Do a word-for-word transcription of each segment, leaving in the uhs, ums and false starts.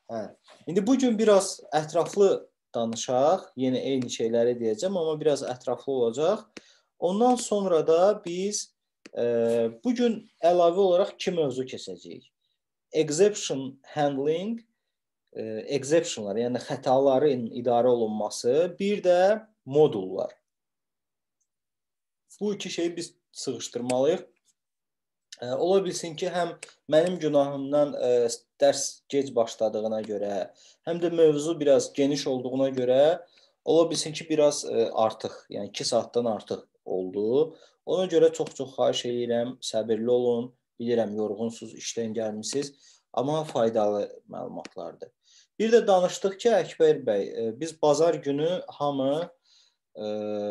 Hə. İndi bu gün biraz ətraflı danışaq. Yenə eyni şeyləri deyəcəm, amma biraz ətraflı olacaq. Ondan sonra da biz e, bu gün əlavə olaraq iki mövzu keçəcəyik. Exception handling, e, exceptionlar, yəni xətaların idarə olunması, bir də modullar. Bu iki şeyi biz sığışdırmalıyıq. E, ola bilsin ki, həm mənim günahımdan e, dərs gec başladığına görə, həm də mövzu biraz geniş olduğuna görə ola bilsin ki, biraz e, artıq, yəni iki saatdan artıq oldu. Ona görə çox-çox xahiş edirəm, səbirli olun. Bilirəm, yorğunsuz, işdən gəlmisiniz, amma faydalı məlumatlardır. Bir də danışdıq ki, Əkbər bəy, e, biz bazar günü hamı e,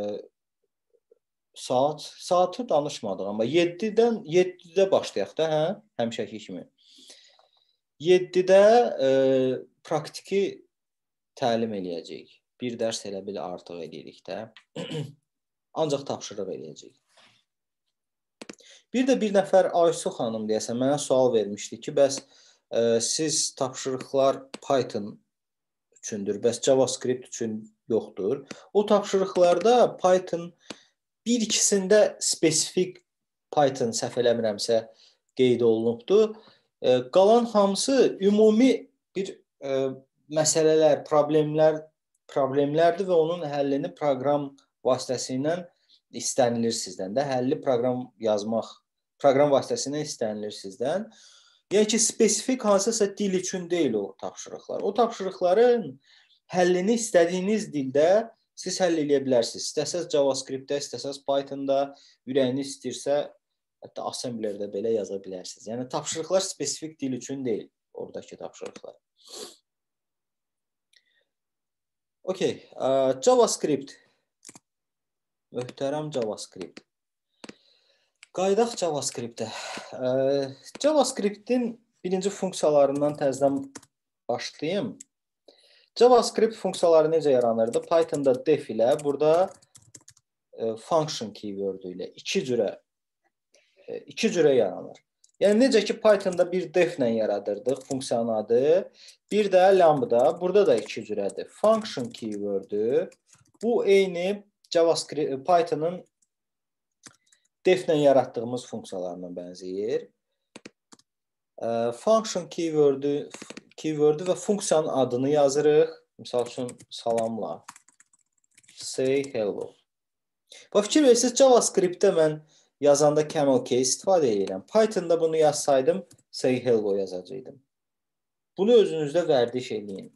Saat, saatı danışmadıq, amma yeddidən yeddidə başlayaq da, hə? Həmişəki kimi. yeddidə e, praktiki təlim eləyəcəyik. Bir dərs elə bil artıq eləyirik də. Ancaq tapşırıq eləyəcəyik. Bir də bir nəfər Aysu xanım deyəsən mənə sual vermişdi ki, bəs e, siz tapşırıqlar Python üçündür, bəs JavaScript üçün yoxdur. O tapşırıqlarda Python bir ikisində spesifik Python səhv eləmirəmsə qeyd olunubdur. E, qalan hamısı ümumi bir e, məsələlər, problemlər, problemlərdir və onun həllini proqram vasitəsilə istənilir sizdən də. Həlli proqram yazmaq, proqram vasitəsilə istənilir sizdən. Yəni ki, spesifik hansısa dil üçün deyil o tapşırıqlar. O tapşırıqların həllini istədiyiniz dildə siz həll edə bilərsiniz. İstəsəz JavaScript-də, istəsəz Python-da, ürəyiniz istəyirsə, hətta assemblerdə belə yaza bilərsiniz. Yəni, tapşırıqlar spesifik dil üçün deyil, oradakı tapşırıqlar. Okey, JavaScript. Möhtərəm JavaScript. Qaydaq JavaScript-ə. JavaScript-in birinci funksiyalarından təzədən başlayayım. JavaScript funksiyaları necə yaranırdı? Python'da def ilə, burada e, function keyword ilə iki cürə e, iki cürə yaranır. Yəni necə ki Python'da bir def ilə yaradırdıq funksiyanın adı, bir də lambda, burada da iki cürədir. Function keyword'ü bu eyni JavaScript Python'ın def ilə yaratdığımız funksiyalarına bənzəyir. E, function keyword'ü keyword'ü və funksiyanın adını yazırıq. Misal üçün, salamla. Say hello. Və fikir verirsiniz, JavaScript-də mən yazanda camel case istifadə edirəm. Python'da bunu yazsaydım, say hello yazacaqdım. Bunu özünüzdə vərdiş edin.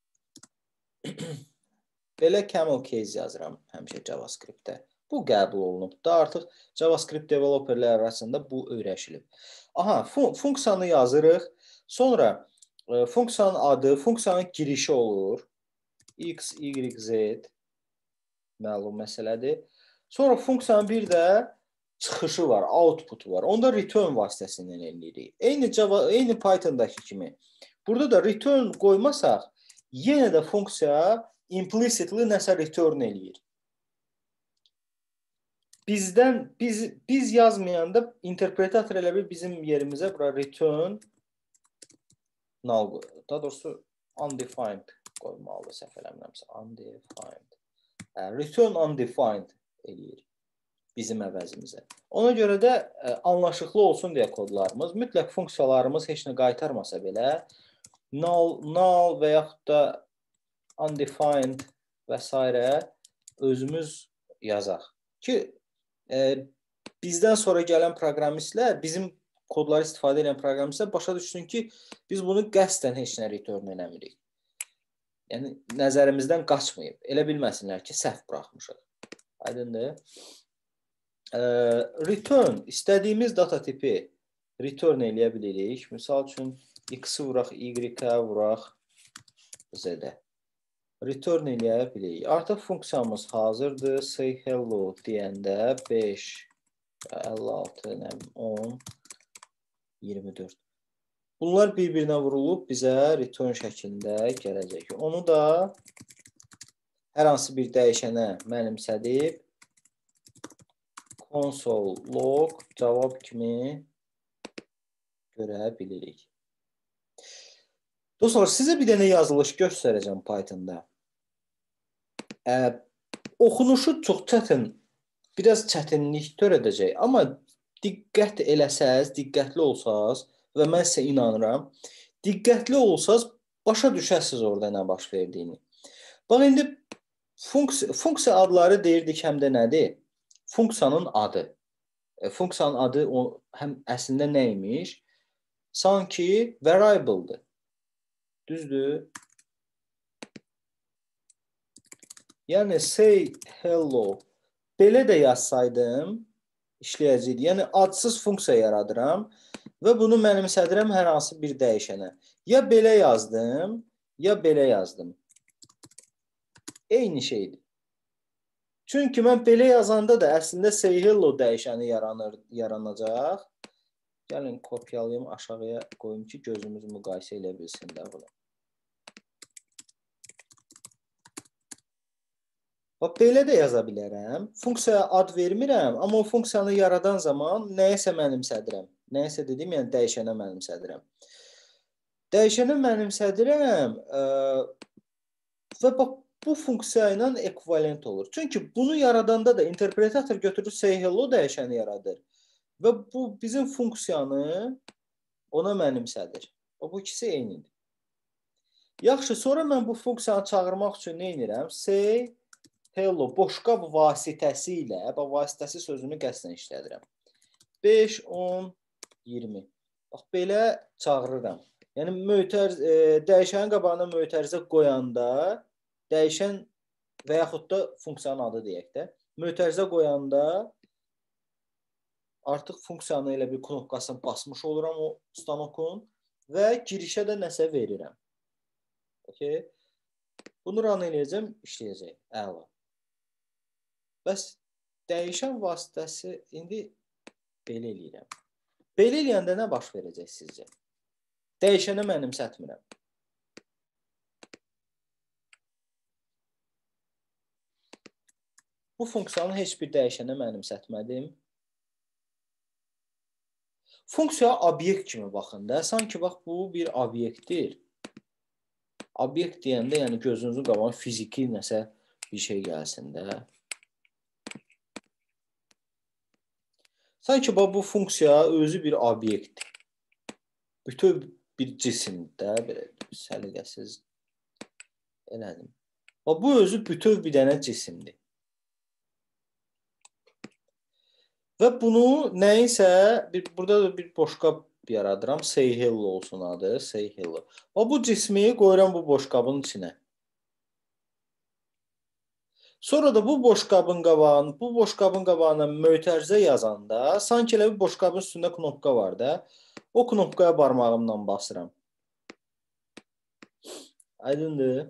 Belə camel case yazıram həmişə JavaScript-də. Bu qəbul olunub da, artıq JavaScript developerlər arasında bu öyrəşilib. Aha, fun funksiyanı yazırıq. Sonra e, funksiyanın adı, funksiyanın girişi olur. X, Y, Z məlum məsələdir. Sonra funksiyanın bir də çıxışı var, outputu var. Onda return vasitəsindən eləyirik. Eyni Java, eyni Python'dakı kimi. Burada da return qoymasaq, yenə də funksiya implicitly nəsə return eləyir. Bizdən, biz, biz yazmayanda interpretator elə bir bizim yerimizə bura return null, daha doğrusu undefined qoymalı, səhv eləmirəmsə, undefined. Return undefined eləyir bizim əvəzimizə. Ona görə də ə, anlaşıqlı olsun deyə kodlarımız, mütləq funksiyalarımız heç nə qaytarmasa belə, null, null və yaxud da undefined və s. özümüz yazaq. Ki, ə, bizdən sonra gələn proqramistlər, bizim kodları istifadə edən proqramistlər başa düşsün ki, biz bunu qəsdən heç nə return eləmirik. Yəni, nəzərimizdən qaçmayıb. Elə bilməsinlər ki, səhv buraxmışıq. Aydındır. E, return, istədiyimiz data tipi return eləyə bilirik. Misal üçün, X-i vuraq, Y-ə vuraq, Z-ə. Return eləyə bilirik. Artıq funksiyamız hazırdır. Say hello deyəndə beş, əlli altı, on, iyirmi dörd. Bunlar bir-birinə vurulub bizə return şəklində gələcək. Onu da hər hansı bir dəyişənə mənimsədib console log cavab kimi görə bilirik. Dostlar, sizə bir dənə yazılış göstərəcəm Pythonda. Ə, oxunuşu çox çətin, biraz çətinlik törədəcək, amma diqqət eləsəz, diqqətli olsaz və mən sizə inanıram, diqqətli olsaz, başa düşəsiz orada nə baş verdiyini. Bax, indi funksiya, funksiya adları deyirdik həm də nədir? Funksiyanın adı. E, funksiyanın adı o, həm əslində nə imiş? Sanki variable'dır. Düzdür? Yəni, say hello. Belə də yazsaydım, işləyəcəkdi. Yəni, adsız funksiya yaradıram və bunu mənimsədirəm hər hansı bir dəyişənə. Ya belə yazdım, ya belə yazdım. Eyni şeydir. Çünki mən belə yazanda da əslində say hello dəyişəni yaranır, yaranacaq. Gəlin, kopyalayayım, aşağıya qoyum ki, gözümüz müqayisə elə bilsin də bunu. Bax, belə də yaza bilərəm. Funksiyaya ad vermirəm, amma o funksiyanı yaradan zaman nəyəsə mənimsədirəm. Nəyəsə dedim, yəni dəyişənə mənimsədirəm. Dəyişənə mənimsədirəm və bax, bu funksiya ilə ekvivalent olur. Çünki bunu yaradanda da interpretator götürür say hello dəyişəni yaradır. Və bu bizim funksiyanı ona mənimsədir. Bu ikisi eynidir. Yaxşı, sonra mən bu funksiyanı çağırmaq üçün nə edirəm? Say hello boşqab vasitəsilə, bax, vasitəsi sözünü qəsdən işlədirəm. beş, on, iyirmi. Bax, belə çağırıram. Yəni, mötərz, e, dəyişənin qabağına mötərizə qoyanda, dəyişən və yaxud da funksiyanın adı deyək də, mötərizə qoyanda artıq funksiyanı elə bir knopkasını basmış oluram o stanokun və girişə də nəsə verirəm. Okay. Bunu run eləyəcəm, işləyəcək. Əla. Bəs dəyişən vasitəsi indi belə eləyirəm. Belə eləyəndə nə baş verəcək sizcə? Dəyişənə mənimsətmirəm. Bu funksiyanı heç bir dəyişənə mənimsətmədim. Funksiya obyekt kimi baxın da. Sanki bax, bu bir obyektdir. Obyekt deyəndə, yəni gözünüzün qabağına fiziki nəsə bir şey gəlsin də. Sanki bax, bu funksiya özü bir obyektdir. Bütöv bir cisimdə, belə səliqəsiz elədim. Bax, bu özü bütöv bir dənə cisimdir. Və bunu nəyinsə, bir, burada da bir boşqab yaradıram. Say hello olsun adı. Say hello. Və bu cismi qoyuram bu boşqabın içinə. Sonra da bu boşqabın qabağını, bu boşqabın qabağına mötərizə yazanda, sanki elə bir boşqabın üstündə knopka var da. O knopkaya barmağımla basıram. Aydındır.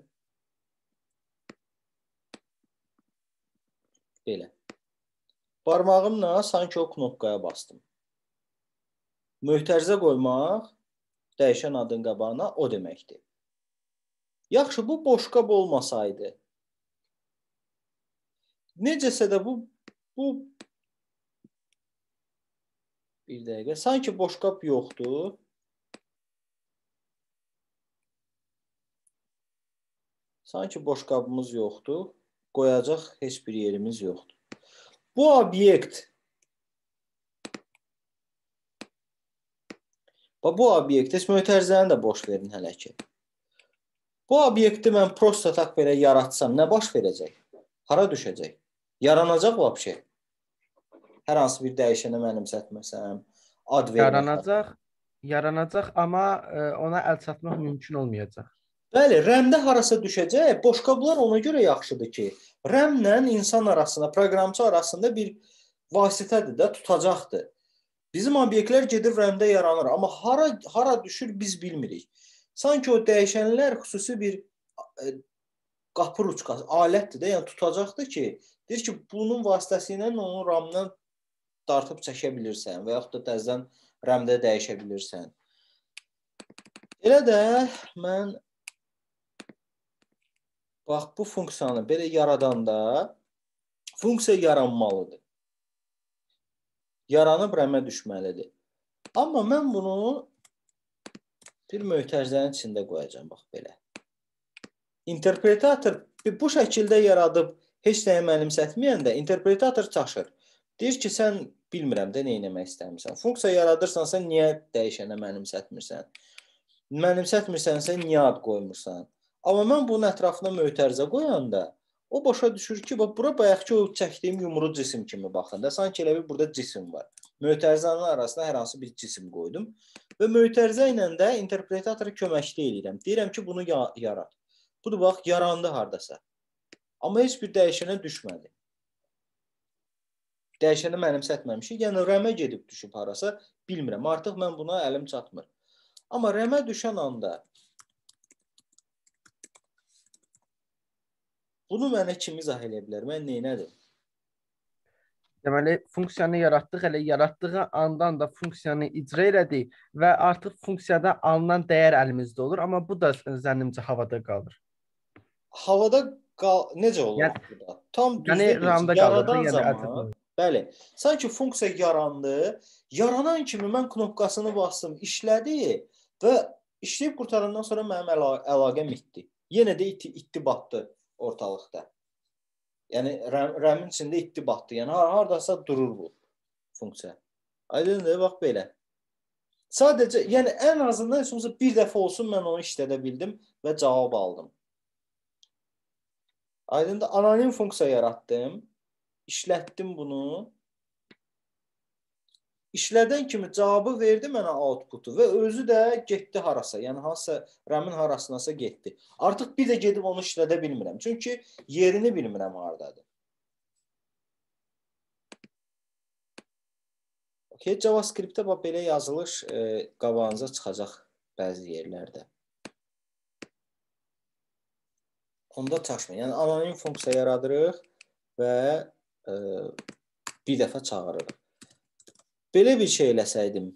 Belə. Barmağımla sanki o knopkaya bastım. Mötərizə qoymaq dəyişən adın qabağına o deməkdir. Yaxşı, bu boşqab olmasaydı, necəsə də bu, bu bir dəqiqə, sanki boşqab yoxdur. Sanki boşqabımız yoxdur. Qoyacaq heç bir yerimiz yoxdur. Bu obyekt, bu obyekt, heç mötərizəni də boş verin hələ ki. Bu obyekti mən prosta tak belə yaratsam, nə baş verəcək? Hara düşəcək? Yaranacaq vəbşə. Hər hansı bir dəyişənə mənimsətməsəm, ad verməsəm. Yaranacaq, yaranacaq, amma ona əl çatmaq mümkün olmayacaq. Bəli, rəmdə harasa düşəcək. Boşqablar ona görə yaxşıdır ki, rəmlə insan arasında, proqramçı arasında bir vasitədir də, tutacaqdır. Bizim obyektlər gedir rəmdə yaranır, amma hara, hara düşür biz bilmirik. Sanki o dəyişənlər xüsusi bir e, qapı ruçkası, alətdir də, yəni tutacaqdır ki, deyir ki, bunun vasitəsilə onu ramdan dartıb çəkə bilirsən və yaxud da təzədən rəmdə dəyişə bilirsən. Elə də mən bax, bu funksiyanı belə yaradanda funksiya yaranmalıdır. Yaranıb rəmə düşməlidir. Amma mən bunu bir mötərizənin içində qoyacağım, bax belə. İnterpretator bu şəkildə yaradıb heç nəyə mənimsətməyəndə interpretator çaşır. Deyir ki, sən bilmirəm də nə etmək istəmirsən. Funksiya yaradırsansa niyə dəyişənə mənimsətmirsən? Mənimsətmirsənsə niyə ad qoymursan? Amma mən bunun ətrafına mötərizə qoyanda o başa düşür ki, bax bura bayaqki o çəkdiyim yumru cisim kimi baxın da, sanki elə bir burada cisim var. Mötərizənin arasına hər hansı bir cisim qoydum və mötərizə ilə də interpretatoru köməkli edirəm. Deyirəm ki, bunu yarat. Budur bax, yarandı hardasa. Amma heç bir dəyişənə düşmədi. Dəyişəni mənimsətməmişik. Yəni rəmə gedib düşüb harasa, bilmirəm. Artıq mən buna əlim çatmır. Amma rəmə düşən anda bunu mənə kim izah edə bilər? Mən neynədim? Deməli, funksiyanı yaratdıq, elə yaratdığı andan da funksiyanı icra elədik və artıq funksiyada alınan dəyər əlimizdə olur, amma bu da zənnimcə havada qalır. Havada qal necə olur yəni, bu da? Tam yəni, düzdür. Yaradan zaman, bəli, sanki funksiya yarandı, yaranan kimi mən knopkasını bastım, işlədi və işləyib qurtarandan sonra mənim əla əlaqəm itdi. Yenə də itdi, itdi batdı ortalıqda. Yəni rəm, rəmin içində itdi batdı. Yəni hardasa durur bu funksiya. Aydındır, bax belə. Sadəcə, yəni ən azından heç olmasa bir dəfə olsun mən onu işlədə bildim və cavab aldım. Aydındır, anonim funksiya yaratdım, işlətdim bunu. İşlədən kimi cavabı verdi mənə outputu və özü də getdi harasa. Yəni hansısa rəmin harasınasa getdi. Artıq bir də gedib onu işlədə bilmirəm. Çünki yerini bilmirəm haradadır. Okay, JavaScript-də belə yazılış e, qabağınıza çıxacaq bəzi yerlərdə. Onda çaşmayın. Yəni anonim funksiya yaradırıq və e, bir dəfə çağırırıq. Belə bir şey eləsəydim,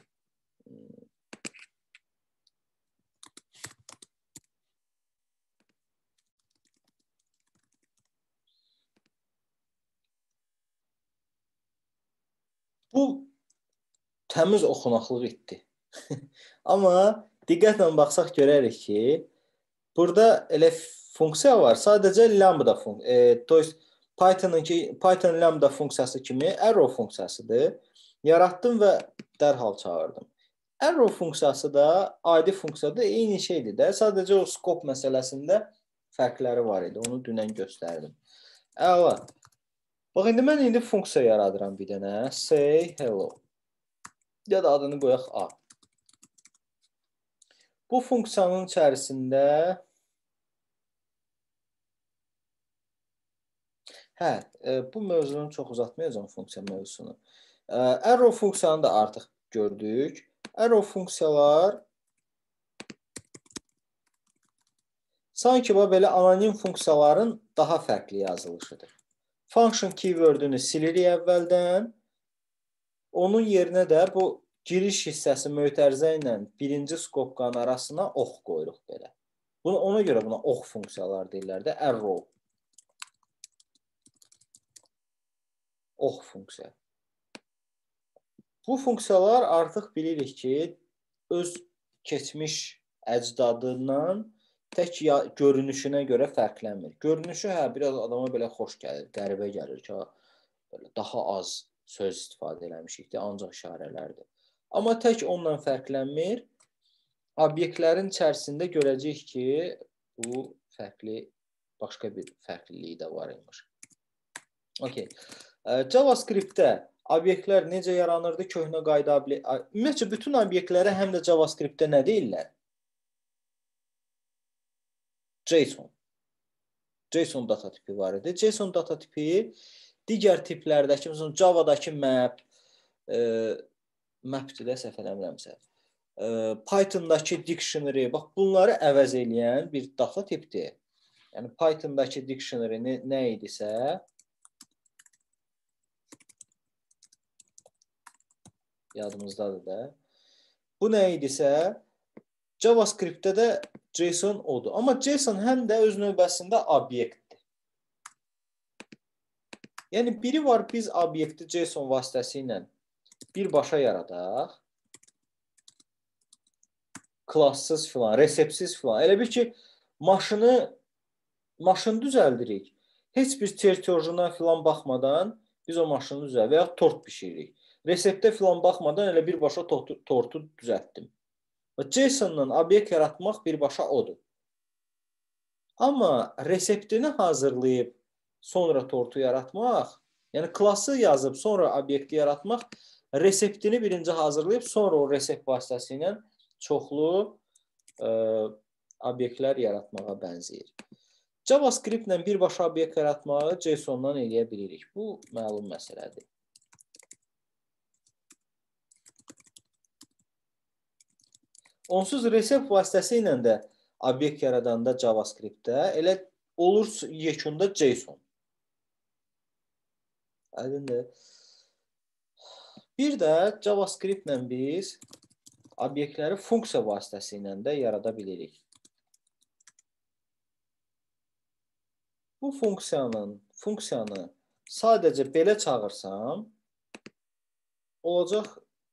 bu təmiz oxunaqlıq etdi. Amma diqqətlə baxsaq görərik ki, burada elə funksiya var. Sadəcə lambda funksiyası, e, to есть Python'ınki Python lambda funksiyası kimi arrow funksiyasıdır. Yaratdım və dərhal çağırdım. Arrow funksiyası da adi funksiyadır, eyni şeydir də. Sadəcə o scope məsələsində fərqləri var idi. Onu dünən göstərdim. Əla. Bax, indi mən indi funksiya yaradıram bir dənə. Say hello. Ya da adını qoyaq A. Bu funksiyanın içərisində hə, bu mövzunu çox uzatmayacağım funksiya mövzusunu. Arrow funksiyanı da artıq gördük. Arrow funksiyalar sanki belə anonim funksiyaların daha fərqli yazılışıdır. Function keywordünü silirik əvvəldən. Onun yerinə də bu giriş hissəsi mötərizə ilə birinci skopkanın arasına ox qoyuruq belə. Bunu, ona görə buna ox funksiyalar deyirlər də, arrow. Ox funksiya. Bu funksiyalar artıq bilirik ki, öz keçmiş əcdadından tək görünüşünə görə fərqlənmir. Görünüşü hə, biraz adama belə xoş gəlir, qəribə gəlir ki, belə daha az söz istifadə eləmişikdir, ancaq işarələrdir. Amma tək onunla fərqlənmir. Obyektlərin içərisində görəcəyik ki, bu fərqli, başqa bir fərqliliyi də var imiş. Okay. JavaScript-də obyektlər necə yaranırdı? Köhnə qayda, ümumiyyətcə bütün obyektlərə həm də JavaScript-də nə deyirlər? JSON. JSON data tipi var idi. JSON data tipi digər tiplərdəki, məsələn, Java-dakı map, e, mapdir də səhv eləmirəmsə, e, Python-dakı dictionary, bax bunları əvəz eləyən bir data tipdir. Yəni Python-dakı dictionary nə, nə idisə, yadımızdadır da. Bu nə idisə, JavaScript-də də JSON odur. Amma JSON həm də öz növbəsində obyektdir. Yəni biri var, biz obyekti JSON vasitəsilə birbaşa yaradaq. klassız filan, reseptsiz filan. Elə bil ki, maşını maşını düzəldirik. Heç bir çertiyojuna filan baxmadan biz o maşını düzəldirik və ya tort bişiririk. Reseptə filan baxmadan elə birbaşa tortu, tortu düzəltdim. JSON-dan obyekt yaratmaq birbaşa odur. Amma reseptini hazırlayıb sonra tortu yaratmaq, yəni klası yazıb sonra obyekti yaratmaq, reseptini birinci hazırlayıb sonra o resept vasitəsilə çoxlu e, obyektlər yaratmağa bənzəyir. JavaScript-lə birbaşa obyekt yaratmağı JSON-dan eləyə bilirik. Bu məlum məsələdir. Onsuz resept vasitəsi ilə də obyekt yaradanda JavaScript-də elə olur yekunda JSON. Aydındır. Bir də JavaScript-lə biz obyektləri funksiya vasitəsi ilə də yarada bilirik. Bu funksiyanın, funksiyanı sadəcə belə çağırsam, olacaq.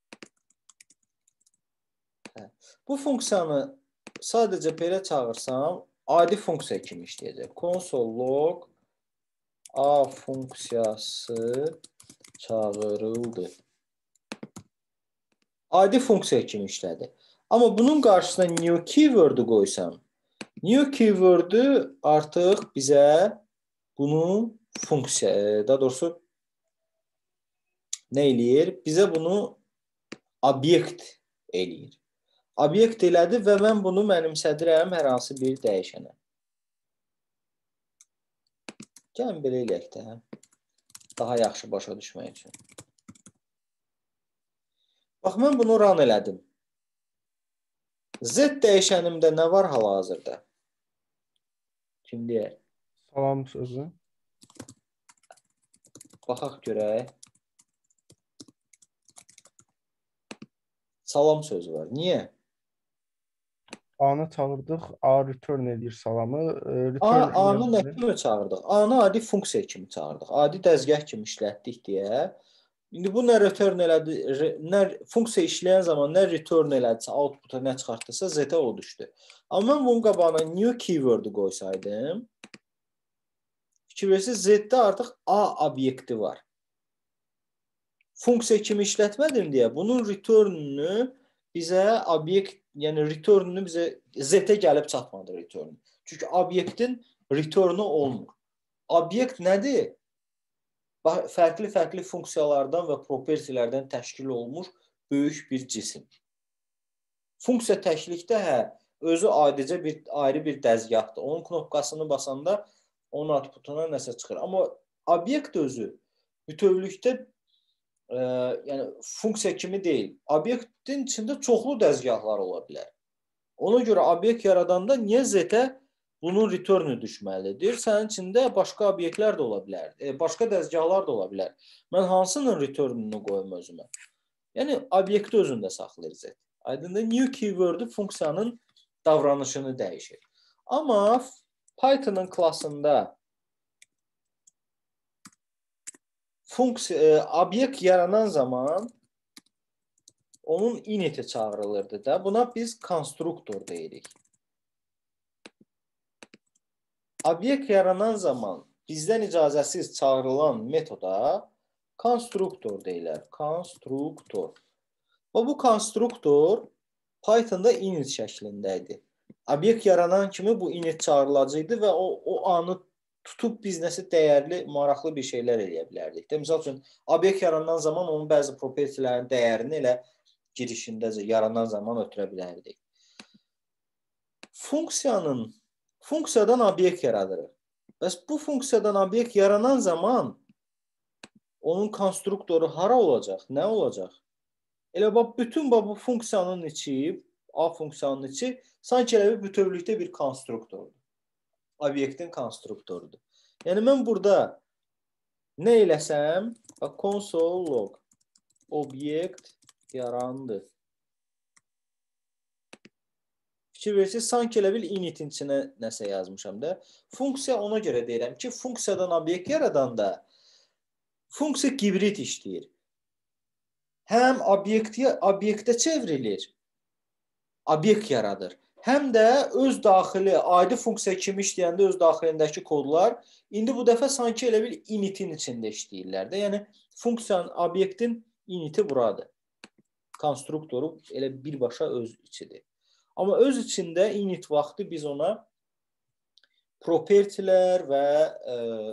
Hə. Bu funksiyanı sadəcə belə çağırsam, adi funksiya kimi işləyəcək. Console log A funksiyası çağırıldı. Adi funksiya kimi işlədi. Amma bunun qarşısına new keyword-ü qoysam, new keyword-ü artıq bizə bunu funksiya, daha doğrusu nə eləyir? Bizə bunu obyekt eləyir. Obyekt elədi və mən bunu mənimsədirəm hər hansı bir dəyişənə. Gəlin belə eləyək də, daha yaxşı başa düşmək üçün. Bax, mən bunu run elədim. Z dəyişənimdə nə var hal-hazırda? Kim deyər? Salam sözü. Baxaq görək. Salam sözü var. Niyə? A-nı çağırdıq, A return edir salamı. A-nı nə kimi çağırdıq? A-nı adi funksiya kimi çağırdıq. Adi dəzgah kimi işlətdik deyə. İndi bu nə return elədi, nə funksiya işləyən zaman nə return elədisə, output-a nə çıxartdısa, Z-ə o düşdü. Amma mən bunun qabağına new keyword-ü qoysaydım, fikir verirsiniz, Z-də artıq A obyekti var. Funksiya kimi işlətmədim deyə bunun return-ünü bizə obyekt, yəni return-ünü bizə Z-ə gəlib çatmadı return. Çünki obyektin return-ü olmur. Obyekt nədir? Fərqli-fərqli funksiyalardan və propertilərdən təşkil olmuş böyük bir cisim. Funksiya təklikdə hə, özü adicə bir ayrı bir dəzgahdır. Onun knopkasını basanda onun outputuna nəsə çıxır. Amma obyekt özü bütövlükdə e, yəni funksiya kimi deyil. Obyektin içində çoxlu dəzgahlar ola bilər. Ona görə obyekt yaradanda niyə Z-ə bunun return-ü düşməlidir? Sənin içində başqa obyektlər də ola bilər. E, başqa dəzgahlar da ola bilər. Mən hansının return-ünü qoyum özümə? Yəni, obyekti özündə saxlayır Z. Aydındır, new keyword-ü funksiyanın davranışını dəyişir. Amma Python-ın klassında funksiya, e, obyekt yaranan zaman onun init-i çağırılırdı da. Buna biz konstruktor deyirik. Obyekt yaranan zaman bizdən icazəsiz çağırılan metoda konstruktor deyilər. Konstruktor. Və bu konstruktor Python-da init şəklindəydi. Obyekt yaranan kimi bu init çağırılacaqdı və o, o anı tutub biz nəsə dəyərli, maraqlı bir şeylər eləyə bilərdik. Misal üçün, obyekt yaranan zaman onun bəzi propertilərin dəyərini elə girişindəcə yaranan zaman ötürə bilərdik. Funksiyanın Funksiyadan obyekt yaradırıq. Bəs bu funksiyadan obyekt yaranan zaman onun konstruktoru hara olacaq? Nə olacaq? Elə bax, bütün bu funksiyanın içi, A funksiyanın içi sanki elə bir bütövlükdə bir konstruktordur. Obyektin konstruktorudur. Yəni mən burada nə eləsəm, console log obyekt yarandı. Fikir verirsiniz, sanki elə bil initin içinə nəsə yazmışam da. Funksiya ona görə deyirəm ki, funksiyadan obyekt yaradanda funksiya hibrid işləyir. Həm obyekti, obyektə çevrilir, obyekt yaradır. Həm də öz daxili, adi funksiya kimi işləyəndə öz daxilindəki kodlar indi bu dəfə sanki elə bir initin içində işləyirlər də. Yəni funksiyanın, obyektin initi buradır. Konstruktoru elə birbaşa öz içidir. Amma öz içində init vaxtı biz ona propertilər və e,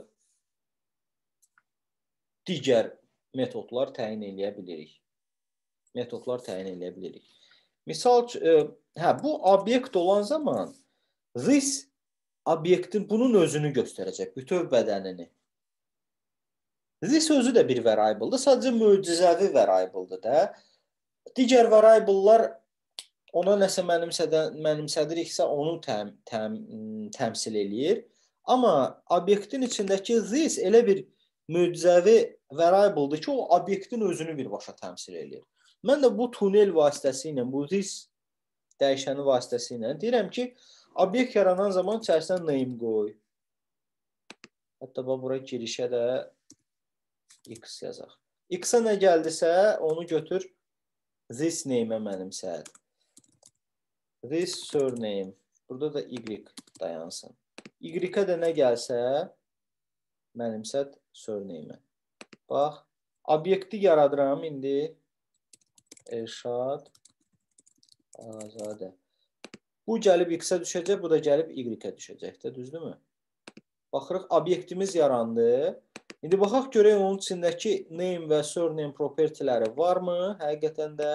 digər metodlar təyin edə bilirik. Metodlar təyin edə bilirik. Misal, e, hə, bu obyekt olan zaman this obyektin bunun özünü göstərəcək, bütöv bədənini. This özü də bir variable'dır, sadəcə möcüzəvi variable'dır da. Digər variable'lar ona nəsə mənimsədiriksə onu təm, təm, təmsil eləyir. Amma obyektin içindəki this elə bir möcüzəvi variable'dır ki, o obyektin özünü birbaşa təmsil eləyir. Mən də bu tunel vasitəsilə, bu this dəyişəni vasitəsilə deyirəm ki, obyekt yaranan zaman içərisinə name qoy. Hətta bura girişə də x yazaq. X-a nə gəldisə, onu götür this name-ə mənimsəd. This surname. Burada da y dayansın. Y-ə də nə gəlsə, mənimsəd surname-ə. Bax, obyekti yaradıram indi. Elşad Azadə. Bu gəlib x-ə düşəcək, bu da gəlib y-ə düşəcək də, düzdürmü? Baxırıq, obyektimiz yarandı. İndi baxaq görək onun içindəki name və surname propertiləri varmı? Həqiqətən də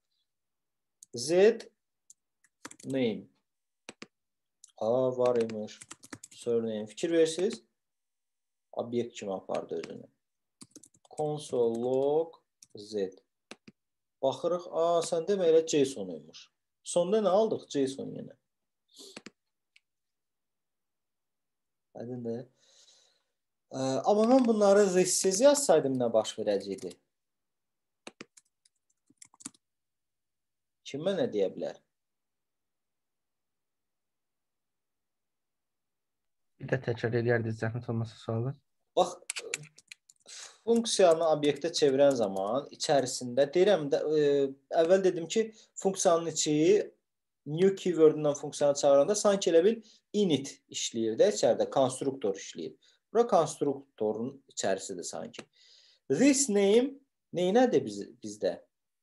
z name. A, var imiş. Surname. Fikir verirsiniz? Obyekt kimi apardı özünü. Console log z. Baxırıq, a, sən demə elə JSON-uymuş. Sonda nə aldıq? JSON yenə. Aydındır. Amma mən bunları this-siz yazsaydım nə baş verəcəkdi? Kim mənə deyə bilər? Bir də təkrar eləyərdiniz, zəhmət olmasa sualı. Bax, funksiyanı obyektə çevirən zaman içərisində deyirəm də, e, əvvəl dedim ki, funksiyanın içi new keyword-dən funksiyanı çağıranda sanki elə bir init işləyir də içəridə, konstruktor işləyir. Bura konstruktorun içərisidir sanki. This name neynədir biz, bizdə?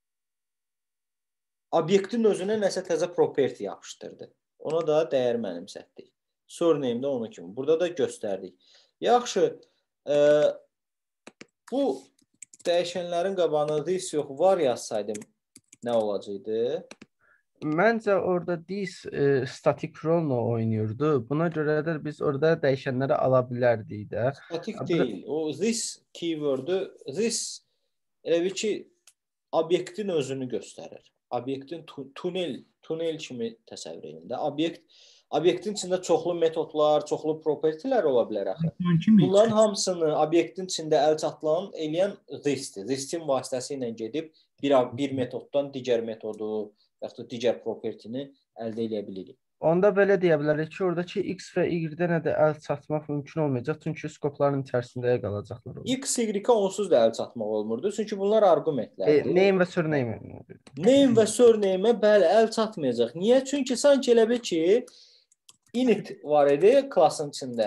Obyektin özünə nəsə təzə property yapışdırdı. Ona da dəyər mənimsətdik. Surname də onu kimi. Burada da göstərdik. Yaxşı, e, bu dəyişənlərin qabağına this yox, var yazsaydım nə olacaqdı? Məncə orada this e, static role oynayırdı. Buna görə də biz orada dəyişənləri ala bilərdik də. Statik deyil. O this keyword-ü, this elə bir ki, obyektin özünü göstərir. Obyektin tu tunel, tunel kimi təsəvvür edin də. Obyekt, obyektin içində çoxlu metodlar, çoxlu propertilər ola bilər axı. Bunların hamısını obyektin içində əl çatılan eləyən this-dir. This-in vasitəsilə gedib bir, bir metoddan digər metodu və ya digər propertini əldə edə bilirik. Onda belə deyə bilərik ki, oradakı x və y-dən də əl çatmaq mümkün olmayacaq, çünki skopların içərisində qalacaqlar. X, y-ə onsuz da əl çatmaq olmurdu, çünki bunlar arqumentlərdir. E, name və surname. Name və surname-ə bəli əl çatmayacaq. Niyə? Çünki sanki elə bil ki, init var idi klasın içində.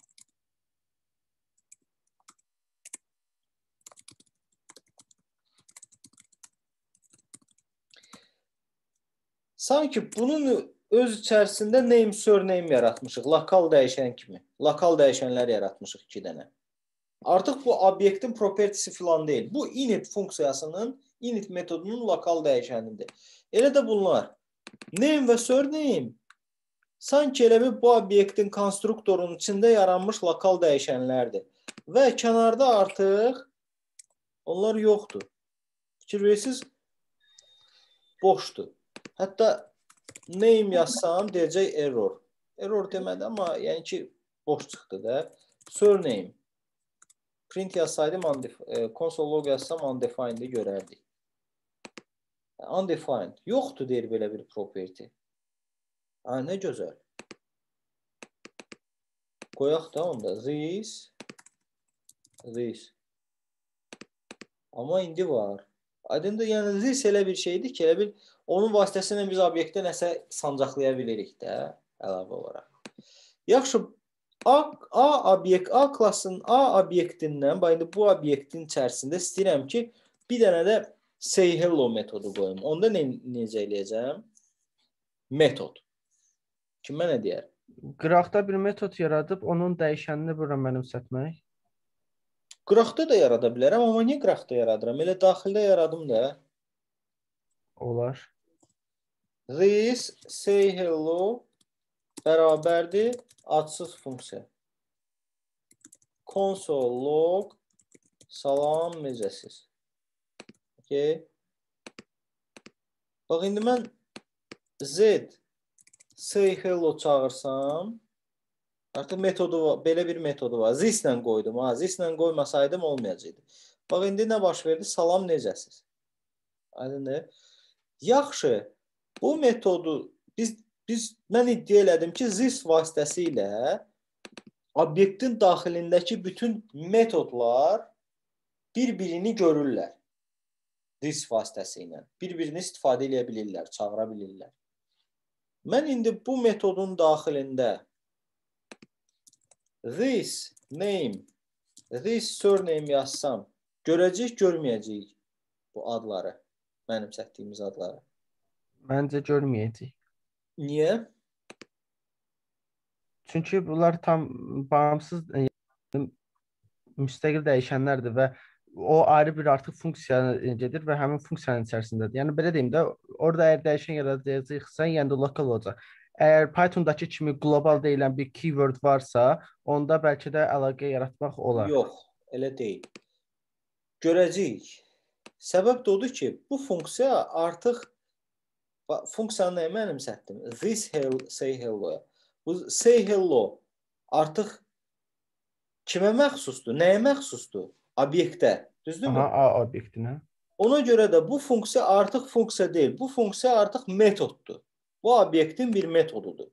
Sanki bunun öz içərisində name, surname yaratmışıq. Lokal dəyişən kimi. Lokal dəyişənlər yaratmışıq iki dənə. Artıq bu obyektin propertisi filan deyil. Bu init funksiyasının, init metodunun lokal dəyişənidir. Elə də bunlar. Name və surname sanki elə bir bu obyektin konstruktorunun içində yaranmış lokal dəyişənlərdir. Və kənarda artıq onlar yoxdur. Fikir verirsiniz, boşdur. Hətta name yazsam deyəcək error. Error demədi, amma yəni ki, boş çıxdı da. Surname. Print yazsaydım, console log yazsam undefined-i görərdik. Undefined. Yoxdur deyir belə bir property. Ha, nə gözəl. Qoyaq da onda. This. This. Amma indi var. Aydındır, yəni this elə bir şeydir ki, elə bir Onun vasitəsilə biz obyektə nəsə sancaqlaya bilirik də əlavə olaraq. Yaxşı, A, A obyekt, A klassının A obyektindən, bax bu obyektin içərisində istəyirəm ki, bir dənə də say hello metodu qoyum. Onda ne, necə eləyəcəm? Metod. Kim mənə deyər? Qıraqda bir metod yaradıb onun dəyişənini bura mənimsətmək. Qıraqda da yarada bilərəm, amma niyə qıraqda yaradıram? Elə daxildə yaradım da. Olar. This say hello bərabərdir adsız funksiya. Console log salam necəsiz? Okay. Bax, indi mən Z say hello çağırsam, artıq metodu var, belə bir metodu var. This ilə qoydum. Ha, this ilə qoymasaydım olmayacaqdı. Bax, indi nə baş verdi? Salam necəsiz? Aydındır. Yaxşı, bu metodu biz, biz mən iddia elədim ki, this vasitəsilə obyektin daxilindəki bütün metodlar bir-birini görürlər. This vasitəsilə. Bir-birini istifadə edə bilirlər, çağıra bilirlər. Mən indi bu metodun daxilində this name, this surname yazsam, görəcək, görməyəcək bu adları, mənimsətdiyimiz adları. Məncə görməyəcək. Niyə? Çünki bunlar tam bağımsız müstəqil dəyişənlərdir və o ayrı bir artıq funksiyaya gedir və həmin funksiyanın içərisindədir. Yəni belə deyim də, orada əgər dəyişən yaradacaqsa, yəni də lokal olacaq. Əgər Python-dakı kimi qlobal deyilən bir keyword varsa, onda bəlkə də əlaqə yaratmaq olar. Yox, elə deyil. Görəcəyik. Səbəb də odur ki, bu funksiya artıq funksiyanı nəyə mənimsətdim? This hello, say hello. Bu say hello artıq kimə məxsusdur? Nəyə məxsusdur? Obyektə. Düzdürmü? Aha, A obyektinə. Ona görə də bu funksiya artıq funksiya deyil. Bu funksiya artıq metoddur. Bu obyektin bir metodudur.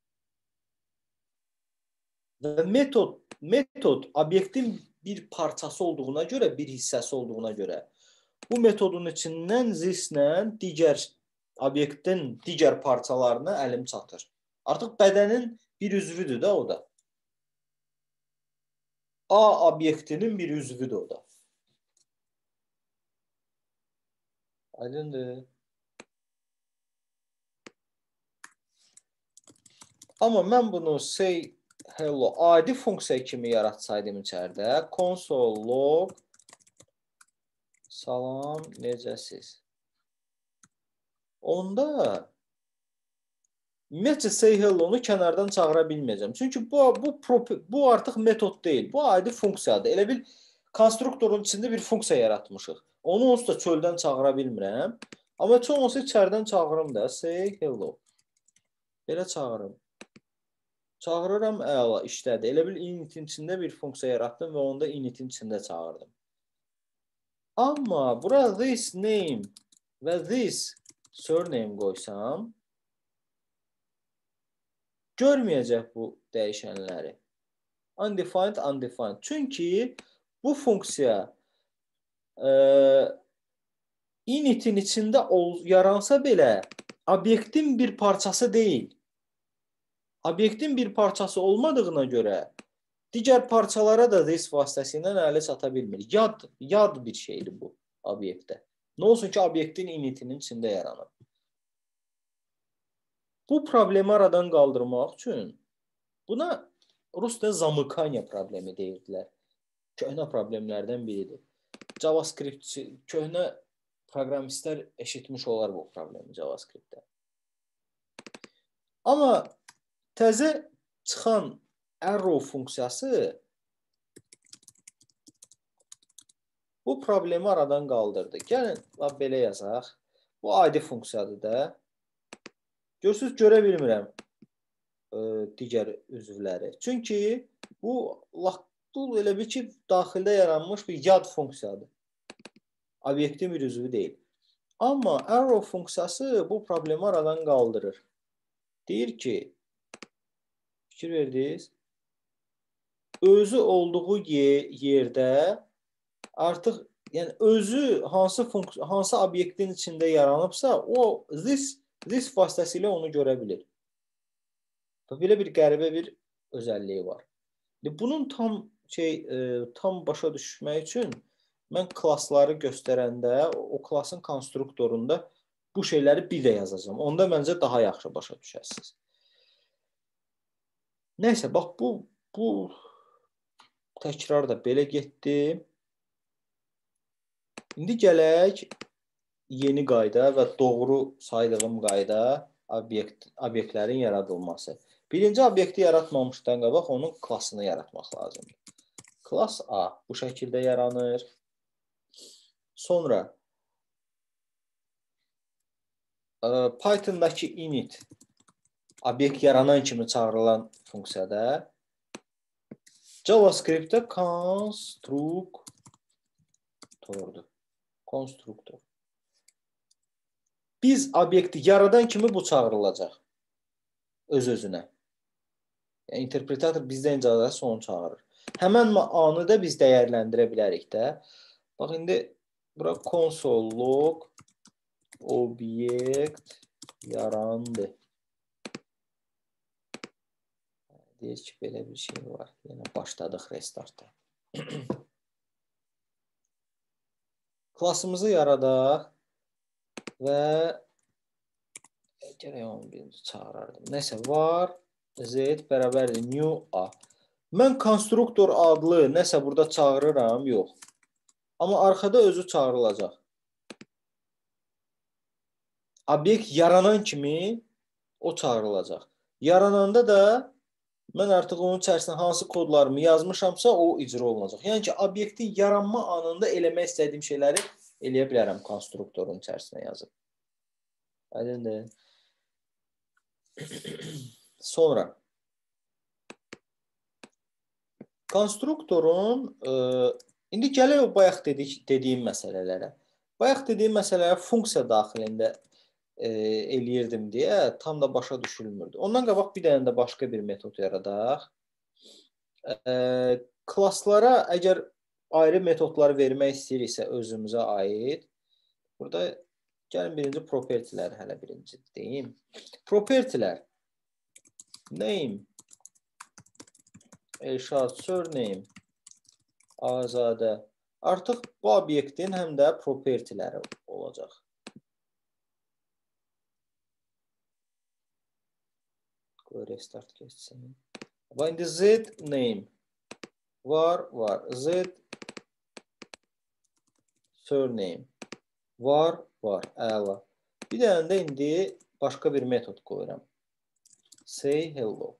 Və metod, metod obyektin bir parçası olduğuna görə, bir hissəsi olduğuna görə bu metodun içindən this-lə digər obyektin digər parçalarına əlim çatır. Artıq bədənin bir üzvüdür də o da. A obyektinin bir üzvüdür o da. Aydındır. Amma mən bunu say hello adi funksiya kimi yaratsaydım içəridə, console log salam necəsiz? Onda ümumiyyətcə say hello-nu kənardan çağıra bilməyəcəm. Çünki bu, bu, bu artıq metod deyil. Bu adi funksiyadır. Elə bil konstruktorun içində bir funksiya yaratmışıq. Onu onsuz da çöldən çağıra bilmirəm. Amma çox olsa içərdən çağırım da. Say hello. Belə çağırım. Çağırıram, əla, işlədi. Elə bil initin içində bir funksiya yaratdım və onu da initin içində çağırdım. Amma bura this name və this surname qoysam, görməyəcək bu dəyişənləri. Undefined, undefined. Çünki bu funksiya e, initin içində ol, yaransa belə obyektin bir parçası deyil. Obyektin bir parçası olmadığına görə digər parçalara da this vasitəsilə ələ çata bilmir. Yad, yad bir şeydir bu obyektdə. Nə olsun ki, obyektin initinin içində yaranır. Bu problemi aradan qaldırmaq üçün buna rusca zamыкание problemi deyirdilər. Köhnə problemlərdən biridir. JavaScript, köhnə proqramistlər eşitmiş olar bu problemi JavaScript-də. Amma təzə çıxan arrow funksiyası bu problemi aradan qaldırdı. Gəlin, belə yazaq. Bu adi funksiyadır da. Görürsünüz, görə bilmirəm ə, digər üzvləri. Çünki bu, bu elə bir ki, daxildə yaranmış bir yad funksiyadır. Obyektin bir üzvü deyil. Amma arrow funksiyası bu problemi aradan qaldırır. Deyir ki, fikir verdiniz, özü olduğu yerdə artıq yəni özü hansı funksiya, hansı obyektin içində yaranıbsa, o this this vasitəsilə onu görə bilir. Belə bir qəribə bir özəlliyi var. Bunun tam şey e, tam başa düşmək üçün mən klassları göstərəndə o klassın konstruktorunda bu şeyləri bir də yazacağam. Onda məncə daha yaxşı başa düşəsiniz. Nəysə, bax bu bu təkrar da belə getdi. İndi gələk yeni qayda və doğru saydığım qayda obyekt obyektlərin yaradılması. Birinci obyekti yaratmamışdan qabaq onun klassını yaratmaq lazımdır. Klass A bu şəkildə yaranır. Sonra Python-dakı init obyekt yaranan kimi çağırılan funksiyada JavaScript-də konstruktordur. Konstruktor. Biz obyekti yaradan kimi bu çağırılacaq. Öz-özünə. Yəni, interpretator bizdən icazəsi onu çağırır. Həmən anı da biz dəyərləndirə bilərik də. Bax, indi bura console log obyekt yarandı. Deyir ki, belə bir şey var. Yəni, başladıq restartda. Klassımızı yaradaq və gərək onu birinci çağırardım. Nəsə var. Z bərabərdir new A. Mən konstruktor adlı nəsə burada çağırıram, yox. Amma arxada özü çağırılacaq. Obyekt yaranan kimi o çağırılacaq. Yarananda da mən artıq onun içərisində hansı kodlarımı yazmışamsa o icra olunacaq. Yəni ki, obyektin yaranma anında eləmək istədiyim şeyləri eləyə bilərəm konstruktorun içərisində yazıb. Aydındır. Sonra konstruktorun e, indi gələk o bayaq dedik, dediyim məsələlərə. Bayaq dediyim məsələlərə funksiya daxilində e, eləyirdim deyə tam da başa düşülmürdü. Ondan qabaq bir dənə də başqa bir metod yaradaq. E, klasslara əgər ayrı metodlar vermək istəyiriksə özümüzə aid. Burada gəlin birinci propertiləri hələ birinci deyim. Propertilər name, Elşad, surname, Azadə. Artıq bu obyektin həm də propertiləri olacaq. Qoy restart geçsin. Və indi Z name var, var. Z surname var, var. Əla. Bir dənə də indi başqa bir metod qoyuram. Say hello.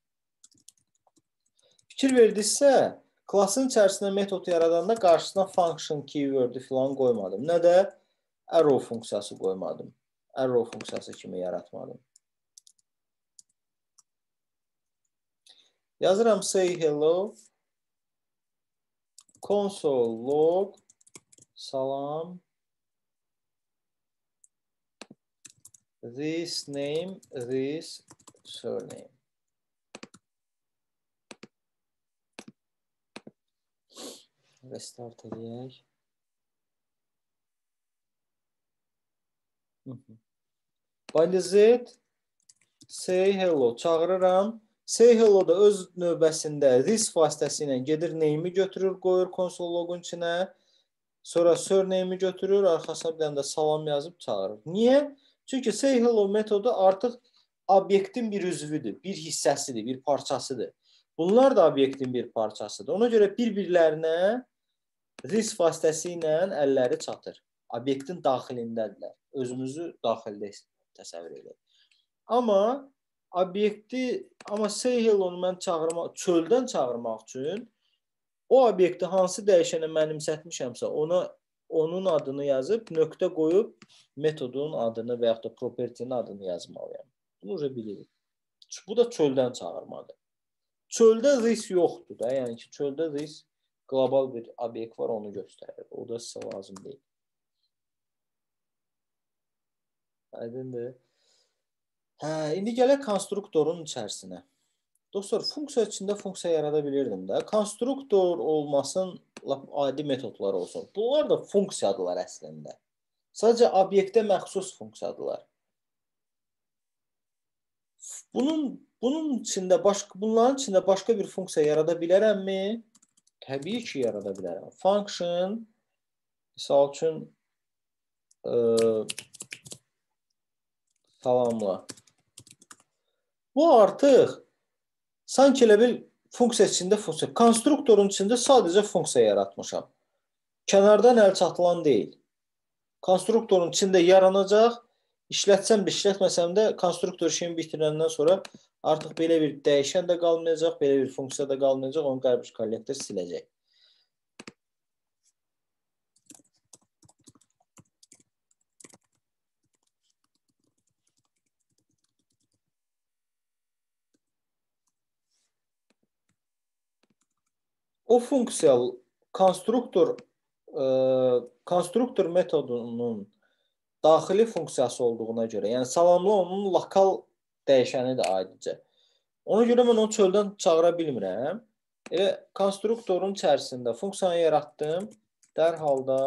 Fikir verdinizsə, klassın içərisində metod yaradanda qarşısına function keyword'ü filan qoymadım. Nə də arrow funksiyası qoymadım. Arrow funksiyası kimi yaratmadım. Yazıram say hello. Console log salam. This name, this surname. Restart edək. Bind Z say hello çağırıram. Say hello da öz növbəsində this vasitəsilə gedir name'i götürür, qoyur console logun içinə. Sonra surname'i götürür, arxasına bir dənə də salam yazıb çağırır. Niyə? Çünki say hello metodu artıq obyektin bir üzvüdür, bir hissəsidir, bir parçasıdır. Bunlar da obyektin bir parçasıdır. Ona görə bir-birlərinə this vasitəsilə əlləri çatır. Obyektin daxilindədirlər. Özünüzü daxildə təsəvvür edin. Amma obyekti, amma say hello-nu mən çağırmaq, çöldən çağırmaq üçün o obyekti hansı dəyişənə mənimsətmişəmsə ona onun adını yazıb, nöqtə qoyub metodun adını və yaxud da propertinin adını yazmalıyam. Bunu da bilirik. Bu da çöldən çağırmadır. Çöldə this yoxdur da, yəni ki, çöldə this qlobal bir obyekt var, onu göstərir. O da sizə lazım deyil. Aydındır. Hə, indi gələk konstruktorun içərisinə. Dostlar, funksiya içində funksiya yarada bilirdim də. Konstruktor olmasın lap adi metodlar olsun. Bunlar da funksiyadılar əslində. Sadəcə obyektə məxsus funksiyadılar. Bunun bunun içində başqa bunların içində başqa bir funksiya yarada bilərəmmi? Təbii ki, yarada bilərəm. Function misal üçün e, salamla. Bu artıq sanki elə bil funksiya içində funksiya. Konstruktorun içində sadəcə funksiya yaratmışam. Kənardan əl çatılan deyil. Konstruktorun içində yaranacaq. İşlətsəm də, işlətməsəm də konstruktor işini bitirəndən sonra artıq belə bir dəyişən də qalmayacaq, belə bir funksiya da qalmayacaq. Onu garbage kollektor siləcək. O funksiya konstruktor e, konstruktor metodunun daxili funksiyası olduğuna görə, yəni salamlı onun lokal dəyişənidir aydınca. Ona görə mən onu çöldən çağıra bilmirəm. Elə konstruktorun içərisində funksiyanı yaratdım. Dərhal da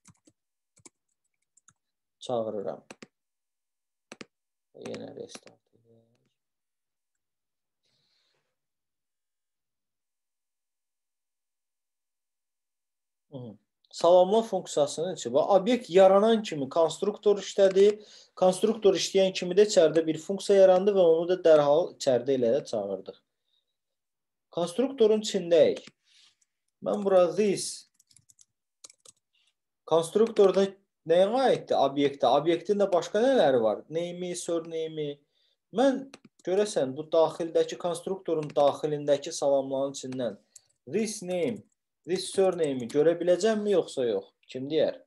çağırıram. Yenə restart edək. Salamla funksiyasının içi. Obyekt yaranan kimi konstruktor işlədi. Konstruktor işləyən kimi də içəridə bir funksiya yarandı və onu da dərhal içəridə ilə də çağırdıq. Konstruktorun içindəyik. Mən bura this konstruktorda nəyə aiddir? Obyektə. Obyektin də başqa nələri var? Name'i, surname'i. Mən görəsən bu daxildəki konstruktorun daxilindəki salamların içindən this name, this surname'i görə biləcəmmi yoxsa yox? Kim deyər?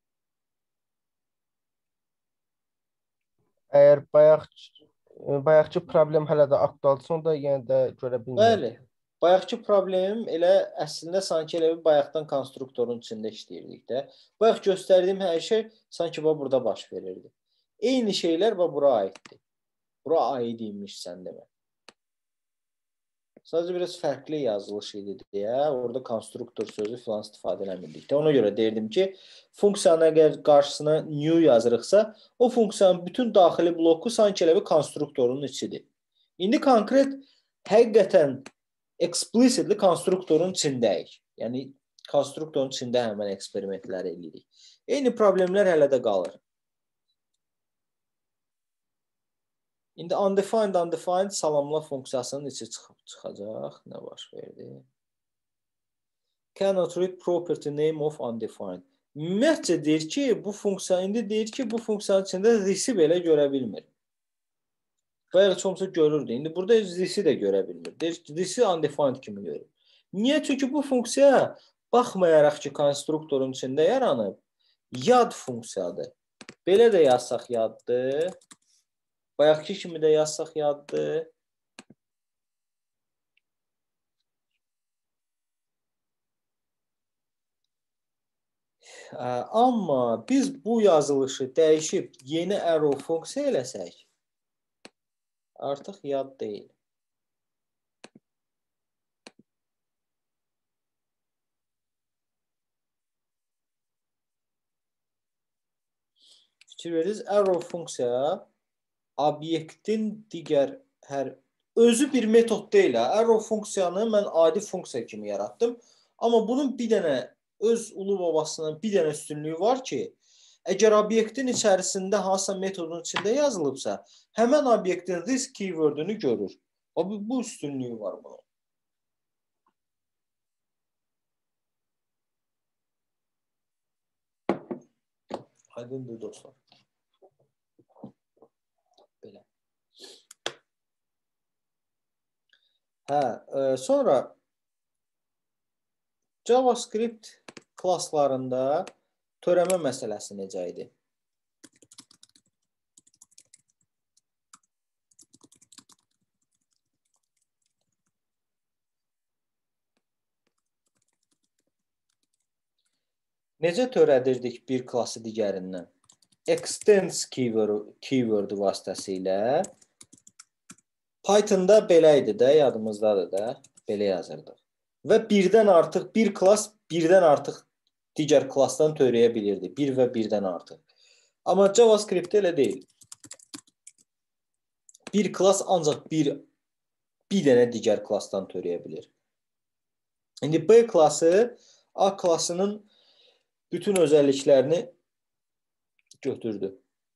Əgər bayaq bayaqçı problem hələ də aktualsa, onda yenə də görə bilmirəm. Bəli. Bayaqçı problem elə əslində sanki elə bir bayaqdan konstruktorun içində işləyirdik də. Bayaq göstərdiyim hər şey sanki burada baş verirdi. Eyni şeylər bura aiddir. Bura aid imişsən demə. Sadəcə biraz fərqli yazılış idi deyə orada konstruktor sözü filan istifadə eləmirdik də. Ona görə deyirdim ki, funksiyanın əgər qarşısına new yazırıqsa, o funksiyanın bütün daxili bloku sanki elə bir konstruktorun içidir. İndi konkret həqiqətən explicitly konstruktorun içindəyik. Yəni konstruktorun içində həmən eksperimentləri eləyirik. Eyni problemlər hələ də qalır. İndi undefined, undefined salamla funksiyasının içi çıxıb çıxacaq. Nə baş verdi? Cannot read property name of undefined. Ümumiyyətcə deyir ki, bu funksiya indi deyir ki, bu funksiyanın içində this-i belə görə bilmir. Bayaq çoxsa görürdü. İndi burada this-i də görə bilmir. Deyir ki, this-i undefined kimi görür. Niyə? Çünki bu funksiya baxmayaraq ki, konstruktorun içində yaranıb, yad funksiyadır. Belə də yazsaq yaddır. Bayaqki kimi də yazsaq yaddır. Amma biz bu yazılışı dəyişib yeni arrow funksiya eləsək, artıq yad deyil. Fikir verirsiniz, arrow funksiya obyektin digər hər özü bir metod deyil. Arrow funksiyanı mən adi funksiya kimi yaratdım. Amma bunun bir dənə öz ulu babasının bir dənə üstünlüyü var ki, əgər obyektin içərisində hansısa metodun içində yazılıbsa, həmən obyektin this keyword'ünü görür. Bu üstünlüyü var bunun. Aydındır dostlar. Belə. Hə, e, sonra JavaScript klasslarında törəmə məsələsi necə idi? Necə törədirdik bir klassı digərindən? Extends keyword, keyword vasitəsilə Python'da belə idi də, yadımızdadır da, belə yazırdıq. və birdən artıq bir klass birdən artıq digər klassdan törəyə bilirdi. Bir və birdən artıq. Amma JavaScript elə deyil. Bir klass ancaq bir bir dənə digər klassdan törəyə bilir. İndi B klassı A klassının bütün özəlliklərini götürdü.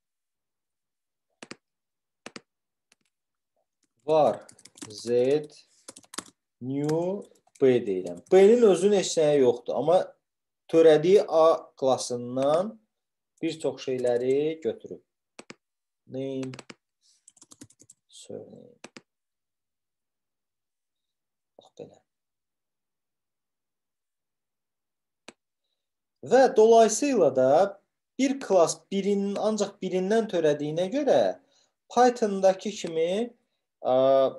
Var Z new B deyirəm. B-nin özünün heç nəyi yoxdur. Amma törədiyi A klassından bir çox şeyləri götürüb. Name, surname. Bax belə. Və dolayısıyla da bir klass birinin ancaq birindən törədiyinə görə Python-dakı kimi ə,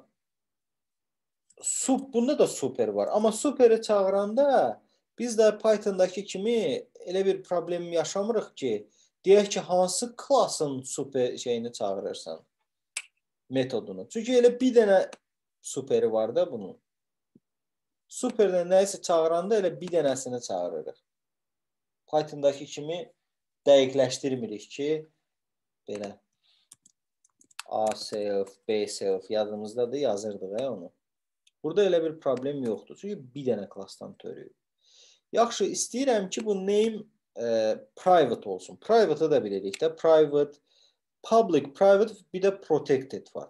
Sub, bunda da super var. Amma superi çağıranda biz də Python-dakı kimi elə bir problem yaşamırıq ki, deyək ki, hansı klassın super şeyini çağırırsan, metodunu. Çünki elə bir dənə superi var da bunun. Superdən nəyisə çağıranda elə bir dənəsini çağırırıq. Python-dakı kimi dəqiqləşdirmirik ki, belə A self, B self yadımızdadır, yazırdıq ya onu. Burada elə bir problem yoxdur. Çünki bir dənə klassdan törəyir. Yaxşı, istəyirəm ki, bu name e, private olsun. Private'ı da bilirik də. Private, public, private, bir də protected var.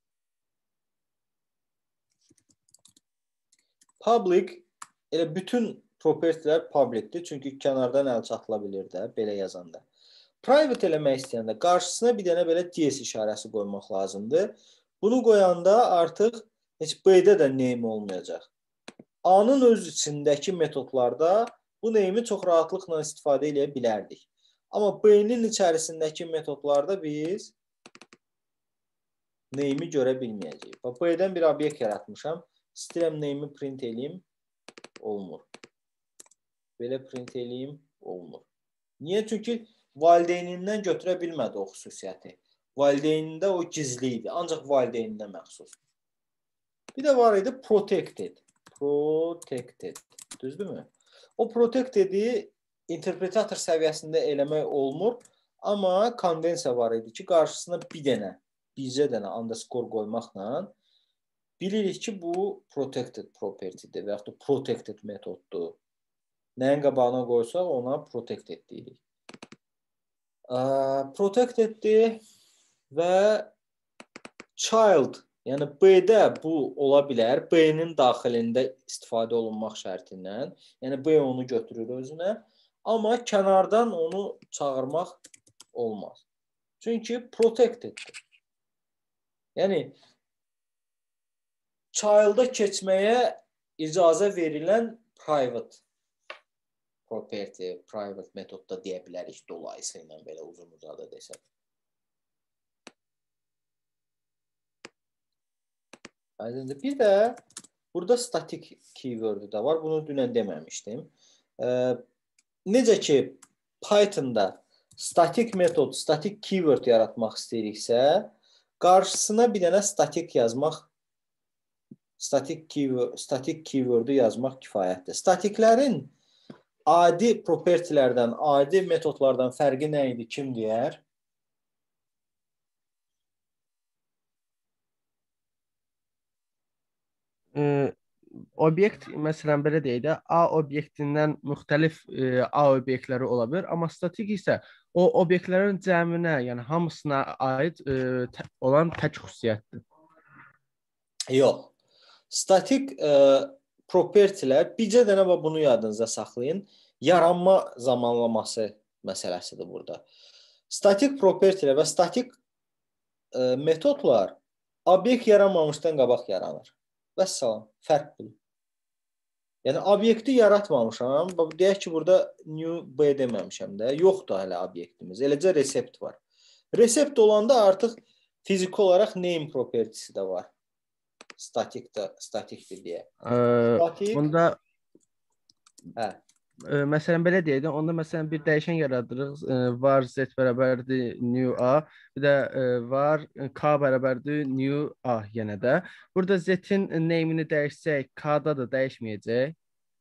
Public, elə bütün propertylər publicdir. Çünki kənardan əl çatıla bilir də, belə yazanda. Private eləmək istəyəndə qarşısına bir dənə belə D S işarəsi qoymaq lazımdır. Bunu qoyanda artıq heç B-də də name olmayacaq. A-nın öz içindəki metodlarda bu name'i çox rahatlıqla istifadə edə bilərdik. Amma B-nin içərisindəki metodlarda biz name'i görə bilməyəcəyik. B-dən bir obyekt yaratmışam. İstəyirəm name'i print eləyim. Olmur. Belə print eləyim. Olmur. Niyə? Çünki valideynindən götürə bilmədi o xüsusiyyəti. Valideynində o gizli idi. Ancaq valideyninə məxsus. Bir də var idi protected. Protected. Düzdürmü? O protected'i interpretator səviyyəsində eləmək olmur. Amma konvensiya var idi ki, qarşısına bir dənə, bircə dənə underscore qoymaqla bilirik ki, bu protected property'dir və yaxud da protected metoddur. Nəyin qabağına qoysaq ona protected deyirik. Protected'dir və child, yəni B-də bu ola bilər. B-nin daxilində istifadə olunmaq şərtindən. Yəni B onu götürür özünə. Amma kənardan onu çağırmaq olmaz. Çünki protecteddir. Yəni child'a keçməyə icazə verilən private property, private metodda deyə bilərik dolayısıyla belə uzun-uzadı desək. Bir də burada static keyword də var. Bunu dünən deməmişdim. Necə ki Python'da static metod, static keyword yaratmaq istəyiriksə, qarşısına bir dənə static yazmaq, static keyword, static keyword'u yazmaq kifayətdir. Statiklərin adi propertilərdən, adi metodlardan fərqi nə idi? Kim deyər? E, obyekt, məsələn, belə deyək də, A obyektindən müxtəlif e, A obyektləri ola bilər, amma statik isə o obyektlərin cəminə, yəni hamısına aid e, tə, olan tək xüsusiyyətdir. Yox. Statik e, propertilər, bircə dənə və bunu yadınızda saxlayın, yaranma zamanlaması məsələsidir burada. Statik propertilər və statik e, metodlar obyekt yaranmamışdan qabaq yaranır. Vəssalam, fərq budur. Yəni, obyekti yaratmamışam. Deyək ki, burada new B deməmişəm də. Yoxdur hələ obyektimiz. Eləcə resept var. Resept olanda artıq fiziki olaraq name propertisi də var. Statikdir, statikdir deyə. Statik. Bunda hə. e, məsələn belə deyək də, onda məsələn bir dəyişən yaradırıq. E, var z bərabərdir new a, bir də e, var k bərabərdir new a yenə də. Burada z-in name'ini dəyişsək, k-da da dəyişməyəcək.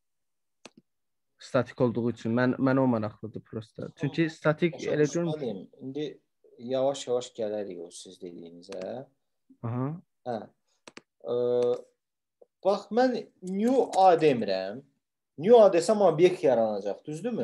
Statik olduğu üçün mən mən o maraqlıdır prosta. Çünki statik Başa elə görmüş. düşmədim. İndi yavaş-yavaş gələrik o siz dediyinizə. Aha. Hə. Ə, bax mən new a demirəm. New a desəm obyekt yaranacaq, düzdürmü?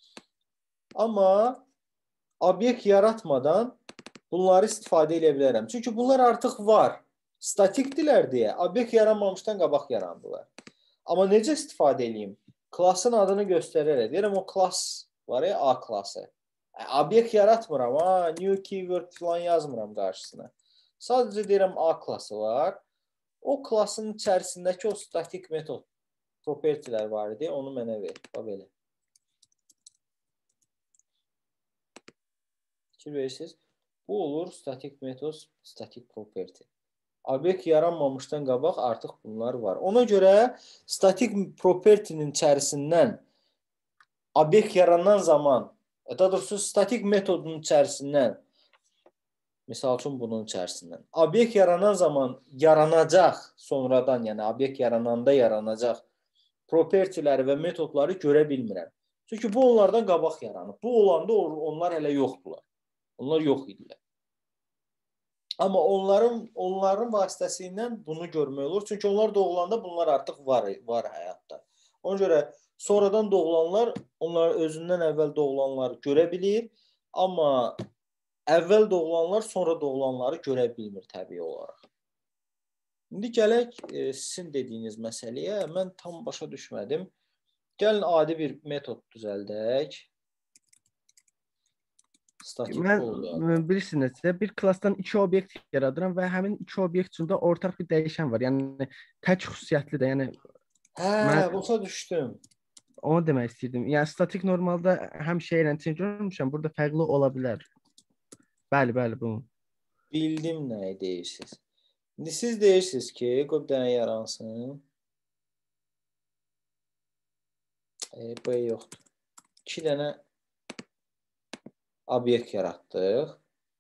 Amma obyekt yaratmadan bunları istifadə edə bilərəm. Çünki bunlar artıq var. Statikdilər deyə obyekt yaranmamışdan qabaq yarandılar. Amma necə istifadə edeyim? Klasın adını göstərərək. Deyirəm o klass var ya, A klası. Obyekt yaratmıram, ha, new keyword falan yazmıram qarşısına. Sadəcə deyirəm A klası var. O klasın içərisindəki o statik metod propertilər var idi. Onu mənə ver. Bax belə. Fikir verirsiniz. Bu olur statik metod, statik property. Obyekt yaranmamışdan qabaq artıq bunlar var. Ona görə statik property'nin içərisindən obyekt yaranan zaman, daha doğrusu statik metodun içərisindən, misal üçün bunun içərisindən, obyekt yaranan zaman yaranacaq sonradan, yəni obyekt yarananda yaranacaq property'ləri və metodları görə bilmirəm. Çünki bu onlardan qabaq yaranıb. Bu olanda onlar hələ yoxdular. Onlar yox idilər. Amma onların onların vasitəsilə bunu görmək olur. Çünki onlar doğulanda bunlar artıq var, var həyatda. Ona görə sonradan doğulanlar, onlar özündən əvvəl doğulanları görə bilir. Amma əvvəl doğulanlar sonra doğulanları görə bilmir təbii olaraq. İndi gələk e, sizin dediyiniz məsələyə. Mən tam başa düşmədim. Gəlin adi bir metod düzəldək. Statik Mən oldu. bilirsiniz, bir klassdan iki obyekt yaradıram və həmin iki obyekt üçün də ortaq bir dəyişən var. Yəni tək xüsusiyyətli də, yəni hə, mən başa düşdüm. onu demək istəyirdim. Yəni statik normalda həm şeylə görmüşəm, burada fərqli ola bilər. Bəli, bəli, bu. Bildim nəyi deyirsiniz. İndi siz deyirsiniz ki, qoy bir dənə yaransın. E, bu yoxdur. İki dənə obyekt yaratdıq.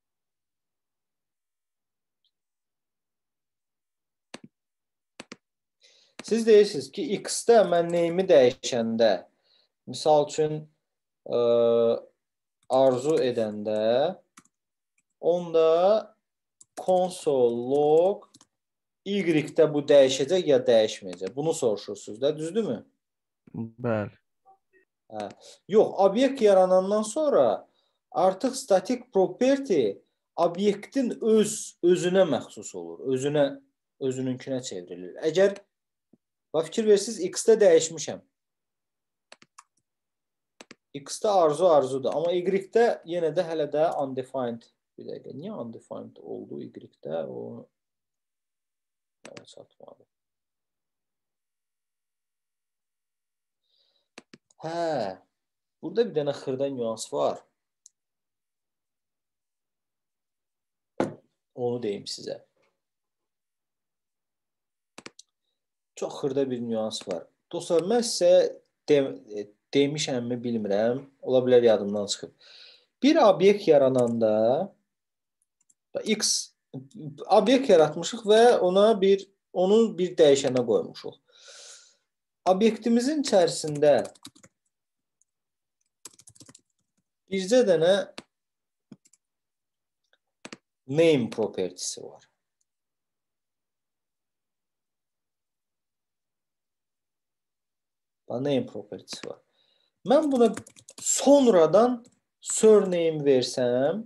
Siz deyirsiniz ki, x-də mən neyimi dəyişəndə, misal üçün ə, arzu edəndə, onda console log y-də bu dəyişəcək ya dəyişməyəcək. Bunu soruşursunuz da, düzdürmü? Bəli. Hə. Yox, obyekt yaranandan sonra artıq static property obyektin öz özünə məxsus olur. Özünə, özününkünə çevrilir. Əgər bax fikir versiniz, x-də dəyişmişəm. X-də arzu arzudur. Amma y-də yenə də hələ də undefined. Bir dəqiqə, niyə undefined oldu y-də? O hələ çatmadı. Hə, burada bir dənə xırda nüans var. Onu deyim sizə. Çox xırda bir nüans var. Dostlar, mən sizə de demişəmmi bilmirəm. Ola bilər yadımdan çıxıb. Bir obyekt yarananda x obyekt yaratmışıq və ona bir onun bir dəyişənə qoymuşuq. Obyektimizin içərisində bircə dənə name propertisi var. Name propertisi var. Mən buna sonradan surname versəm,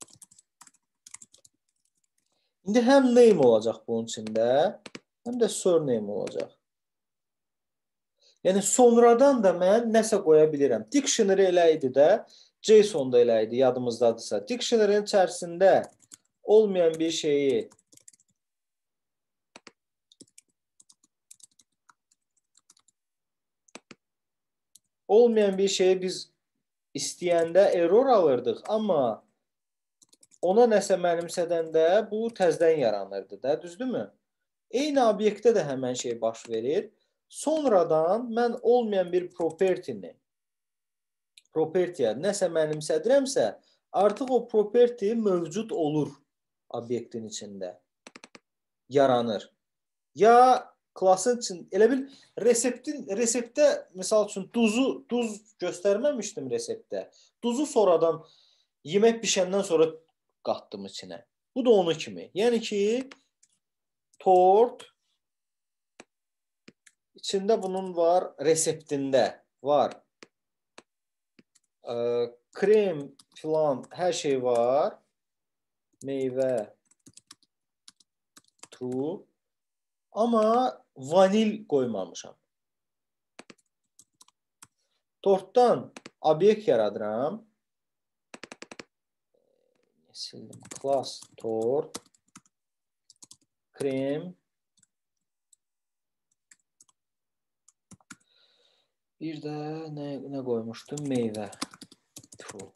indi həm name olacaq bunun içində, həm də surname olacaq. Yəni sonradan da mən nəsə qoya bilirəm. Dictionary elə idi də, JSON-da elə idi, yadımızdadırsa. Dictionary-nin içərisində olmayan bir şeyi olmayan bir şeyi biz istəyəndə error alırdıq, amma ona nəsə mənimsədəndə bu təzdən yaranırdı da, düzdürmü? Eyni obyektdə də həmən şey baş verir. Sonradan mən olmayan bir property-ni property-yə nəsə mənimsədirəmsə, artıq o property mövcud olur obyektin içində. Yaranır. Ya klasın üçün, elə bil reseptin, reseptdə, misal üçün duzu, duz göstərməmişdim reseptdə. Duzu sonradan yemək bişəndən sonra qatdım içinə. Bu da onu kimi. Yəni ki, tort içində bunun var, reseptində var. Ə, krem filan, hər şey var. Meyvə, true. Amma vanil qoymamışam. Tortdan obyekt yaradıram. Sildim. Class tort, krem, bir də nə, nə qoymuşdum? Meyvə. True.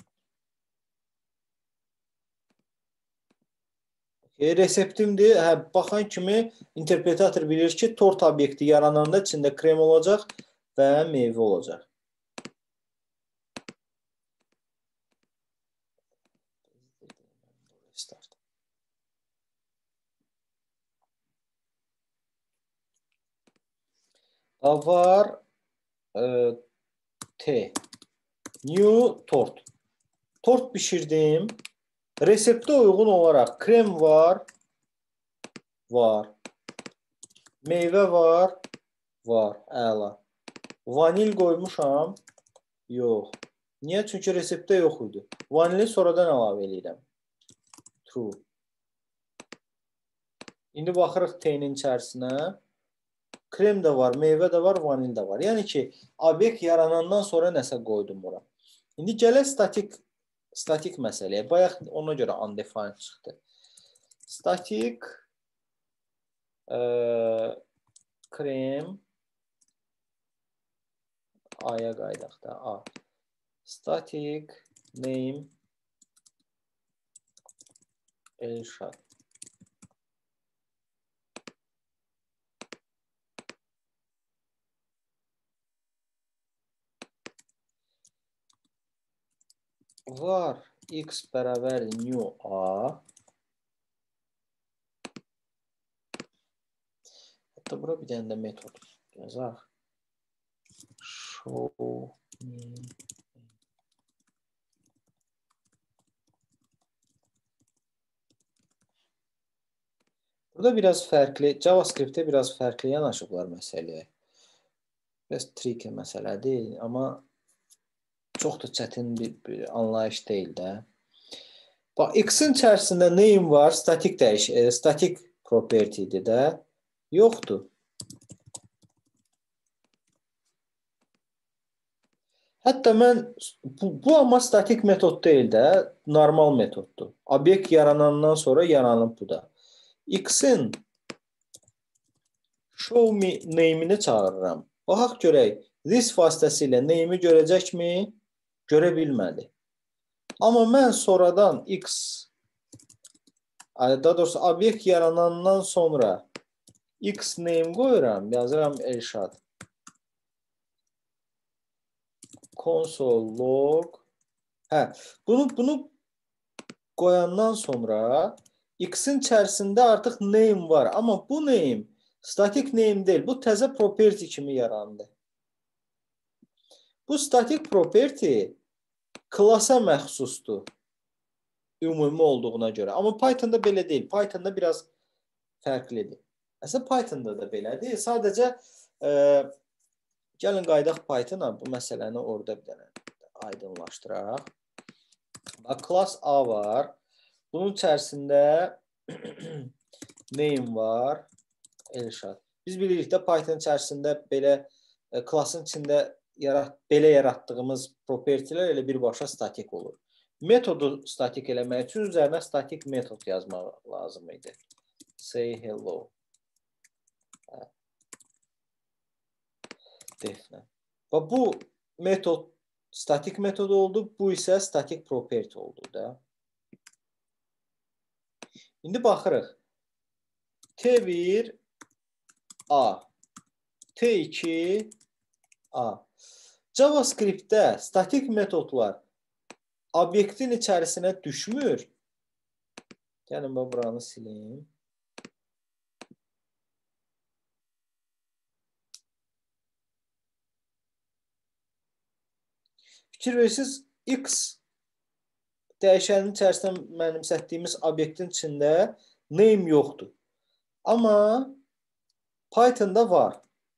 E, reseptimdir. Hə, baxan kimi interpretator bilir ki, tort obyekti yarananda içində krem olacaq və meyvə olacaq. Var e, T. New tort. Tort bişirdim. Reseptə uyğun olaraq krem var. Var. Meyvə var. Var. Əla. Vanil qoymuşam. Yox. Niyə? Çünki reseptdə yox idi. Vanili sonradan əlavə edirəm. True. İndi baxırıq T-nin içərisinə. Krem də var, meyvə də var, vanil də var. Yəni ki, obyekt yaranandan sonra nəsə qoydum bura. İndi gələk statik, statik məsələyə. Bayaq ona görə undefined çıxdı. Statik e, krem A-ya qaydaq da. A. Static name Elşad. Var x bərabər new a. Hətta bura bir dənə də metod yazaq. Show me. Burada biraz fərqli, JavaScript-də biraz fərqli yanaşıblar məsələyə. Biraz tricky məsələdir, amma çox da çətin bir, bir anlayış deyil də. Bax, x-in içərisində name var, statik dəyiş, e, statik property-dir də. Yoxdur. Hətta mən, bu, bu amma statik metod deyil də, normal metoddur. Obyekt yaranandan sonra yaranıb bu da. X-in show me name-ini çağırıram. Baxaq görək, this vasitəsilə name-i görəcəkmi? Görə bilmədi. Amma mən sonradan x, daha doğrusu obyekt yaranandan sonra x name qoyuram, yazıram Elşad. Console log. Hə, bunu, bunu qoyandan sonra x-in içərisində artıq name var. Amma bu name statik name deyil. Bu təzə property kimi yarandı. Bu statik property klasa məxsusdur. Ümumi olduğuna görə. Amma Python'da belə deyil. Python'da biraz fərqlidir. Əslində Python'da da belədir. Sadəcə e, gəlin qaydaq Python'a bu məsələni orada bir dənə aydınlaşdıraq. Bax, class A var. Bunun içərisində name var. Elşad. Biz bilirik də Python içərisində belə e, klasın içində yarat, belə yaratdığımız propertilər elə birbaşa statik olur. Metodu statik eləmək üçün üzərinə statik metod yazmaq lazım idi. Say hello. Hə. Defne. Və bu metod statik metod oldu, bu isə statik property oldu da. İndi baxırıq. T bir A, T iki A. JavaScript-də statik metodlar obyektin içərisinə düşmür. Gəlin, ben buranı sileyim. Fikir verirsiniz, X dəyişənin içərisində mənimsətdiyimiz obyektin içində name yoxdur. Amma Python'da var.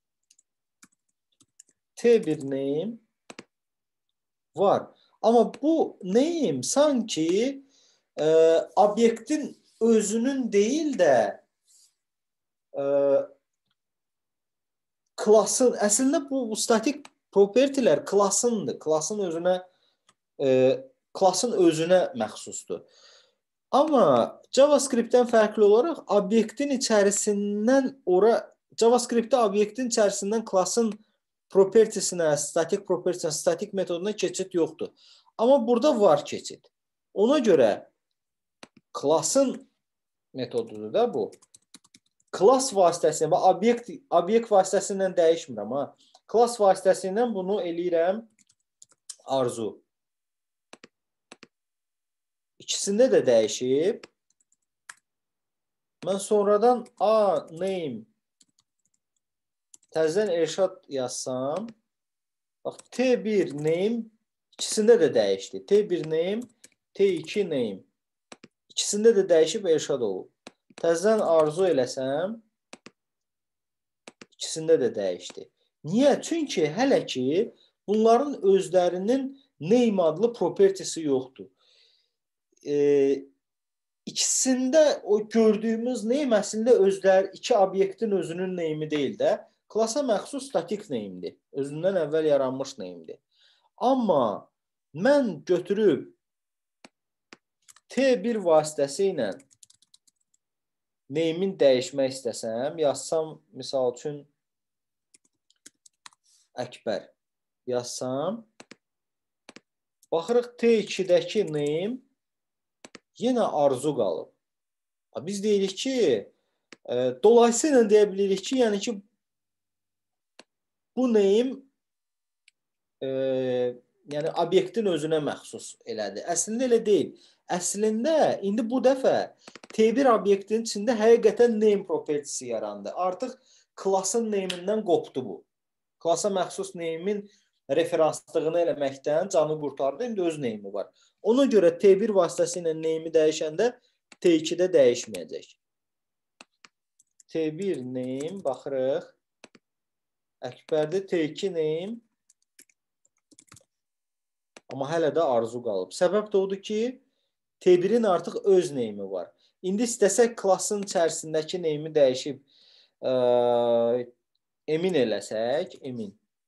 T bir name var. Amma bu name sanki e, obyektin özünün değil de e, klasın, əslində bu, bu statik propertilər klasındır. Klasın özünə e, klasın özünə məxsusdur. Amma JavaScript-dən fərqli olaraq obyektin içərisindən ora JavaScript-də obyektin içərisindən klasın propertisinə, statik propertisinə, statik metoduna keçid yoxdur. Amma burada var keçid. Ona görə klasın metodudur da bu. Class vasitəsilə, obyekt, obyekt vasitəsilə dəyişmirəm. Ha? Class vasitəsilə bunu eləyirəm arzu. İkisində də dəyişib. Mən sonradan a name təzədən Elşad yazsam, bax, T bir name ikisində də dəyişdi. T bir name, T iki name. İkisində də dəyişib Elşad olub. Təzədən arzu eləsəm, ikisində də dəyişdi. Niyə? Çünki hələ ki bunların özlərinin name adlı propertisi yoxdur. E, ikisində o gördüyümüz name əslində özlər, iki obyektin özünün name'i deyil də, klasa məxsus statik name'dir. Özündən əvvəl yaranmış name'dir. Amma mən götürüb T bir vasitəsi ilə name'in dəyişmək istəsəm, yazsam, misal üçün Əkbər yazsam, baxırıq T ikidəki name yenə arzu qalıb. Biz deyirik ki, e, dolayısıyla deyə bilirik ki, yəni ki, bu name e, yəni obyektin özünə məxsus elədir. Əslində elə deyil. Əslində, indi bu dəfə T bir obyektin içində həqiqətən name propertisi yarandı. Artıq klasın name'indən qopdu bu. Klasa məxsus name'in referanslığını eləməkdən canı qurtardı. İndi öz name'i var. Ona görə T bir vasitəsilə name'i dəyişəndə T ikidə dəyişməyəcək. T bir name, baxırıq. Əkbərdə T iki name. Amma hələ də arzu qalıb. Səbəb də odur ki, T birin artıq öz name'i var. İndi istəsək klasın içərisindəki name'i dəyişib ə, emin eləsək, emin.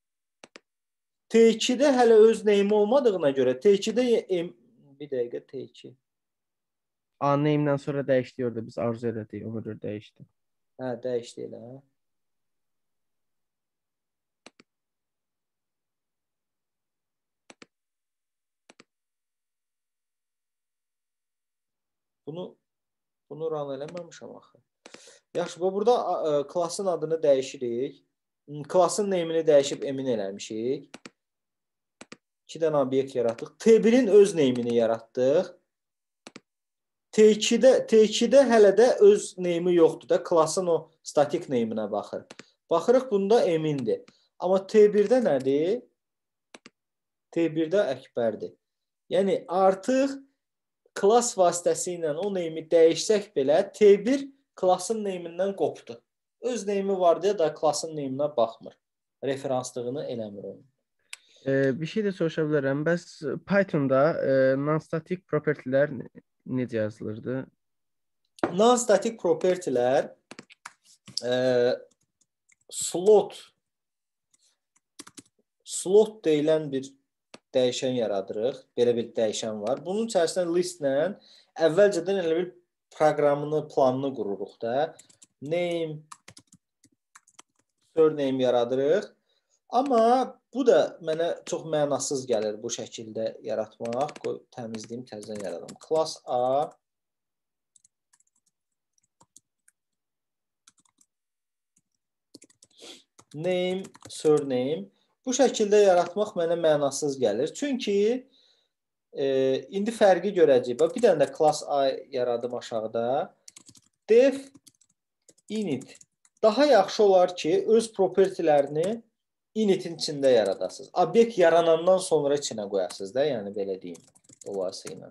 T ikidə hələ öz name'i olmadığına görə T ikidə em, bir dəqiqə T iki. A name'dən sonra dəyişdi orada biz arzu elədik, ona görə dəyişdi. Hə, dəyişdi elə. Bunu bunu run eləməmişəm axı. Yaxşı, bu burada ə, klasın adını dəyişirik. Klasın name'ini dəyişib emin eləmişik. iki dənə obyekt yaratdıq. T birin öz name'ini yaratdıq. T ikidə T ikidə hələ də öz name'i yoxdur da, klasın o statik name'inə baxır. Baxırıq, bunda emindir. Amma T birdə nədir? T birdə Əkbərdir. Yəni artıq klas vasitəsilə o name'i dəyişsək belə T bir klasın name'indən qopdu. Öz name'i var deyə da klasın name'inə baxmır. Referanslığını eləmir onun. Ee, bir şey də soruşa bilərəm. Bəs Python'da e, non-static propertilər necə yazılırdı? Non-static propertilər e, slot slot deyilən bir dəyişən yaradırıq. Belə bir dəyişən var. Bunun içərisində listlə əvvəlcədən elə bir proqramını, planını qururuq da. Name, surname yaradırıq. Amma bu da mənə çox mənasız gəlir bu şəkildə yaratmaq. Qoy, təmizləyim, təzədən yaradım. Class A name, surname. Bu şəkildə yaratmaq mənə mənasız gəlir. Çünki e, indi fərqi görəcəyik. Bir dənə də class A yaradım aşağıda. Def init. Daha yaxşı olar ki, öz propertilərini initin içində yaradasınız. Obyekt yaranandan sonra içinə qoyasınız da, yəni belə deyim. Dolayısıyla.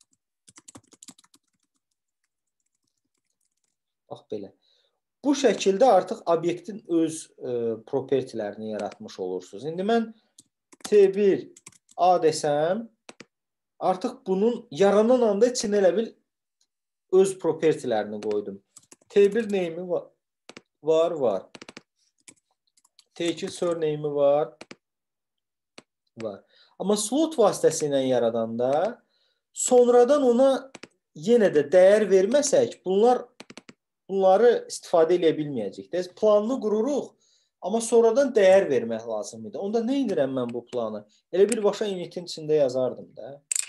Bax belə. Bu şəkildə artıq obyektin öz e, propertilərini yaratmış olursunuz. İndi mən T bir A desəm, artıq bunun yaranan anda içinə elə bil öz propertilərini qoydum. T bir name'i var, var, var. T iki surname'i var, var. Amma slot vasitəsilə yaradanda sonradan ona yenə də dəyər verməsək, bunlar bunları istifadə edə bilməyəcək. Planını qururuq, amma sonradan dəyər vermək lazım idi. Onda nə edirəm mən bu planı? Elə birbaşa initin içində yazardım da.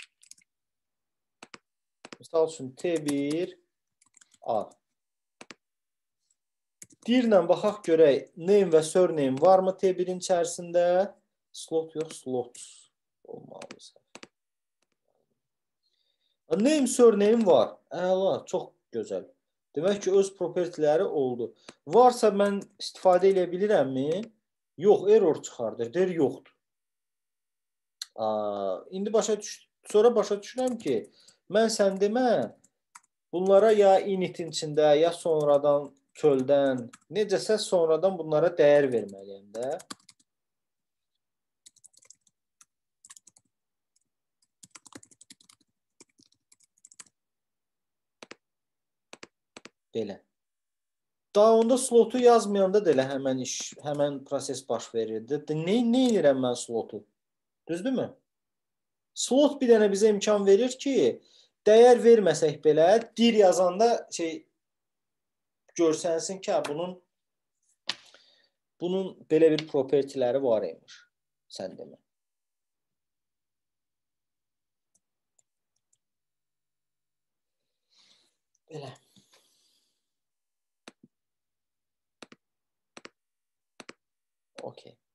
Misal üçün T bir A. Dirlə baxaq görək, name və surname varmı T birin içərisində? Slot yox, slot olmalı. Name, surname var. Əla, çox gözəl. Demək ki, öz propertiləri oldu. Varsa mən istifadə edə bilirəmmi? Yox, error çıxardır. Der, yoxdur. Aa, indi başa düş sonra başa düşürəm ki, mən sən demə, bunlara ya initin içində, ya sonradan çöldən, necəsə sonradan bunlara dəyər verməliyəm də. Belə. Daha onda slotu yazmayanda da elə həmən iş, həmən proses baş verirdi. Nə, nə edirəm mən slotu? Düzdürmü? Slot bir dənə bizə imkan verir ki, dəyər verməsək belə, dir yazanda şey görsənsin ki, bunun bunun belə bir propertiləri var imiş. Sən demə. Belə. Okay.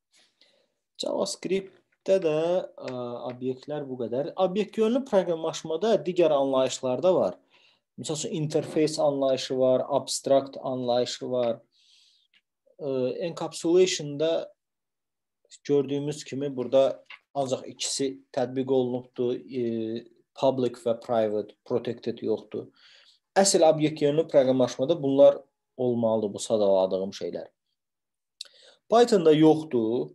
JavaScriptdə də ə, obyektlər bu qədər. Obyekt yönlü proqramlaşmada digər anlayışlar da var. Məsəl üçün interface anlayışı var, abstract anlayışı var. Ə, encapsulation-da gördüyümüz kimi burada ancaq ikisi tətbiq olunubdur. E, public və private, protected yoxdur. Əsl obyekt yönlü proqramlaşmada bunlar olmalıdır, bu sadaladığım şeylər. Python'da yoxdur.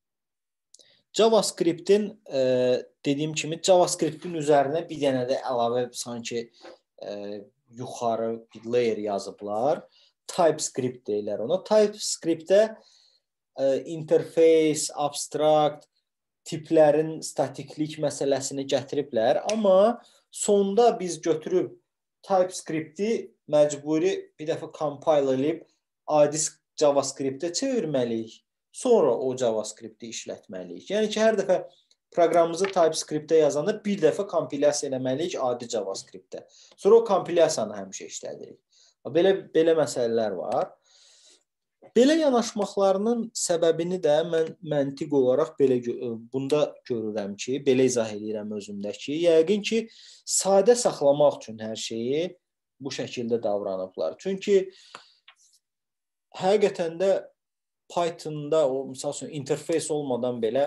JavaScript'in e, dediyim kimi JavaScript'in üzərinə bir dənə də əlavə sanki e, yuxarı bir layer yazıblar. TypeScript deyirlər ona. TypeScript'də e, interface, abstract, tiplərin statiklik məsələsini gətiriblər. Amma sonda biz götürüb TypeScript'i məcburi bir dəfə compile edib adi JavaScript'ə çevirməliyik. Sonra o JavaScript'i işlətməliyik. Yəni ki, hər dəfə proqramımızı TypeScript'ə yazanda bir dəfə kompilyasiya eləməliyik adi JavaScript'ə. Sonra o kompilyasiyanı həmişə işlədirik. Belə, belə məsələlər var. Belə yanaşmaqlarının səbəbini də mən məntiq olaraq belə bunda görürəm ki, belə izah edirəm özümdə ki, yəqin ki, sadə saxlamaq üçün hər şeyi bu şəkildə davranıblar. Çünki həqiqətən də Python'da o, misal üçün, interface olmadan belə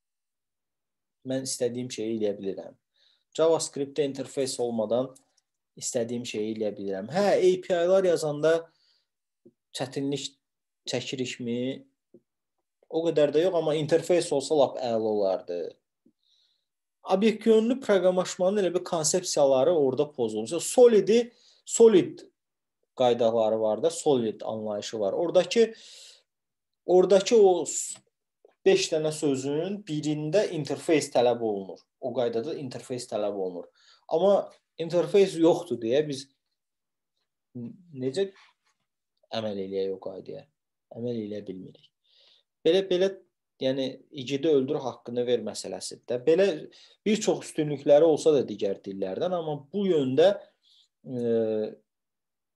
mən istədiyim şeyi eləyə bilirəm. JavaScript'də interface olmadan istədiyim şeyi eləyə bilirəm. Hə, A P I'lar yazanda çətinlik çəkirikmi? O qədər də yox, amma interface olsa lap əla olardı. Obyekt yönlü proqramlaşmanın elə bir konsepsiyaları orada pozulmuş. Solid'i, solid qaydaları var da, solid anlayışı var. Oradakı Oradakı o beş dənə sözün birində interface tələb olunur. O qaydada interface tələb olunur. Amma interface yoxdur deyə biz necə əməl eləyək o qaydaya? Əməl eləyə bilmirik. Belə belə, yəni igidi öldür, haqqını ver məsələsidir də. Belə bir çox üstünlükləri olsa da digər dillərdən, amma bu yöndə e,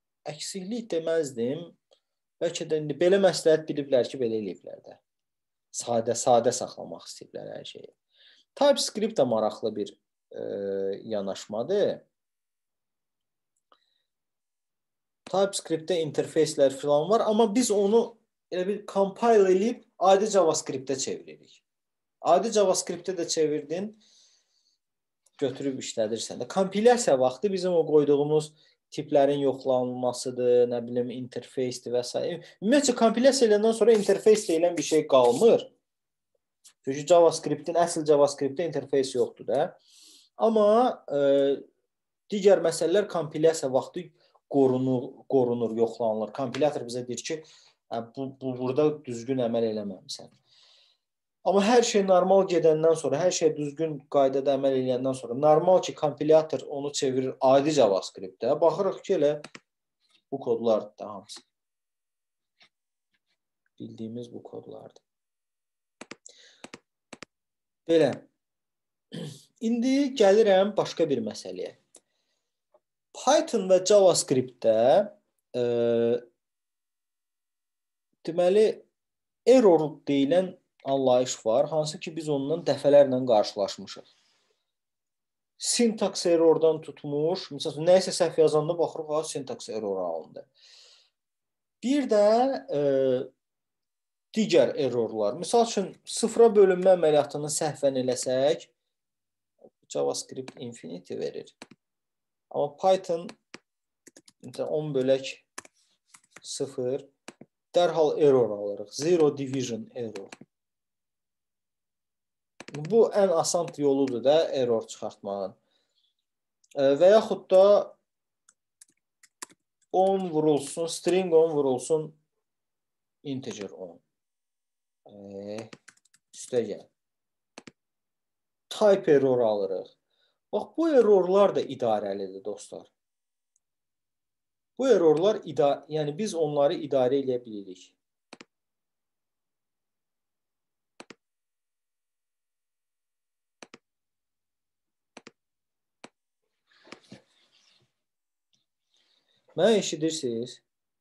əksiklik deməzdim. Bəlkə də indi belə məsləhət biliblər ki, belə eləyiblər də. sadə-sadə saxlamaq istəyiblər hər şeyi. TypeScript də maraqlı bir e, yanaşmadır. TypeScript-də interfeyslər falan var, amma biz onu elə bir compile edib adi JavaScript-ə çeviririk. Adi JavaScript-ə də çevirdin, götürüb işlədirsən də. Kompilyasiya vaxtı bizim o qoyduğumuz tiplərin yoxlanılmasıdır, nə bilim, interfeysdir və s. Ümumiyyətcə, kompilyasiya edəndən sonra interfeys deyilən bir şey qalmır. Çünki JavaScript-in, əsl JavaScript-də interfeys yoxdur da. Amma e, digər məsələlər kompilyasiya vaxtı qorunur, qorunur, yoxlanılır. Kompilyator bizə deyir ki, bu, bu burada düzgün əməl eləməmisən. Amma hər şey normal gedəndən sonra, hər şey düzgün qaydada əməl edəndən sonra, normal ki, kompilyator onu çevirir adi JavaScript-də. Baxırıq ki, elə bu kodlardır da hamısı. Bildiyimiz bu kodlardır. Belə. İndi gəlirəm başqa bir məsələyə. Python və JavaScript-də e, deməli, error deyilən anlayış var, hansı ki biz ondan dəfələrlə qarşılaşmışıq. Syntax errordan tutmuş, məsələn, nəyəsə səhv yazanda baxırıq, ha, syntax error alındı. Bir də e, digər errorlar. Misal üçün, sıfıra bölünmə əməliyyatını səhvən eləsək, JavaScript infinity verir. Amma Python on bölək sıfır dərhal error alırıq. Zero division error. Bu ən asan yoludur da error çıxartmağın. Və yaxud da on vurulsun, string on vurulsun, integer on. E, üstə gəl. Type error alırıq. Bax, bu errorlar da idarəlidir, dostlar. Bu errorlar, yəni biz onları idarə edə bilirik. Mənə eşidirsiniz?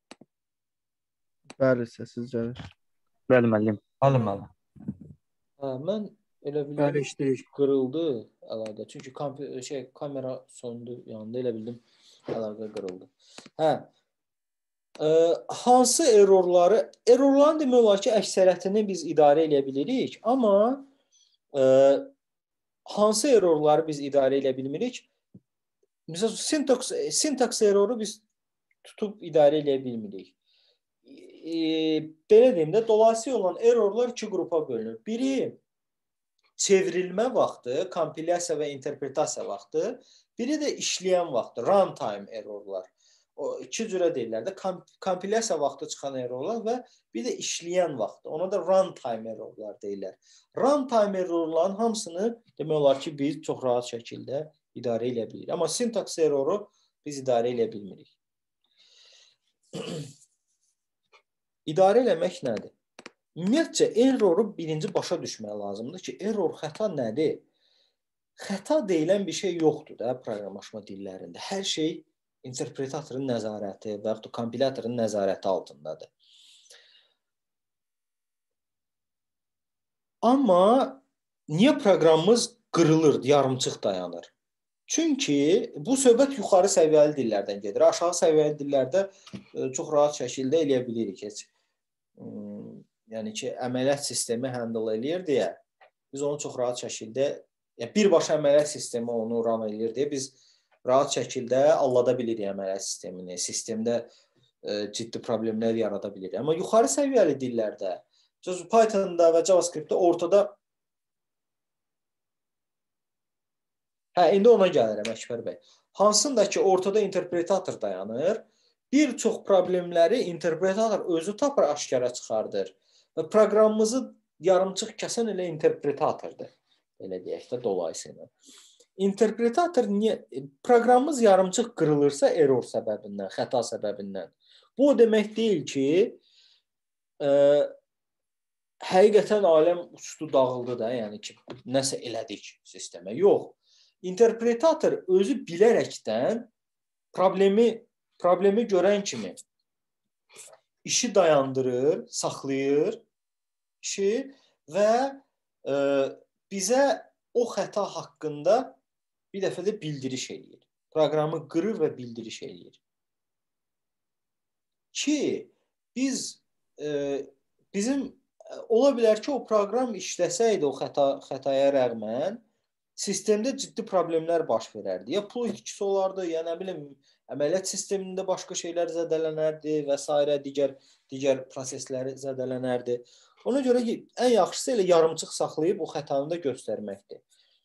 Bəli, səssiz gəlir. Bəli, müəllim. Bəli, müəllim. Hə, mən elə Bəli, bildim işləyirik. qırıldı əlaqə. Çünki şey, kamera sondu yanında, elə bildim əlaqə qırıldı. Hə. E, hansı errorları, errorların demək olar ki, əksəriyyətini biz idarə edə bilirik, amma e, hansı errorları biz idarə edə bilmirik? Məsələn, syntax, syntax erroru biz tutub idarə edə bilmirik. E, belə deyim də, dolayısıyla olan errorlar iki qrupa bölünür. Biri çevrilmə vaxtı, kompilyasiya və interpretasiya vaxtı, biri də işləyən vaxtı, runtime errorlar. O iki cürə deyirlər də, kompilyasiya vaxtı çıxan errorlar və bir də işləyən vaxtı. Ona da runtime errorlar deyirlər. Runtime errorların hamısını demək olar ki, biz çox rahat şəkildə idarə edə bilirik. Amma syntax erroru biz idarə edə bilmirik. İdarə eləmək nədir? Ümumiyyətcə, erroru birinci başa düşmək lazımdır ki, error xəta nədir? Xəta deyilən bir şey yoxdur da proqramlaşma dillərində. Hər şey interpretatorun nəzarəti və yaxud da kompilyatorun nəzarəti altındadır. Amma niyə proqramımız qırılır, yarımçıq dayanır? Çünki bu söhbət yuxarı səviyyəli dillərdən gedir. Aşağı səviyyəli dillərdə çox rahat şəkildə eləyə bilirik. Heç, yəni ki, əməliyyat sistemi handle eləyir deyə, biz onu çox rahat şəkildə, yəni birbaşa əməliyyat sistemi onu run eləyir deyə, biz rahat şəkildə allada bilirik əməliyyat sistemini, sistemdə e, ciddi problemlər yarada bilirik. Amma yuxarı səviyyəli dillərdə, Python'da və JavaScript'də ortada, hə, indi ona gəlirəm Əkbər bəy. Hansında ki, ortada interpretator dayanır, bir çox problemləri interpretator özü tapır, aşkara çıxardır və proqramımızı yarımçıq kəsən elə interpretatordur. Elə deyək də dolayısıyla. İnterpretator niyə, proqramımız yarımçıq qırılırsa error səbəbindən, xəta səbəbindən. Bu o demək deyil ki, e, həqiqətən aləm uçdu, dağıldı da, yəni ki, nəsə elədik sistemə. Yox. İnterpretator özü bilərəkdən problemi, problemi görən kimi işi dayandırır, saxlayır işi və e, bizə o xəta haqqında bir dəfə də bildiriş eləyir. Proqramı qırır və bildiriş eləyir. Ki biz e, bizim ola bilər ki, o proqram işləsəydi o xəta, xətaya rəğmən sistemdə ciddi problemlər baş verərdi. Ya pul itkisi olardı, ya nə bilim, əməliyyat sistemində başqa şeylər zədələnərdi və s. digər digər proseslər zədələnərdi. Ona görə ki, ən yaxşısı elə yarımçıq saxlayıb o xətanı da göstərməkdir.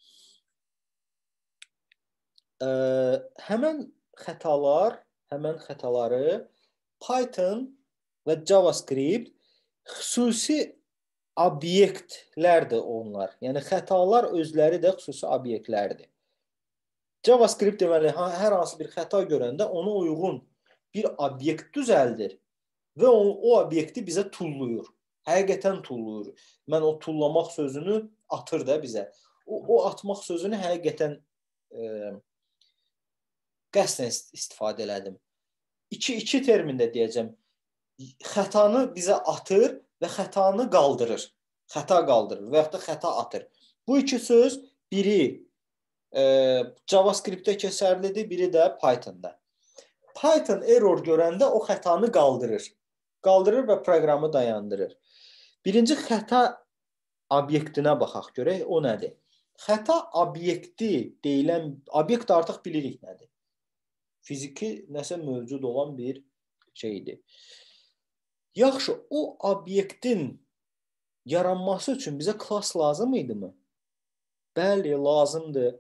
Ə, həmən xətalar, həmən xətaları Python və JavaScript xüsusi obyektlərdir onlar. Yəni xətalar özləri də xüsusi obyektlərdir. JavaScript deməli hər hansı bir xəta görəndə ona uyğun bir obyekt düzəldir və o, o obyekti bizə tulluyur. Həqiqətən tulluyur. Mən o tullamaq sözünü atır da bizə. O, o atmaq sözünü həqiqətən e, qəsdən istifadə elədim. İki, iki termində deyəcəm. Xətanı bizə atır və xətanı qaldırır. Xəta qaldırır və yaxud da xəta atır. Bu iki söz biri e, JavaScript-də keçərlidir, biri də Python-da. Python error görəndə o xətanı qaldırır. Qaldırır və proqramı dayandırır. Birinci xəta obyektinə baxaq görək, o nədir? Xəta obyekti deyilən, obyekt artıq bilirik nədir? Fiziki nəsə mövcud olan bir şeydir. Yaxşı, o obyektin yaranması üçün bizə class lazım idi mi? Bəli, lazımdır.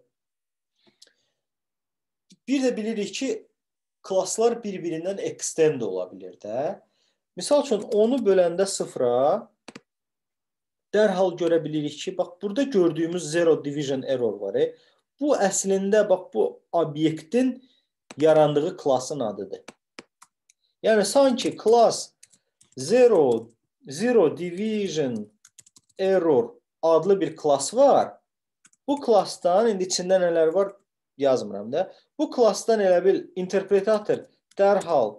Bir də bilirik ki, klasslar bir-birindən extend ola bilir də. Misal üçün, onu böləndə sıfıra dərhal görə bilirik ki, bax, burada gördüyümüz zero division error var. E. Bu əslində, bax, bu obyektin yarandığı klassın adıdır. Yəni, sanki class zero, zero division error adlı bir klass var. Bu klassdan, indi içində nələr var yazmıram da. Bu klassdan elə bil interpretator dərhal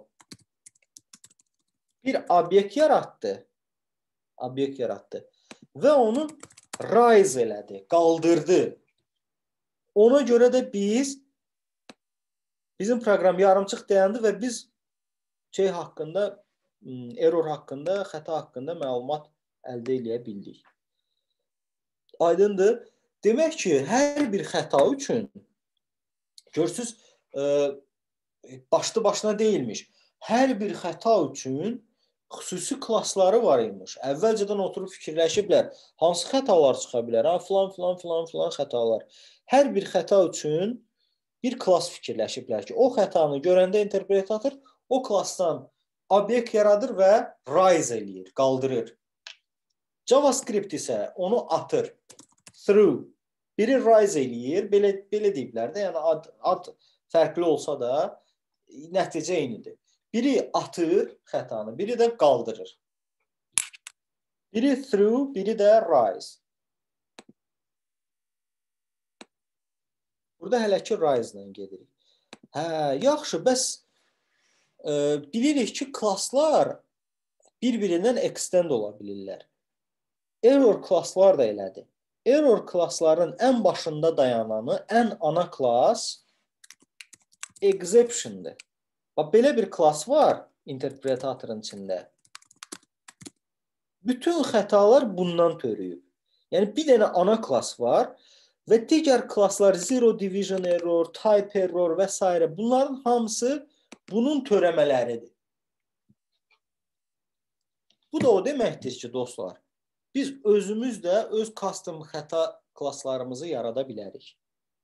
bir obyekt yaratdı. Obyekt yaratdı. Və onu rise elədi, qaldırdı. Ona görə də biz, bizim proqram yarımçıq dayandı və biz şey haqqında, error haqqında, xəta haqqında məlumat əldə eləyə bildik. Aydındır. Demək ki, hər bir xəta üçün, görürsünüz, başlı başına deyilmiş. Hər bir xəta üçün xüsusi klassları var imiş. Əvvəlcədən oturub fikirləşiblər. Hansı xətalar çıxa bilər? Ha, filan, filan, filan, filan xətalar. Hər bir xəta üçün bir klass fikirləşiblər ki, o xətanı görəndə interpretator o klassdan obyekt yaradır və rise eləyir, qaldırır. JavaScript isə onu atır. Through. Biri rise eləyir, belə, belə deyiblər də, yəni ad, ad fərqli olsa da nəticə eynidir. Biri atır xətanı, biri də qaldırır. Biri through, biri də rise. Burada hələ ki rise ilə gedirik. Hə, yaxşı, bəs e, bilirik ki, klasslar bir-birindən extend ola bilirlər. Error klasslar da elədir. Error klassların ən başında dayananı, ən ana klass exception'dır. Bax, belə bir klass var interpretatorun içində. Bütün xətalar bundan törüyüb. Yəni, bir dənə ana klass var və digər klasslar zero division error, type error və s. Bunların hamısı bunun törəmələridir. Bu da o deməkdir ki, dostlar, biz özümüz də öz custom xəta klasslarımızı yarada bilərik.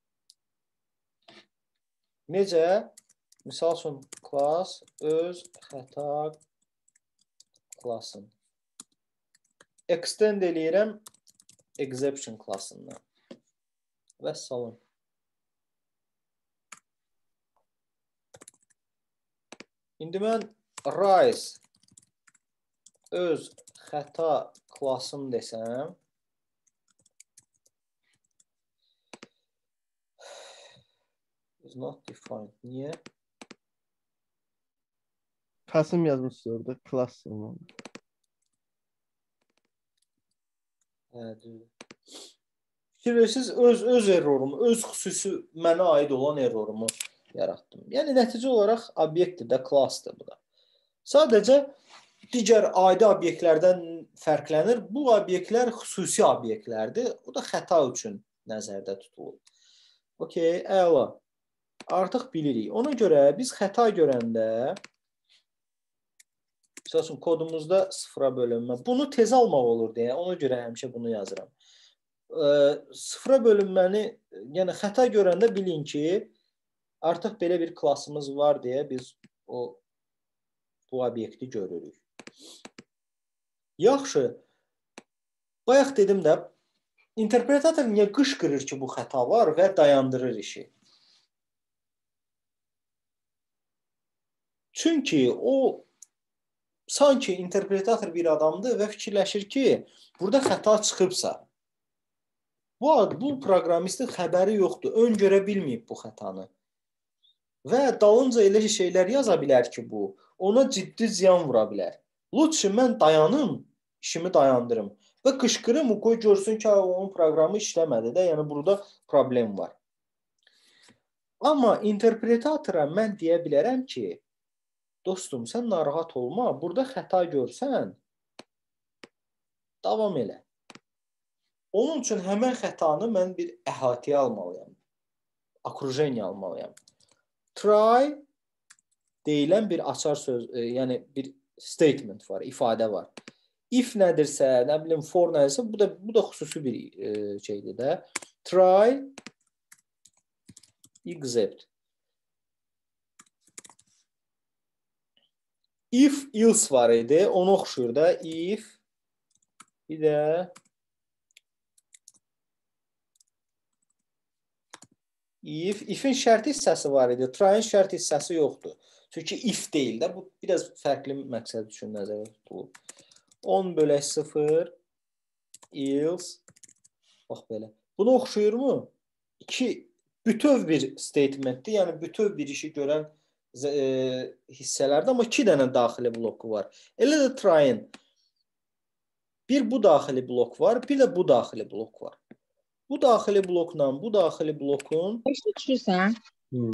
Necə? Misal üçün, class öz xəta klassın. Extend eləyirəm exception klassından. Və salın. İndi mən rise öz xəta klassım desəm, is not defined. Niyə? Kasım yazmışdı orada, klassım. Fikirlərsiniz, öz, öz errorumu, öz xüsusi mənə aid olan errorumu yaratdım. Yəni, nəticə olaraq obyektdir də, klassdır bu da. Sadəcə, digər adi obyektlərdən fərqlənir. Bu obyektlər xüsusi obyektlərdir. O da xəta üçün nəzərdə tutulur. Okey, əla. Artıq bilirik. Ona görə biz xəta görəndə məsəl üçün kodumuzda sıfıra bölünmə. Bunu tez almaq olur deyə. Ona görə həmişə bunu yazıram. Sıfıra bölünməni, yəni xəta görəndə bilin ki, artıq belə bir klassımız var deyə biz o bu obyekti görürük. Yaxşı. Bayaq dedim də, interpretator niyə qışqırır ki, bu xəta var və dayandırır işi? Çünki o sanki interpretator bir adamdır və fikirləşir ki, burada xəta çıxıbsa, bu, bu proqramistin xəbəri yoxdur, ön görə bilməyib bu xətanı. Və dalınca elə şeylər yaza bilər ki, bu ona ciddi ziyan vura bilər. Lütfü mən dayanım, işimi dayandırım və qışqırım, o qoy görsün ki, onun proqramı işləmədi də, yəni burada problem var. Amma interpretatora mən deyə bilərəm ki, dostum, sən narahat olma, burada xəta görsən, davam elə. Onun üçün həmən xətanı mən bir əhatəyə almalıyam, akrujeniya almalıyam. Try deyilən bir açar söz, e, yəni bir statement var, ifadə var. If nədirsə, nə bilim, for nədirsə, bu da, bu da xüsusi bir e, şeydir də. Try except. If else var idi, onu oxşuyur da. If, bir də if, if'in şərti hissəsi var idi. Try'ın şərt hissəsi yoxdur. Çünki if deyil də, bu biraz fərqli məqsəd üçün nəzərdə tutulur. on bölək sıfır, else, bax belə. Bunu oxşuyurmu? İki, bütöv bir statementdir, yəni bütöv bir işi görən e, hissələrdə, amma iki dənə daxili bloku var. Elə də try'ın bir bu daxili blok var, bir də bu daxili blok var. Bu daxili blokla bu daxili blokun... Başa düşürsən? Hmm.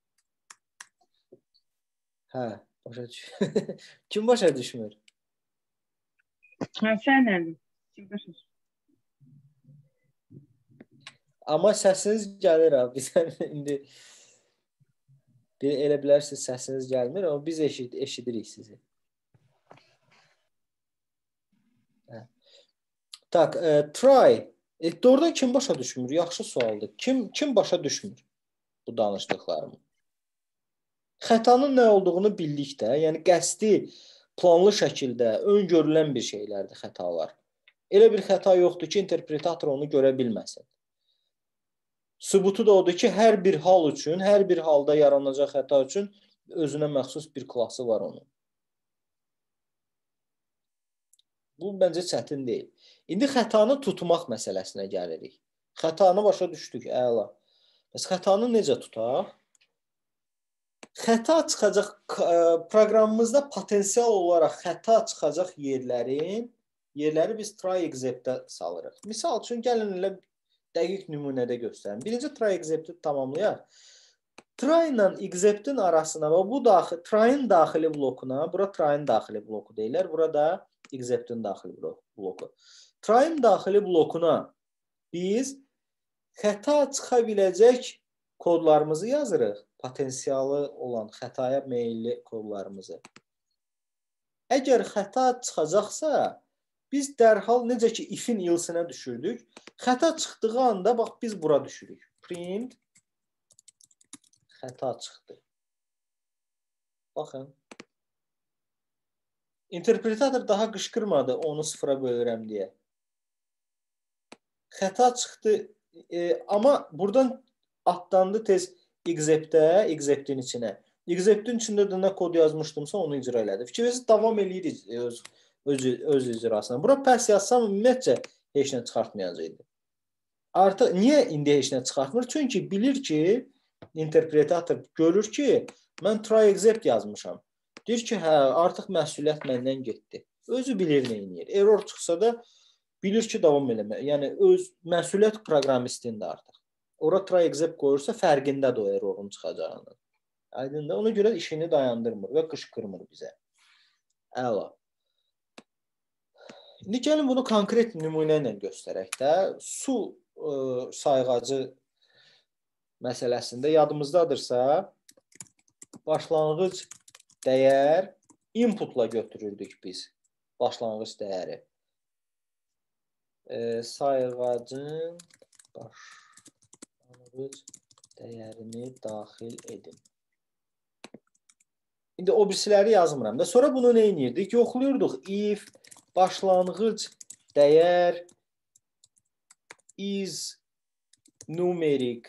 Hə, başa düşür. Kim başa düşmür? Hə, sən nədir? Kim başa düşür? Amma səsiniz gəlir abi. Bizən indi elə bilərsiniz səsiniz gəlmir, amma biz eşid eşidirik sizi. Hə. Tak, e, try. E, doğrudan kim başa düşmür? Yaxşı sualdır. Kim kim başa düşmür bu danışdıqlarımı? Xətanın nə olduğunu bildik də. Yəni qəsdi, planlı şəkildə öngörülən bir şeylərdir xətalar. Elə bir xəta yoxdur ki, interpretator onu görə bilməsin. Sübutu da odur ki, hər bir hal üçün, hər bir halda yaranacaq xəta üçün özünə məxsus bir klası var onun. Bu bəncə çətin deyil. İndi xətanı tutmaq məsələsinə gəlirik. Xətanı başa düşdük, əla. Bəs xətanı necə tutaq? Xəta çıxacaq, proqramımızda potensial olaraq xəta çıxacaq yerlərin, yerləri biz try except'ə salırıq. Misal üçün, gəlin elə dəqiq nümunədə göstərin. Birinci try except'i tamamlayaq. Try ilə except'in arasına və bu daxil, try'ın daxili blokuna, bura try'ın daxili bloku deyilər, burada except'in daxili bloku. Try'ın daxili blokuna biz xəta çıxa biləcək kodlarımızı yazırıq. Potensialı olan xətaya meyilli kodlarımızı. Əgər xəta çıxacaqsa, biz dərhal necə ki if'in ilsinə düşürdük. Xəta çıxdığı anda bax biz bura düşürük. Print xəta çıxdı. Baxın. İnterpretator daha qışqırmadı onu sıfıra bölürəm deyə. Xəta çıxdı, e, amma buradan atlandı tez except'ə, except'in içinə. Except'in içində də nə kod yazmışdımsa onu icra elədi. Fikirləşin, davam eləyirik öz, öz, öz icrasına. Bura pəs yazsam ümumiyyətcə heç nə çıxartmayacaqdı. Artıq niyə indi heç nə çıxartmır? Çünki bilir ki, interpretator görür ki, mən try except yazmışam. Deyir ki, hə, artıq məsuliyyət məndən getdi. Özü bilir nə edir. Error çıxsa da bilir ki davam eləmə. Yəni öz məsuliyyət proqramistində artıq. Ora try except qoyursa fərqindədir o errorun çıxacağını. Aydındır. Ona görə işini dayandırmır və qışqırmır bizə. Əla. İndi gəlin bunu konkret nümunə ilə göstərək də. Su ə, sayğacı məsələsində yadımızdadırsa, başlanğıc dəyər inputla götürürdük biz. Başlanğıc dəyəri. E, sayğacın başlanğıc dəyərini daxil edin. İndi o birisiləri yazmıram da. Sonra bunu nə edirdik? Yoxluyurduq. If başlanğıc dəyər is numeric.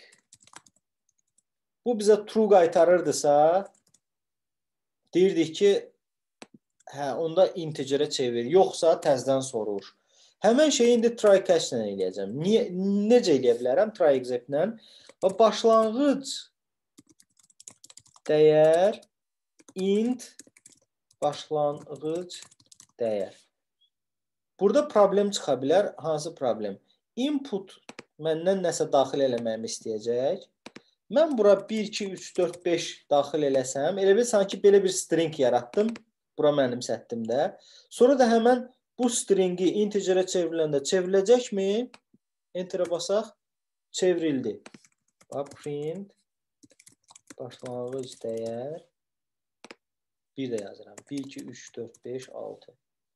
Bu bizə true qaytarırdısa, deyirdik ki, hə, onda integerə çevir. Yoxsa təzdən sorur. Həmən şeyi indi try catch ilə eləyəcəm. Niyə, necə eləyə bilərəm? Try except ilə. Başlanğıc dəyər int başlanğıc dəyər. Burada problem çıxa bilər. Hansı problem? Input məndən nəsə daxil eləməyimi istəyəcək. Mən bura bir, iki, üç, dörd, beş daxil eləsəm, elə bir sanki belə bir string yaratdım. Bura mənim səttimdə. Sonra da həmən bu stringi integerə çevriləndə çevriləcəkmi? Enterə basaq. Çevrildi. Print başlanğıc dəyər bir də yazıram. bir, iki, üç, dörd, beş, altı.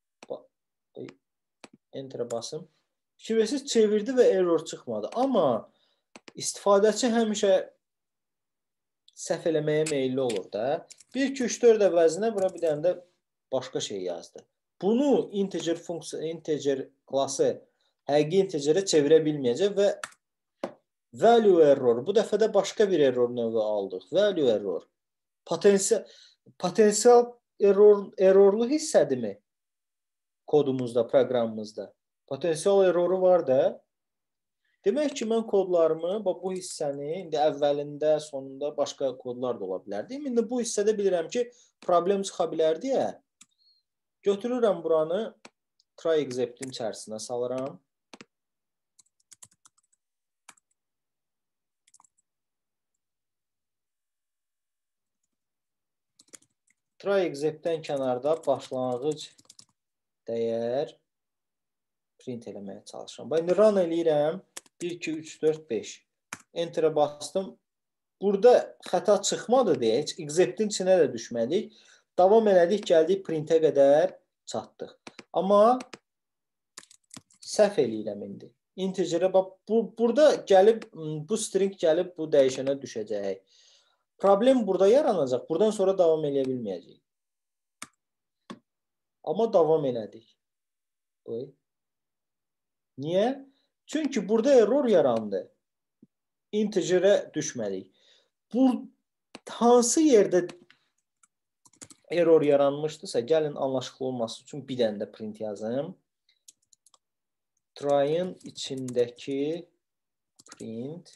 Enterə basım. Şifrəsiz çevirdi və error çıxmadı. Amma istifadəçi həmişə səhv eləməyə meyilli olur da. bir, iki, üç, dörd əvəzinə bura bir dənə də başqa şey yazdı. Bunu integer funksiya, integer klası həqiqi integerə çevirə bilməyəcək və value error. Bu dəfə də başqa bir error növü aldıq. Value error. Potensial, potensial error, errorlu hissədirmi? Kodumuzda, proqramımızda. Potensial erroru var da. Demək ki, mən kodlarımı, bu hissəni, indi əvvəlində, sonunda başqa kodlar da ola bilərdi. İndi bu hissədə bilirəm ki, problem çıxa bilər deyə götürürəm buranı, try except'in içərisinə salıram. Try except'dən kənarda başlanğıc dəyər print eləməyə çalışıram. İndi run eləyirəm. bir, iki, üç, dörd, beş. Enter'a bastım. Burada xəta çıxmadı deyə heç except'in içinə də düşmədik. Davam elədik, gəldik printə qədər çatdıq. Amma səhv eləyirəm indi. Integerə bax, bu, burada gəlib, bu string gəlib bu dəyişənə düşəcək. Problem burada yaranacaq. Buradan sonra davam eləyə bilməyəcək. Amma davam elədik. Qoy. Niyə? Çünki burada error yarandı. Integerə düşmədik. Bu hansı yerdə error yaranmışdısa, gəlin anlaşıqlı olması üçün bir dənə də print yazım. Try'ın içindəki print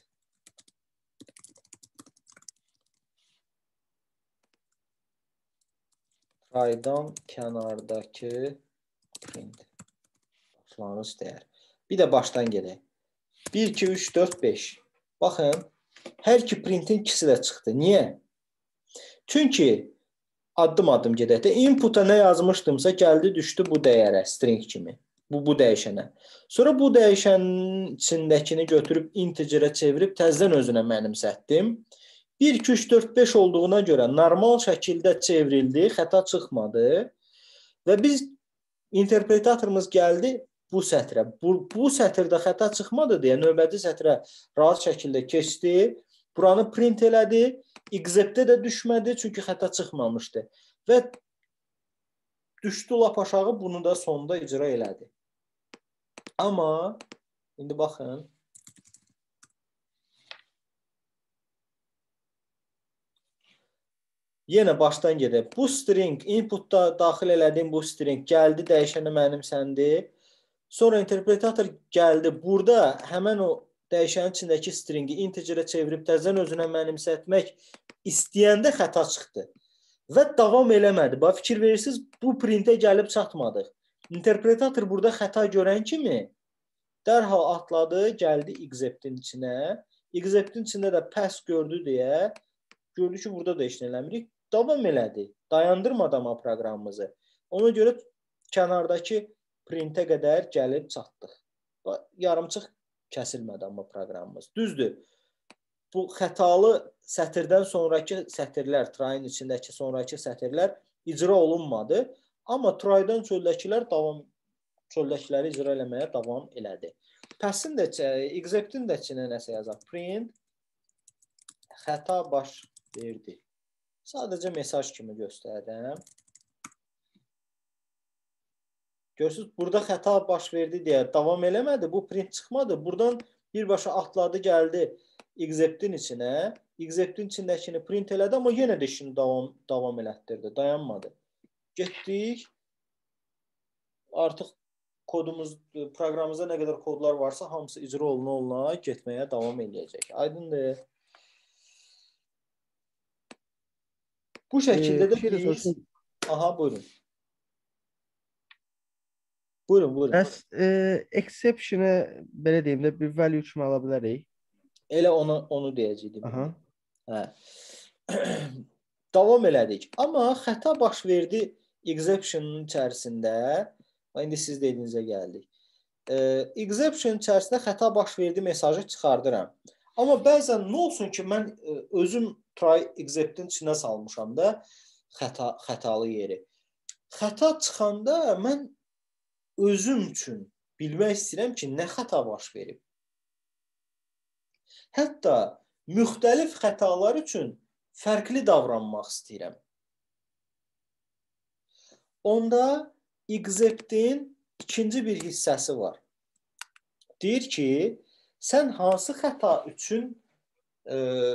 try'dan kənardakı print başlanğıc dəyər. Bir də başdan gedək. bir, iki, üç, dörd, beş. Baxın, hər iki printin ikisi də çıxdı. Niyə? Çünki addım-addım gedək də input'a nə yazmışdımsa gəldi, düşdü bu dəyərə, string kimi. Bu, bu dəyişənə. Sonra bu dəyişənin içindəkini götürüb integerə çevirib təzdən özünə mənimsətdim. bir, iki, üç, dörd, beş olduğuna görə normal şəkildə çevrildi, xəta çıxmadı. Və biz, interpretatorumuz gəldi bu sətrə. Bu, bu sətirdə xəta çıxmadı deyə növbəti sətrə rahat şəkildə keçdi. Buranı print elədi. Except'ə də düşmədi, çünki xəta çıxmamışdı. Və düşdü lap aşağı, bunu da sonda icra elədi. Amma, indi baxın. Yenə başdan gedək. Bu string, inputda daxil elədiyim bu string gəldi, dəyişənə mənimsəndi. Sonra interpretator gəldi. Burada həmən o dəyişənin içindəki stringi integerə çevirib təzən özünə mənimsətmək istəyəndə xəta çıxdı. Və davam eləmədi. Bax, fikir verirsiniz, bu printə gəlib çatmadıq. interpretator burada xəta görən kimi dərhal atladı, gəldi exceptin içinə. Exceptin içində də pass gördü deyə gördü ki, burada da heç nə eləmirik. Davam elədi. Dayandırmadı amma proqramımızı. Ona görə kənardakı printə qədər gəlib çatdıq. Yarımçıq kəsilmədi amma proqramımız. Düzdür. Bu xətalı sətirdən sonraki sətirlər, try-in içindəki sonraki sətirlər icra olunmadı. Amma try-dan çöldəkilər davam çöldəkiləri icra eləməyə davam elədi. Pass'in də exceptin də içinə nəsə yazaq. Print xəta baş verdi. Sadəcə mesaj kimi göstərdim. Görürsünüz, burada xəta baş verdi deyə davam eləmədi. Bu print çıxmadı. Buradan birbaşa atladı, gəldi exceptin içinə. Exceptin içindəkini print elədi, amma yenə də işini davam, davam elətdirdi. Dayanmadı. Getdik. Artıq kodumuz, proqramımızda nə qədər kodlar varsa, hamısı icra oluna-oluna getməyə davam eləyəcək. Aydındır. Bu şəkildə də biz... Aha, buyurun. Buyurun, buyurun. Bəs e, exception-ı belə deyim də bir value kimi ala bilərik. Elə onu, onu deyəcəkdim. Aha. Hə. Davam elədik. Amma xəta baş verdi exception-ın içərisində. İndi siz dediyinizə gəldik. E, exception içərisində xəta baş verdi mesajı çıxardıram. Amma bəzən nə olsun ki, mən özüm try exceptin içinə salmışam da xəta, xətalı yeri. Xəta çıxanda mən özüm üçün bilmək istəyirəm ki, nə xəta baş verib. Hətta müxtəlif xətalar üçün fərqli davranmaq istəyirəm. Onda exceptin ikinci bir hissəsi var. Deyir ki, sən hansı xəta üçün e,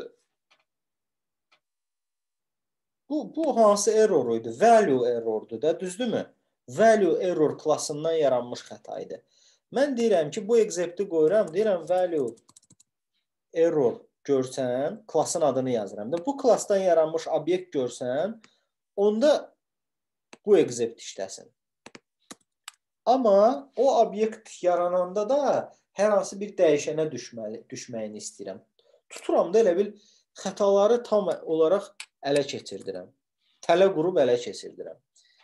bu, bu hansı error idi? Value errordur da, düzdürmü? Value error klasından yaranmış xəta idi. Mən deyirəm ki, bu excepti qoyuram, deyirəm value error görsən, klasın adını yazıram da. Bu klasdan yaranmış obyekt görsən, onda bu except işləsin. Amma o obyekt yarananda da hər hansı bir dəyişənə düşməli, düşməyini istəyirəm. Tuturam da elə bil xətaları tam olaraq ələ keçirdirəm. Tələ qurub ələ keçirdirəm.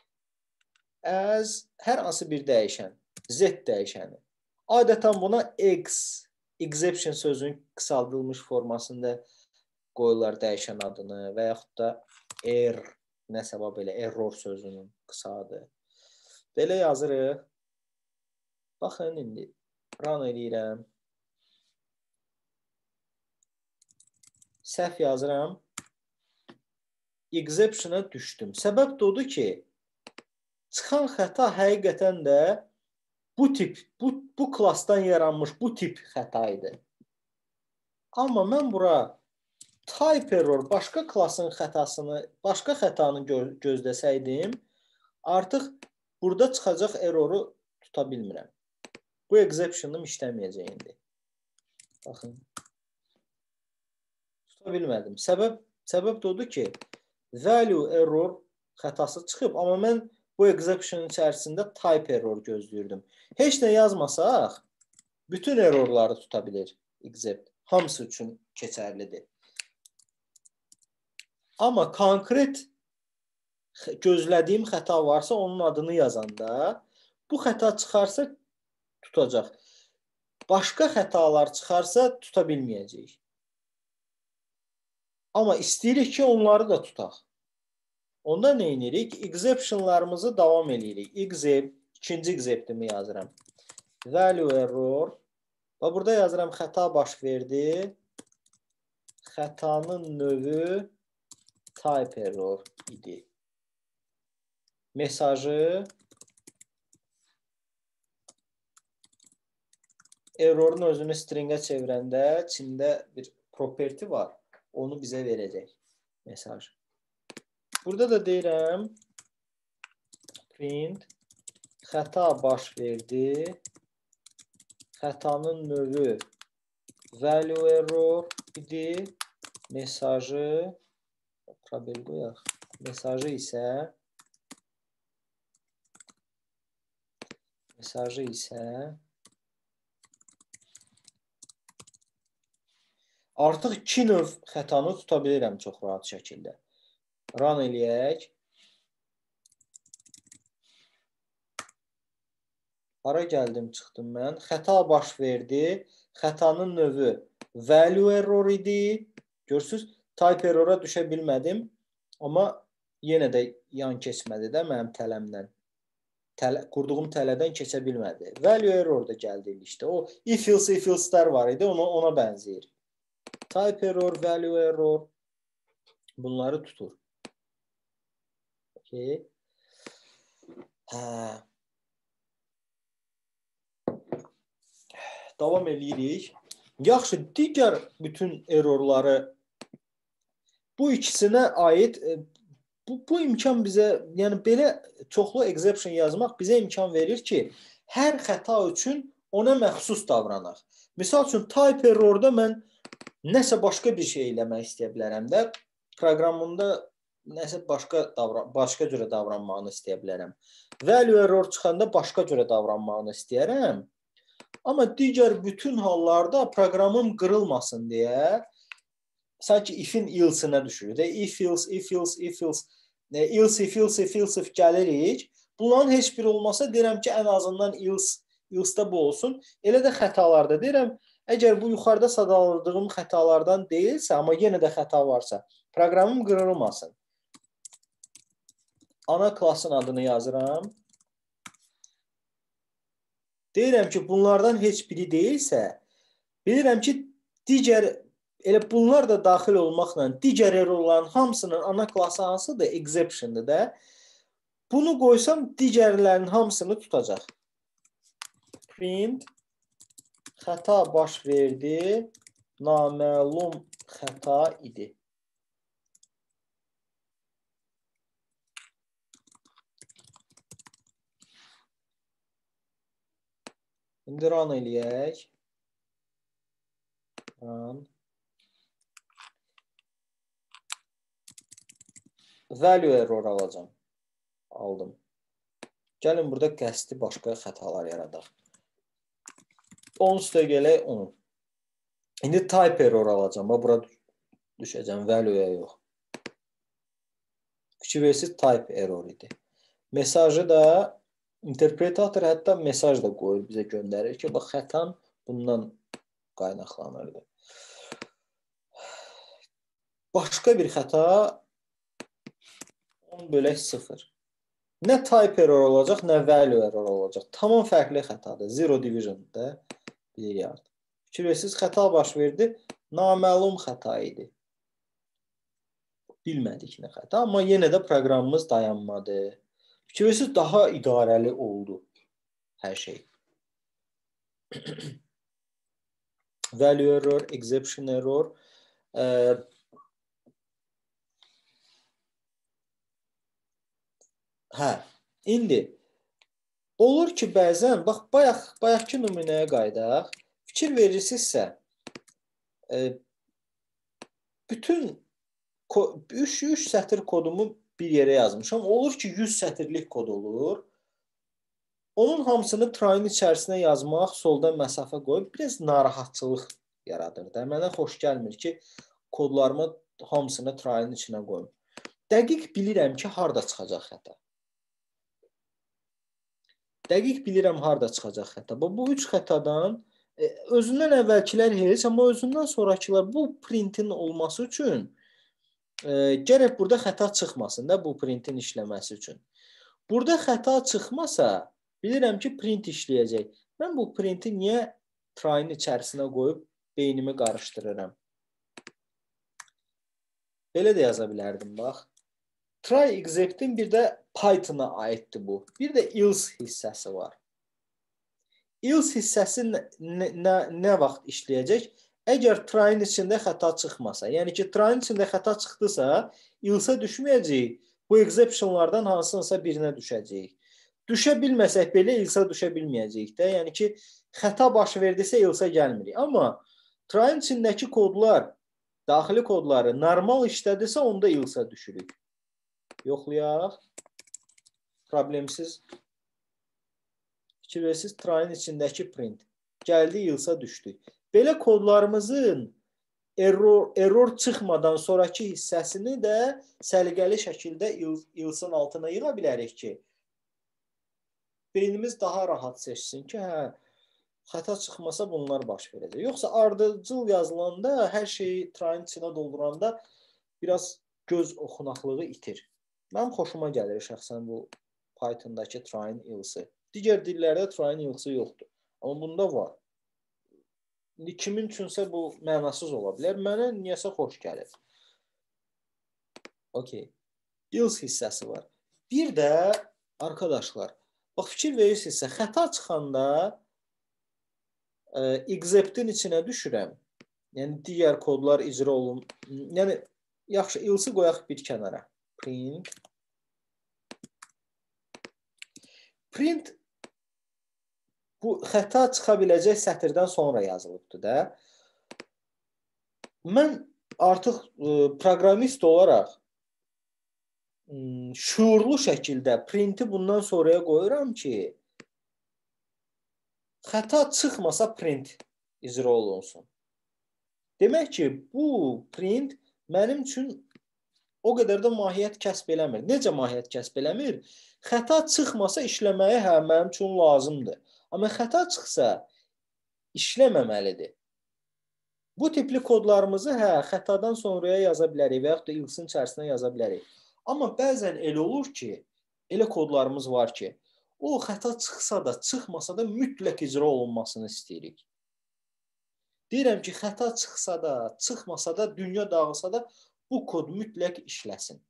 As hər hansı bir dəyişən, Z dəyişəni. Adətən buna X, exception sözünün qısaldılmış formasında qoyurlar dəyişən adını və yaxud da R, nəsə belə error sözünün qısa adı. Belə yazırıq. Baxın indi. Run edirəm. Səhv yazıram. Exception-a düşdüm. Səbəb də odur ki, çıxan xəta həqiqətən də bu tip, bu, bu klasdan yaranmış bu tip xəta idi. Amma mən bura type error, başqa klasın xətasını, başqa xətanı gö gözləsəydim, artıq burada çıxacaq erroru tuta bilmirəm. Bu exception-ım işləməyəcək indi. Baxın. Tuta bilmədim. Səbəb, səbəb də odur ki, value error xətası çıxıb, amma mən bu exception içərisində type error gözləyirdim. Heç nə yazmasaq, bütün errorları tuta bilir except. Hamısı üçün keçərlidir. Amma konkret gözlədiyim xəta varsa, onun adını yazanda, bu xəta çıxarsa tutacaq. Başqa xətalar çıxarsa tuta bilməyəcək. Amma istəyirik ki, onları da tutaq. Onda nə edirik? Exceptionlarımızı davam edirik. Except, ikinci exceptimi yazıram. Value error. Və burada yazıram xəta baş verdi. Xətanın növü type error idi. Mesajı errorun özünü stringə çevirəndə içində bir property var. Onu bizə verəcək mesaj. Burada da deyirəm print xəta baş verdi. Xətanın növü value error idi. Mesajı probel qoyaq. Mesajı isə Mesajı isə artıq iki növ xətanı tuta bilirəm çox rahat şəkildə. Run eləyək. Hara gəldim, çıxdım mən. Xəta baş verdi. Xətanın növü value error idi. Görürsünüz, type errora düşə bilmədim. Amma yenə də yan keçmədi də mənim tələmdən. Tələ, qurduğum tələdən keçə bilmədi. Value error da gəldi işte. O if else if else'lər var idi. Ona, ona bənzəyir. Type error, value error. Bunları tutur. Okay. Hə. Davam edirik. Yaxşı, digər bütün errorları bu ikisinə aid bu, bu imkan bizə, yəni belə çoxlu exception yazmaq bizə imkan verir ki, hər xəta üçün ona məxsus davranaq. Misal üçün type errorda mən nəsə başqa bir şey eləmək istəyə bilərəm də, proqramımda nəsə başqa davran başqa cürə davranmağını istəyə bilərəm. Value error çıxanda başqa cürə davranmağını istəyərəm. Amma digər bütün hallarda proqramım qırılmasın deyə sanki if-in else-nə düşürük. If else, if else, if else, else, if else, if else gəlirik. Bunların heç biri olmasa deyirəm ki, ən azından else, else-da bu olsun. Elə də xətalarda deyirəm, əgər bu yuxarıda sadaladığım xətalardan deyilsə, amma yenə də xəta varsa, proqramım qırılmasın. Ana klasın adını yazıram. Deyirəm ki, bunlardan heç biri deyilsə, bilirəm ki, digər, elə bunlar da daxil olmaqla digər errorların hamısının ana klası hansıdır? Exception'dır da. Bunu qoysam, digərlərin hamısını tutacaq. Print xəta baş verdi, naməlum xəta idi. İndi run eləyək. Run. Value error alacağım. Aldım. Gəlin burada qəsdi başqa xətalar yaradaq. on üstə gələk on. İndi type error alacağım. Bura düşəcəm. Value-ya yox. Fikir versiz type error idi. Mesajı da interpretator hətta mesaj da qoyur, bizə göndərir ki, bax, xətan bundan qaynaqlanırdı. Başqa bir xəta on bölək sıfır. Nə type error olacaq, nə value error olacaq. Tamam fərqli xətadır. Zero division'da bilirik artıq. Fikir versiz xəta baş verdi, naməlum xəta idi. Bilmədik nə xəta, amma yenə də proqramımız dayanmadı. Fikir versiz daha idarəli oldu hər şey. Value error, exception error. Ə, hə, indi olur ki, bəzən, bax, bayaq, bayaqki nümunəyə qaydaq. Fikir verirsinizsə, ə, bütün üç sətr kodumu bir yerə yazmışam. Olur ki, yüz sətirlik kod olur. Onun hamısını try-in içərisinə yazmaq, soldan məsafə qoyub, biraz narahatçılıq yaradır da. Mənə xoş gəlmir ki, kodlarımı hamısını try-in içinə qoyum. Dəqiq bilirəm ki, harada çıxacaq xəta. Dəqiq bilirəm harada çıxacaq xəta. Bu üç xətadan özündən əvvəlkilər heç, amma özündən sonrakılar bu printin olması üçün e, gərək burada xəta çıxmasın da bu printin işləməsi üçün. Burada xəta çıxmasa, bilirəm ki, print işləyəcək. Mən bu printi niyə try-in içərisinə qoyub beynimi qarışdırıram? Belə də yaza bilərdim, bax. Try except'in bir də Python-a aiddir bu. Bir də else hissəsi var. Else hissəsi nə, nə, nə vaxt işləyəcək? Əgər try-in içində xəta çıxmasa, yəni ki, try-in içində xəta çıxdısa, else-a düşməyəcək, bu exceptionlardan hansınsa birinə düşəcək. Düşə bilməsək belə else-a düşə bilməyəcək də, yəni ki, xəta baş verdisə else-a gəlmirik. Amma try-in içindəki kodlar, daxili kodları normal işlədirsə, onda else-a düşürük. Yoxlayaq. Problemsiz fikir verirsiniz, try'ın içindəki print. Gəldi, yılsa düşdü. Belə kodlarımızın error, error çıxmadan sonraki hissəsini də səliqəli şəkildə ilsın altına yığa bilərik ki, beynimiz daha rahat seçsin ki, hə, xəta çıxmasa bunlar baş verəcək. Yoxsa ardıcıl yazılanda, hər şeyi try'ın içinə dolduranda biraz göz oxunaqlığı itir. Mənim xoşuma gəlir şəxsən bu Python-dakı try'ın ilsi. Digər dillərdə try'ın ilsi yoxdur. Amma bunda var. Kimin üçünsə bu mənasız ola bilər. Mənə niyəsə xoş gəlir. Okey. Else hissəsi var. Bir də arkadaşlar, bax fikir verirsinizsə, xəta çıxanda e, except'in içinə düşürəm. Yəni digər kodlar icra olun. Yəni yaxşı, else qoyaq bir kənara. Print. Print bu xəta çıxa biləcək sətirdən sonra yazılıbdır da. Mən artıq e, proqramist olaraq e, şuurlu şəkildə printi bundan sonraya qoyuram ki, xəta çıxmasa print icra olunsun. Demək ki, bu print mənim üçün o qədər də mahiyyət kəsb eləmir. Necə mahiyyət kəsb eləmir? Xəta çıxmasa işləməyə hə, mənim üçün lazımdır. Amma xəta çıxsa işləməməlidir. Bu tipli kodlarımızı hə, xətadan sonraya yaza bilərik və yaxud da ilsin içərisinə yaza bilərik. Amma bəzən elə olur ki, elə kodlarımız var ki, o xəta çıxsa da, çıxmasa da mütləq icra olunmasını istəyirik. Deyirəm ki, xəta çıxsa da, çıxmasa da, dünya dağılsa da bu kod mütləq işləsin.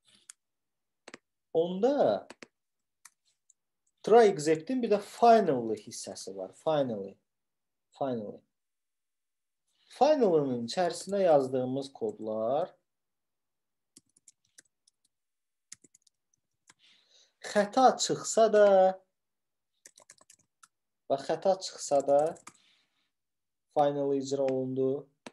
Onda try except'in bir də finally hissəsi var. Finally. Finally. Final'ın içərisinə yazdığımız kodlar xəta çıxsa da və xəta çıxsa da finally icra olundu.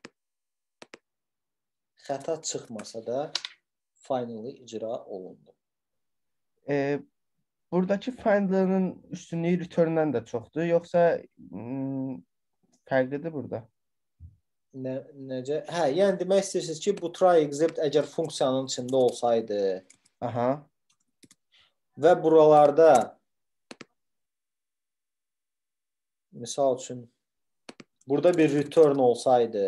Xəta çıxmasa da finally icra olundu. E, buradakı final'ın üstünlüyü return'dən də çoxdur, yoxsa hmm, fərqlidir burada? Nə, necə? Hə, yəni demək istəyirsiniz ki, bu try except əgər funksiyanın içində olsaydı, aha, və buralarda misal üçün burada bir return olsaydı,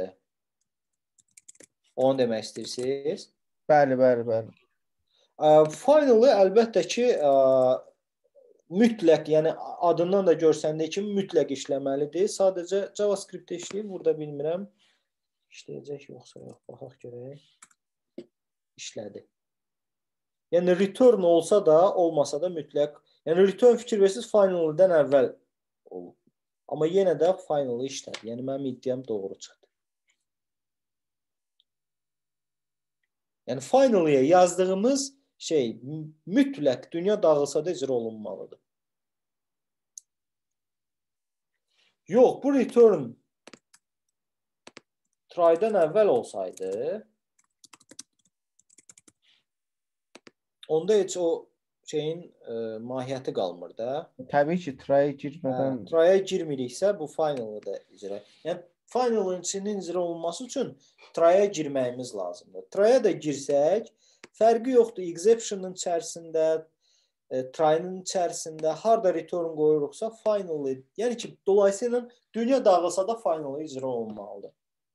onu demək istəyirsiniz? Bəli, bəli, bəli. Finally əlbəttə ki, mütləq, yəni adından da görsəndə ki, mütləq işləməlidir. Sadəcə JavaScript-də işləyir, burada bilmirəm. İşləyəcək yoxsa yox, baxaq görək. İşlədi. Yəni return olsa da, olmasa da mütləq. Yəni return fikir versiniz finally-dən əvvəl olur. Amma yenə də finally işlədi. Yəni mənim iddiam doğru çıxdı. Yəni finally-yə yazdığımız şey mütləq dünya dağılsa da icra olunmalıdır. Yox, bu return try-dən əvvəl olsaydı, onda heç o şeyin e, mahiyyəti qalmır da. Təbii ki, try-ə girmədən... Hə, try-ə girmiriksə, bu final-ı da icra. Yəni, final-ın içinin icra olunması üçün try-ə girməyimiz lazımdır. Try-ə da girsək, fərqi yoxdur. Exception-ın içərisində, e, try-ın içərisində, harda return qoyuruqsa, final-ı, yəni ki, dolayısıyla dünya dağılsa da final-ı icra olunmalıdır.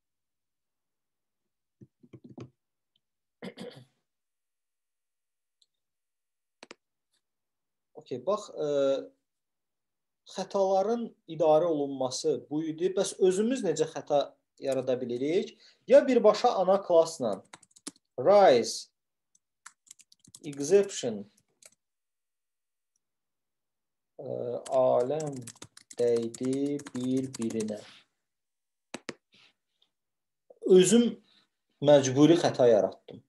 Okay, bax, e, xətaların idarə olunması bu idi. Bəs özümüz necə xəta yarada bilirik? Ya birbaşa ana klassla rise exception e, aləm dəydi bir-birinə. Özüm məcburi xəta yaratdım.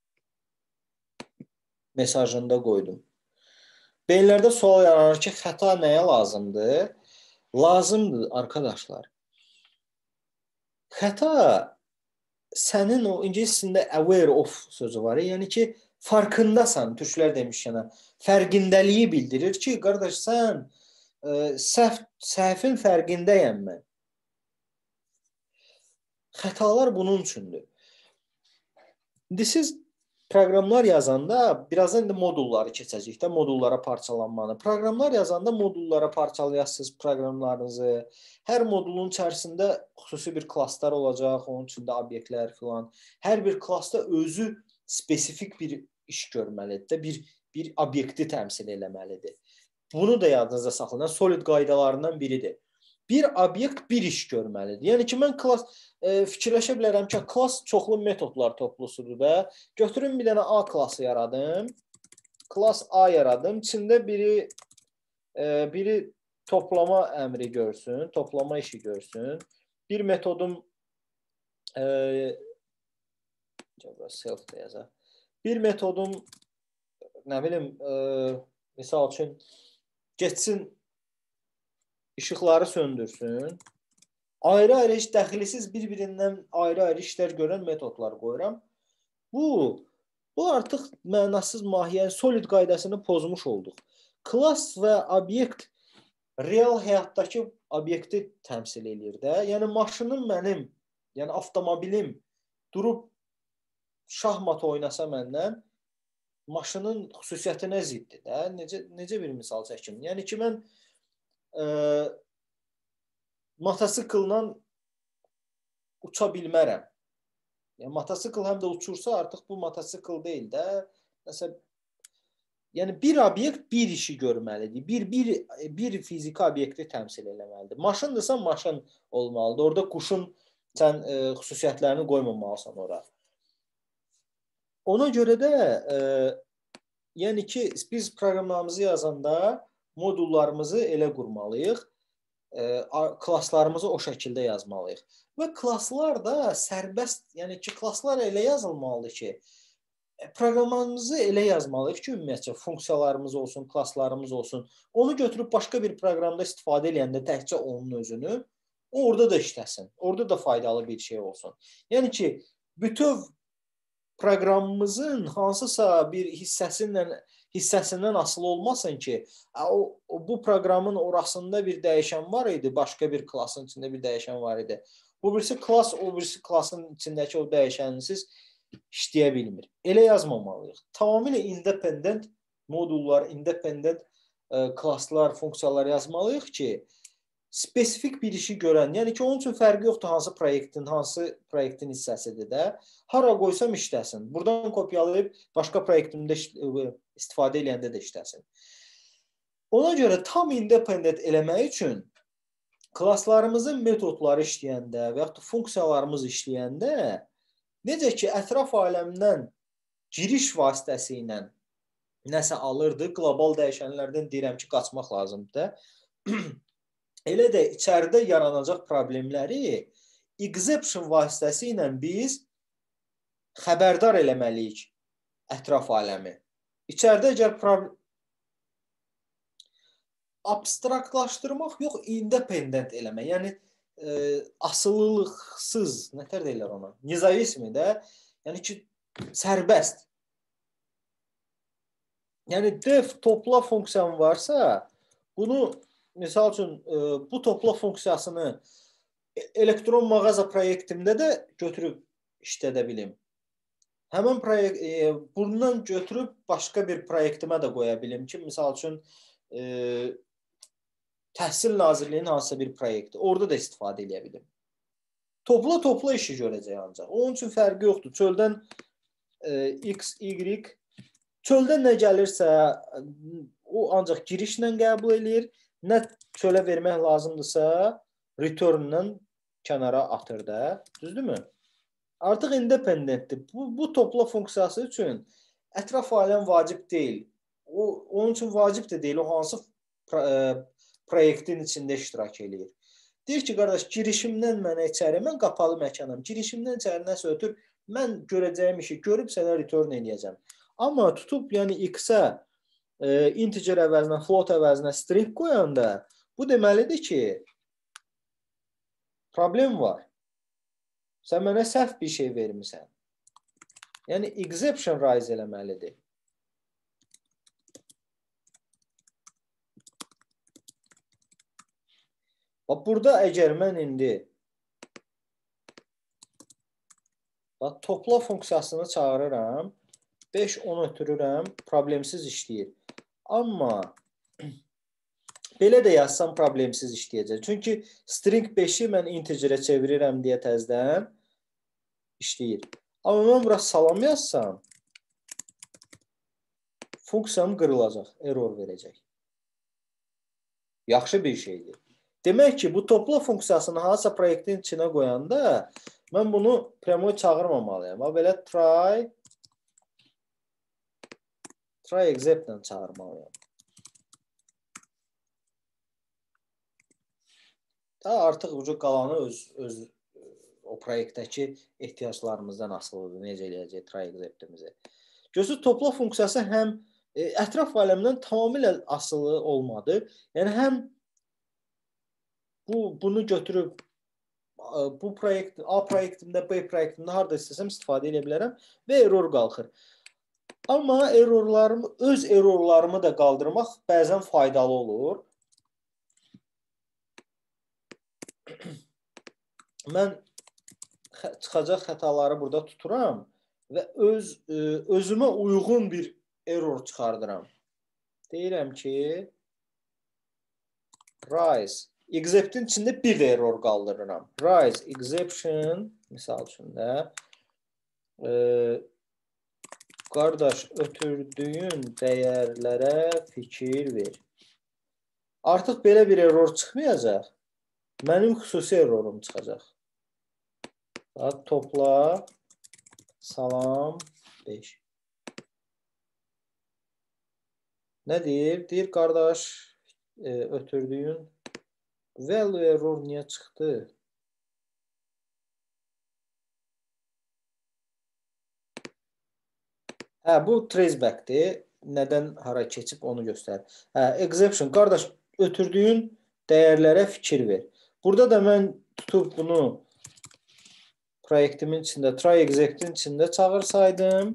Mesajında qoydum. Beyinlərdə sual yaranır ki, xəta nəyə lazımdır? Lazımdır, arkadaşlar. Xəta sənin o ingiliscəsində aware of sözü var. Yəni ki, farkındasan, türklər demişkən, fərqindəliyi bildirir ki, qardaş, sən e, səhv, səhvin fərqindəyəm mən. Xətalar bunun üçündür. İndi siz proqramlar yazanda, birazdan indi modulları keçəcək də, modullara parçalanmanı. Proqramlar yazanda modullara parçalayasınız proqramlarınızı. Hər modulun içərisində xüsusi bir klasslar olacaq, onun içində obyektlər filan. Hər bir klassda özü spesifik bir iş görməlidir, bir bir obyekti təmsil eləməlidir. Bunu da yadınızda saxlayın. Solid qaydalarından biridir. Bir obyekt bir iş görməlidir. Yəni ki, mən klass e, fikirləşə bilərəm ki, klass çoxlu metodlar toplusudur da. Götürün bir dənə A klassı yaradım. Klass A yaradım. İçində biri e, biri toplama əmri görsün, toplama işi görsün. Bir metodum e, self də yazaq. Bir metodum nə bilim, e, misal üçün getsin işıqları söndürsün. Ayrı-ayrı heç dəxilsiz bir-birindən ayrı-ayrı işlər görən metodlar qoyuram. Bu, bu artıq mənasız mahiyyənin solid qaydasını pozmuş olduq. Klass və obyekt real həyatdakı obyekti təmsil edir də. Yəni maşınım mənim, yəni avtomobilim durub şahmat oynasa məndən, maşının xüsusiyyətinə ziddir də. Necə, necə bir misal çəkim? Yəni ki, mən e, motosiklla uça bilmərəm. Yəni, motosikl həm də uçursa, artıq bu motosikl deyil də. Məsələn, yəni, bir obyekt bir işi görməlidir. Bir, bir, bir fiziki obyekti təmsil eləməlidir. Maşındırsa, maşın olmalıdır. Orada quşun sən e, xüsusiyyətlərini qoymamalısan ora. Ona görə də e, yəni ki, biz proqramlarımızı yazanda modullarımızı elə qurmalıyıq, e, klasslarımızı o şəkildə yazmalıyıq. Və klasslar da sərbəst, yəni ki, klasslar elə yazılmalıdır ki, proqramlarımızı elə yazmalıyıq ki, ümumiyyətcə funksiyalarımız olsun, klasslarımız olsun. Onu götürüb başqa bir proqramda istifadə edəndə təkcə onun özünü, o orada da işləsin. Orada da faydalı bir şey olsun. Yəni ki, bütöv proqramımızın hansısa bir hissəsindən, hissəsindən asılı olmasın ki, o, o, bu proqramın orasında bir dəyişən var idi, başqa bir klassın içində bir dəyişən var idi. Bu birisi klass, o birisi klassın içindəki o dəyişənsiz işləyə bilmir. Elə yazmamalıyıq. Tamamilə independent modullar, independent e, klasslar, funksiyalar yazmalıyıq ki, spesifik bir işi görən, yəni ki, onun üçün fərqi yoxdur hansı proyektin, hansı proyektin hissəsidir də. Hara qoysam işləsin. Buradan kopyalayıb başqa proyektimdə istifadə edəndə də işləsin. Ona görə tam independent eləmək üçün klasslarımızın metodları işləyəndə və yaxud da funksiyalarımız işləyəndə necə ki, ətraf aləmdən giriş vasitəsi ilə nəsə alırdı, qlobal dəyişənlərdən deyirəm ki, qaçmaq lazımdır. Elə də içəridə yaranacaq problemləri exception vasitəsi ilə biz xəbərdar eləməliyik ətraf aləmi. İçəridə əgər problem abstraktlaşdırmaq yox, independent eləmək. Yəni e, asılılıqsız, nətər deyirlər ona? Nizavismi də, yəni ki, sərbəst. Yəni def topla funksiyan varsa, bunu misal üçün e, bu topla funksiyasını elektron mağaza proyektimdə də götürüb işlədə bilim. Həmin proyekt e, bundan götürüb başqa bir proyektimə də qoya bilim ki, misal üçün e, Təhsil Nazirliyinin hansısa bir proyekti. Orada da istifadə edə bilim. Topla-topla işi görəcək ancaq. Onun üçün fərqi yoxdur. Çöldən e, X, Y, çöldən nə gəlirsə o ancaq girişlə qəbul edir. Nə çölə vermək lazımdırsa return-la kənara atır da. Düzdürmü? Artıq independentdir. Bu, bu topla funksiyası üçün ətraf aləm vacib deyil. O, onun üçün vacib də deyil. O hansı pro, e, proyektin içində iştirak edir. Deyir ki, qardaş, girişimdən mənə içəri, mən qapalı məkanam. Girişimdən içəri nəsə ötür, mən görəcəyim işi görüb sənə return edəcəm. Amma tutub, yəni X-ə e, integer əvəzinə, float əvəzinə string qoyanda bu deməlidir ki, problem var. Sən mənə səhv bir şey vermirsən. Yəni, exception raise eləməlidir. Bax, burada əgər mən indi bax, topla funksiyasını çağırıram, beş on ötürürəm, problemsiz işləyir. Amma belə də yazsam problemsiz işləyəcək. Çünki string beşi mən integerə çevirirəm deyə təzdən işləyir. Amma mən bura salam yazsam, funksiyam qırılacaq, error verəcək. Yaxşı bir şeydir. Demək ki, bu topla funksiyasını hansısa proyektin içinə qoyanda mən bunu prəmoy çağırmamalıyam. Belə try try except ilə çağırmalıyam. Da artıq ucu qalanı öz öz o proyektdəki ehtiyaclarımızdan asılıdır. Necə eləyəcək try exceptimizi. Gözü topla funksiyası həm e, ətraf aləmdən tamamilə asılı olmadı. Yəni həm bu bunu götürüb bu proyekt A proyektində, B proyektində harda istəsəm istifadə edə bilərəm və error qalxır. Amma errorlarımı, öz errorlarımı da qaldırmaq bəzən faydalı olur. Mən çıxacaq xətaları burada tuturam və öz özümə uyğun bir error çıxardıram. Deyirəm ki, rise except'in içində bir də error qaldırıram. Rise exception misal üçün də e, qardaş ötürdüyün dəyərlərə fikir ver. Artıq belə bir error çıxmayacaq. Mənim xüsusi errorum çıxacaq. Topla salam beş. Nə deyir? Deyir qardaş e, ötürdüyün value error niyə çıxdı? Hə, bu traceback'dir. Nədən hara keçib onu göstərir. Hə, exception. Qardaş ötürdüyün dəyərlərə fikir ver. Burada da mən tutub bunu proyektimin içində, try exect'in içində çağırsaydım,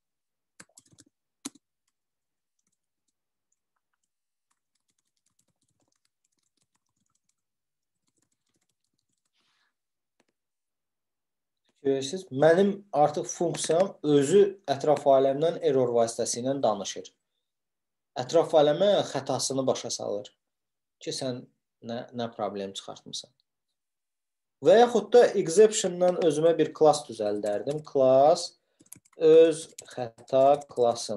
görürsünüz, mənim artıq funksiyam özü ətraf aləmdən error vasitəsilə danışır. Ətraf aləmə xətasını başa salır ki, sən nə, nə problem çıxartmısan. Və yaxud da exception-dan özümə bir class düzəldərdim. Class öz xəta classım.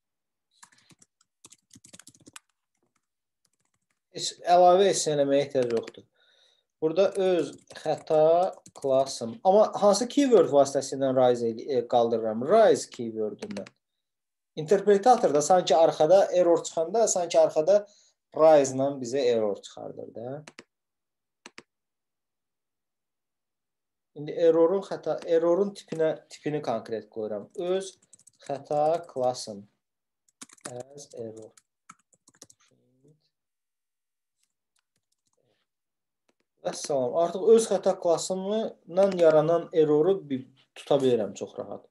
Heç əlavə heç eləməyə ehtiyac yoxdur. Burada öz xəta classım. Amma hansı keyword vasitəsilə rise qaldırıram? Rise keywordündən. Interpretatorda sanki arxada error çıxanda, sanki arxada rise-la bizə error çıxardır da. İndi errorun xəta, errorun tipinə tipini konkret qoyuram. Öz xəta classım as error. Vəssalam. Artıq öz xəta klassımla yaranan erroru tuta bilirəm çox rahat.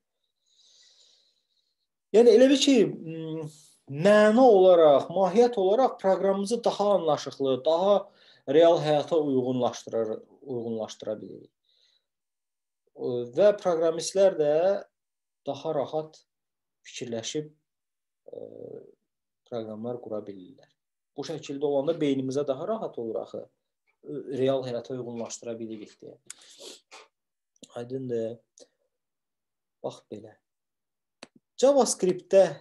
Yəni elə bir ki, məna olaraq, mahiyyət olaraq proqramımızı daha anlaşıqlı, daha real həyata uyğunlaşdıra, uyğunlaşdıra bilirik. Və proqramistlər də daha rahat fikirləşib proqramlar qura bilirlər. Bu şəkildə olanda beynimizə daha rahat olur axı. Real həyata uyğunlaşdıra bilirik deyə. Aydındır. Bax belə. JavaScript-də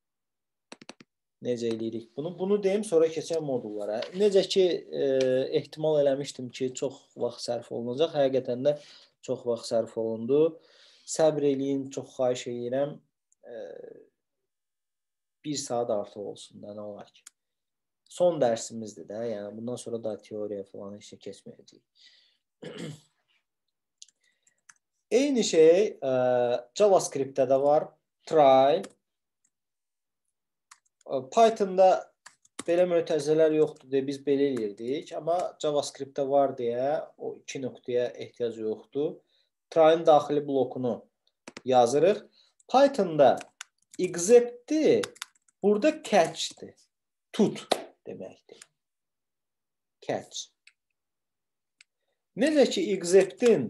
necə eləyirik bunu? Bunu deyim, sonra keçən modullara. Necə ki, e, ehtimal eləmişdim ki, çox vaxt sərf olunacaq. Həqiqətən də çox vaxt sərf olundu. Səbr eləyin, çox xahiş edirəm. E, bir saat artıq olsun da, nə olar ki. Son dərsimizdir də, yəni bundan sonra da teoriya falan işə keçməyəcəyik. Eyni şey e, JavaScript-də də var. Try. Python-da belə mötərizələr yoxdur deyə biz belə eləyirdik, amma JavaScript-də var deyə o iki nöqtəyə ehtiyac yoxdur. Try-ın daxili blokunu yazırıq. Python-da except-dir, burada catch-dir. Tut deməkdir. Catch. Necə ki except'in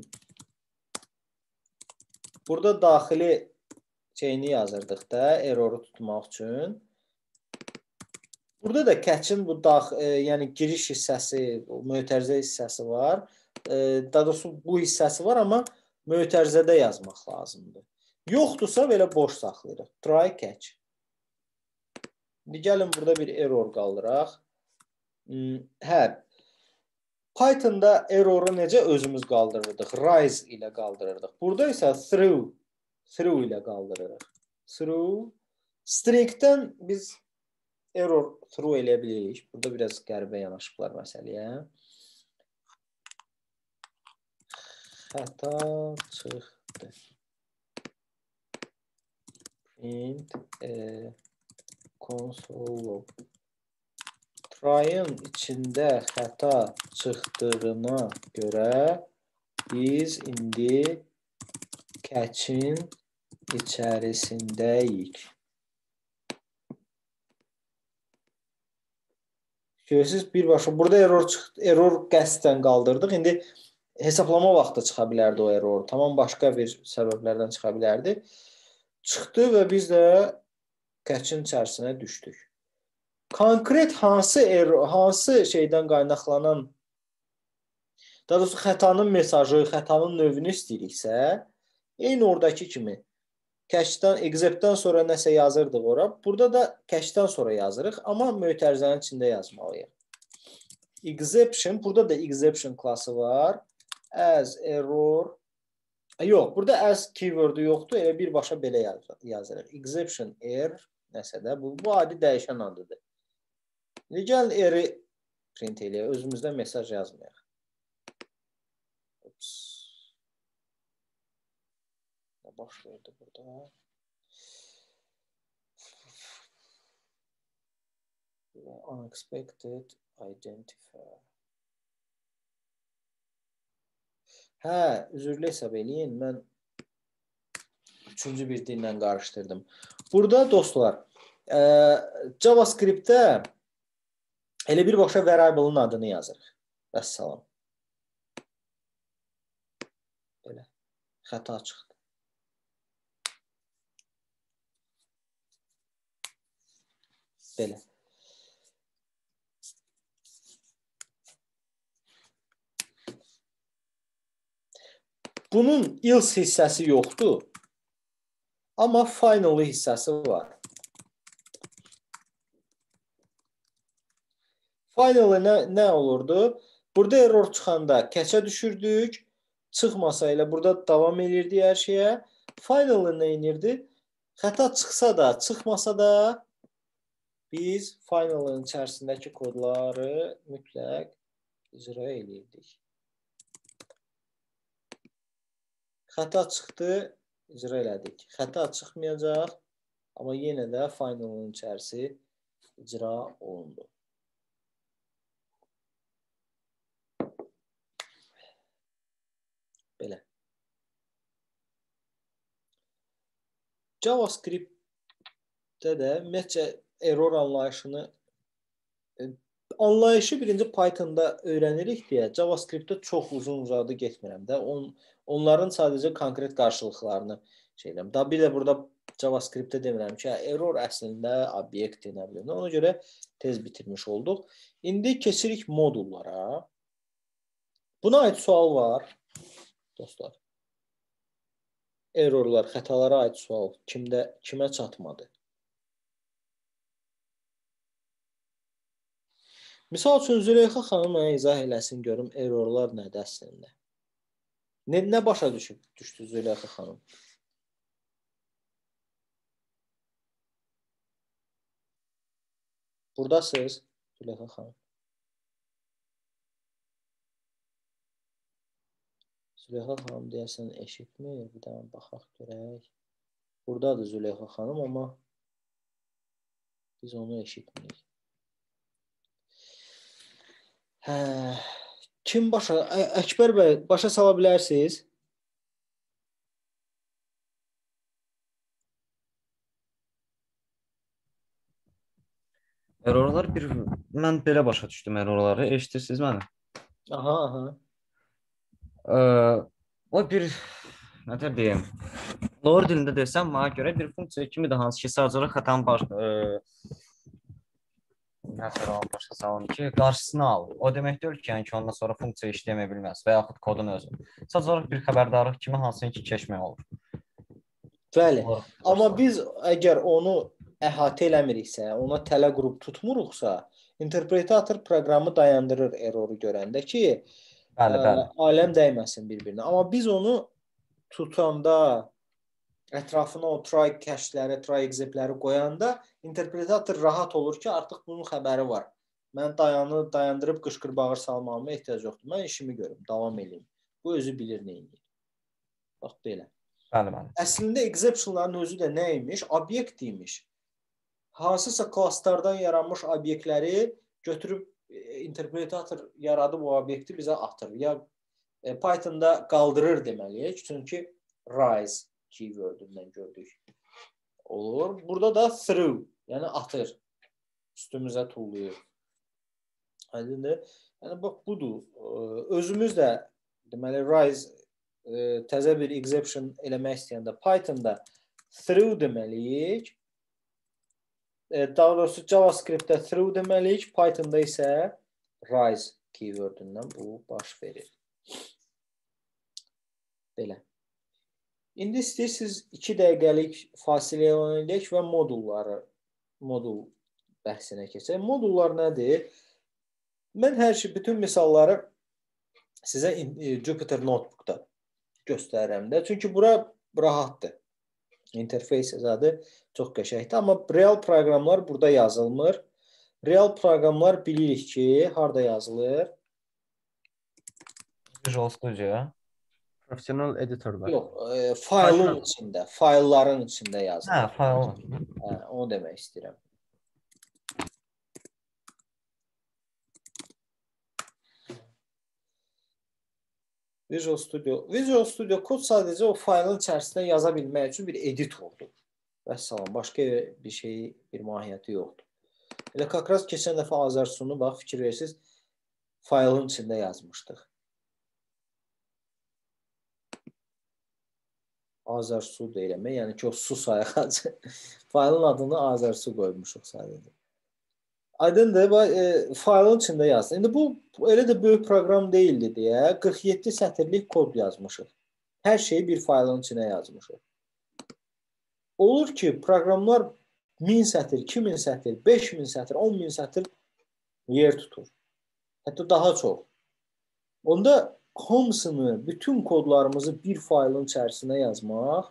burada daxili şeyini yazırdıq da erroru tutmaq üçün. Burada da catch'in bu dax e, yəni giriş hissəsi, mötərizə hissəsi var. E, daha doğrusu bu hissəsi var, amma mötərizədə yazmaq lazımdır. Yoxdursa belə boş saxlayırıq. Try catch. İndi gəlin burada bir error qaldıraq. Hmm, hə. Python'da erroru necə özümüz qaldırırdıq? Rise ilə qaldırırdıq. Burada isə through, through ilə qaldırırıq. Through. String'dən biz error through eləyə bilirik. Burada biraz qəribə yanaşıblar məsələyə. Xəta çıxdı. Print e, console log. Try'ın içində xəta çıxdığına görə biz indi catch'in içərisindəyik. Görürsünüz, birbaşa burada error çıxdı, error qəsdən qaldırdıq. İndi hesablama vaxtı çıxa bilərdi o error. Tamam başqa bir səbəblərdən çıxa bilərdi. Çıxdı və biz də catch'in içərisinə düşdük. Konkret hansı error, hansı şeydən qaynaqlanan, daha doğrusu xətanın mesajı, xətanın növünü istəyiriksə, eyni oradakı kimi catch'dən, except'dən sonra nəsə yazırdıq ora. Burada da catch'dən sonra yazırıq, amma mötərizənin içində yazmalıyıq. Exception, burada da exception klası var. As error, yox, burada as keyword'u yoxdur, elə birbaşa belə yazırıq. Exception error, nəsə də, bu, bu adi dəyişən adıdır. İndi gəlin error print eləyək, özümüzdən mesaj yazmayaq. Ups. Nə baş verdi burada? Unexpected identifier. Hə, üzrlü hesab eləyin, mən üçüncü bir dillə qarışdırdım. Burada dostlar, e, JavaScript'də elə birbaşa variable'ın adını yazırıq. Vəssalam. Belə. Xəta çıxdı. Belə. Bunun else hissəsi yoxdur. Amma finally hissəsi var. Finally nə, nə olurdu? Burada error çıxanda catch'ə düşürdük. Çıxmasa elə burada davam edirdi hər şeyə. Finally nə inirdi? Xəta çıxsa da, çıxmasa da biz final'ın içərisindəki kodları mütləq icra edirdik. Xəta çıxdı, icra elədik. Xəta çıxmayacaq, amma yenə də final'ın içərisi icra olundu. Belə. JavaScript'də də ümumiyyətcə error anlayışını anlayışı birinci Python'da öyrənirik deyə JavaScript'də çox uzun-uzadı getmirəm də. On, onların sadəcə konkret qarşılıqlarını şey edirəm. Daha bir də burada JavaScript'də demirəm ki, error əslində obyekt nə bilim. Ona görə tez bitirmiş olduq. İndi keçirik modullara. Buna aid sual var. Dostlar, errorlar, xətalara aid sual kimdə, kimə çatmadı? Misal üçün, Züleyxa xanım mənə izah eləsin, görüm errorlar nədir əslində? Nə, nə başa düşüb, düşdü Züleyxa xanım? Buradasınız, Züleyxa xanım. Züleyxa xanım deyəsən eşitmir. Bir daha baxaq görək. Buradadır Züleyxa xanım, amma biz onu eşitmirik. Hə, kim başa? Əkbər bəy, başa sala bilərsiniz? Errorlar bir, mən belə başa düşdüm errorları. Eşidirsiniz məni? Aha, aha. Ə, o bir, nə tər deyim, Lower dilində desəm, mənə görə bir funksiya kimidir, hansı ki, sadəcə olaraq xətanın baş, ə, nə tər onu başa salın ki, qarşısını alır. O demək deyil ki, yəni ki, ondan sonra funksiya işləyə bilməz və yaxud kodun özü. Sadəcə olaraq bir xəbərdarlıq kimi hansını ki, keçmək olur. Bəli. Olaraq Amma başlayalım. biz əgər onu əhatə eləmiriksə, ona tələ qrup tutmuruqsa, interpretator proqramı dayandırır eroru görəndə ki, Bəli, ə, bəli. aləm dəyməsin bir-birinə. Amma biz onu tutanda, ətrafına o try cache-ləri, try exec'ləri qoyanda interpretator rahat olur ki, artıq bunun xəbəri var. Mən dayanı dayandırıb qışqır-bağır salmağıma ehtiyac yoxdur. Mən işimi görüm, davam edeyim. Bu özü bilir nə edir. Bax belə. Bəli, bəli. Əslində exceptionların özü də nə imiş? Obyekt imiş. Hansısa klasslardan yaranmış obyektləri götürüb e, interpretator yaradıb o obyekti bizə atır. Ya e, Pythonda qaldırır deməliyik. Çünki rise keywordündən gördük. Olur. Burada da through, yəni atır. Üstümüzə tullayır. Aydındır. Yəni bax budur. Özümüz də deməli rise e, təzə bir exception eləmək istəyəndə Pythonda through deməliyik. E, daha doğrusu JavaScriptdə through deməliyik. Pythonda isə rise keywordündən bu baş verir. Belə. İndi istəyirsiniz iki dəqiqəlik fasiləyə oynayaq və modulları, modul bəhsinə keçək. Modullar nədir? Mən hər şey, bütün misalları sizə Jupyter Notebook'da göstərirəm də. Çünki bura rahatdır. İnterfeys zadı çox qəşəngdir. Amma real proqramlar burada yazılmır. Real proqramlar bilirik ki, harada yazılır? Visual Studio. Professional editorlar. Yox, e, faylın içində, faylların içində yazılır. Hə, fayl. Hə, onu demək istəyirəm. Visual Studio. Visual Studio kod sadəcə o faylın içərisində yaza bilmək üçün bir editordur. Vəssalam, başqa bir şey, bir mahiyyəti yoxdur. Elə kakraz keçən dəfə Azarsunu, bax, fikir verirsiniz, faylın içində yazmışdıq. Azarsu deyilmə, yəni ki, o su sayğacı. Faylın adını Azarsu qoymuşuq sadəcə. Aydındır, e, faylın içində yazsın. İndi bu elə də böyük proqram deyildi deyə qırx yeddi sətirlik kod yazmışıq. Hər şeyi bir faylın içinə yazmışıq. Olur ki, proqramlar min sətir, iki min sətir, beş min sətir, on min sətir yer tutur. Hətta daha çox. Onda hamısını, bütün kodlarımızı bir faylın içərisinə yazmaq,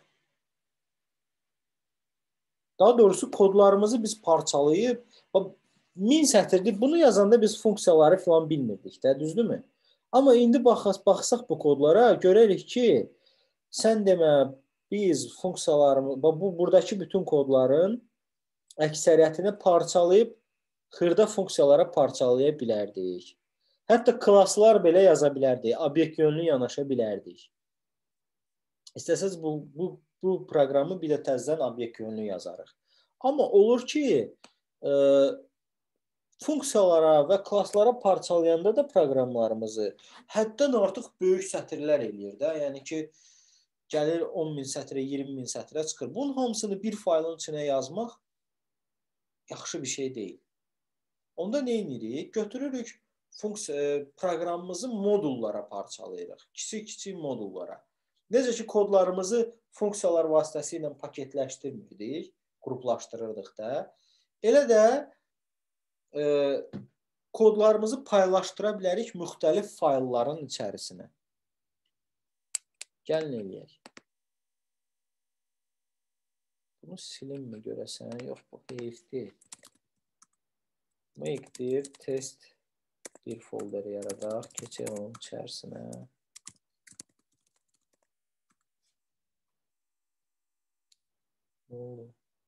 daha doğrusu kodlarımızı biz parçalayıb, min sətirdir. Bunu yazanda biz funksiyaları falan bilmirdik də, düzdürmü? Amma indi baxas, baxsaq bu kodlara, görərik ki, sən demə, biz funksiyalarımız, bu buradakı bütün kodların əksəriyyətini parçalayıb xırda funksiyalara parçalaya bilərdik. Hətta klasslar belə yaza bilərdik, obyekt yönlü yanaşa bilərdik. İstəsəz bu, bu, bu proqramı bir də təzədən obyekt yönlü yazarıq. Amma olur ki, e, funksiyalara və klasslara parçalayanda da proqramlarımızı həddən artıq böyük sətirlər eləyir də. Yəni ki, gəlir on min sətrə, iyirmi min sətrə çıxır. Bunun hamısını bir faylın içinə yazmaq yaxşı bir şey deyil. Onda nə edirik? Götürürük funksiya, proqramımızı modullara parçalayırıq. Kiçik-kiçik modullara. Necə ki, kodlarımızı funksiyalar vasitəsilə paketləşdirmirdik, qruplaşdırırdıq da. Elə də e, kodlarımızı paylaşdıra bilərik müxtəlif faylların içərisinə. Gəlin eləyək. Bunu silinmi görəsən? Yox, bu heyfdir. Make div test bir folder yaradaq. Keçək onun içərisinə. Oo.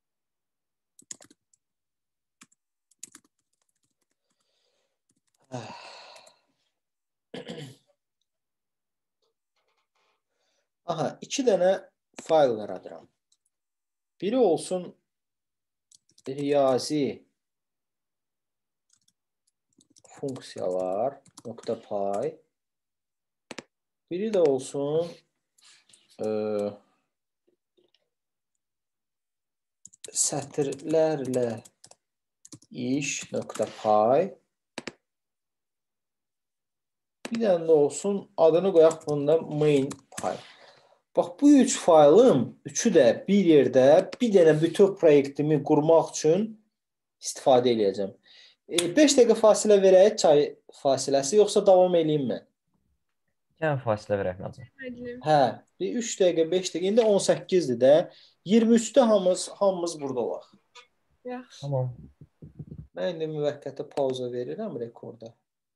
Aha, iki dənə fayl yaradıram. Biri olsun riyazi funksiyalar.py. Biri də olsun e, sətirlərlə iş nöqtə pay. Bir dənə də olsun adını qoyaq bunda main pay. Bax bu üç faylım, üçü də bir yerdə bir dənə bütöv proyektimi qurmaq üçün istifadə edəcəm. beş dəqiqə fasilə verək, çay fasiləsi, yoxsa davam edeyim mən? Yəni fasilə verək lazım. Hə, bir üç dəqiqə, beş dəqiqə, indi on səkkizdir də. iyirmi üçdə hamımız, hamımız burada olaq. Yaxşı. Tamam. Mən indi müvəqqəti pauza verirəm rekorda.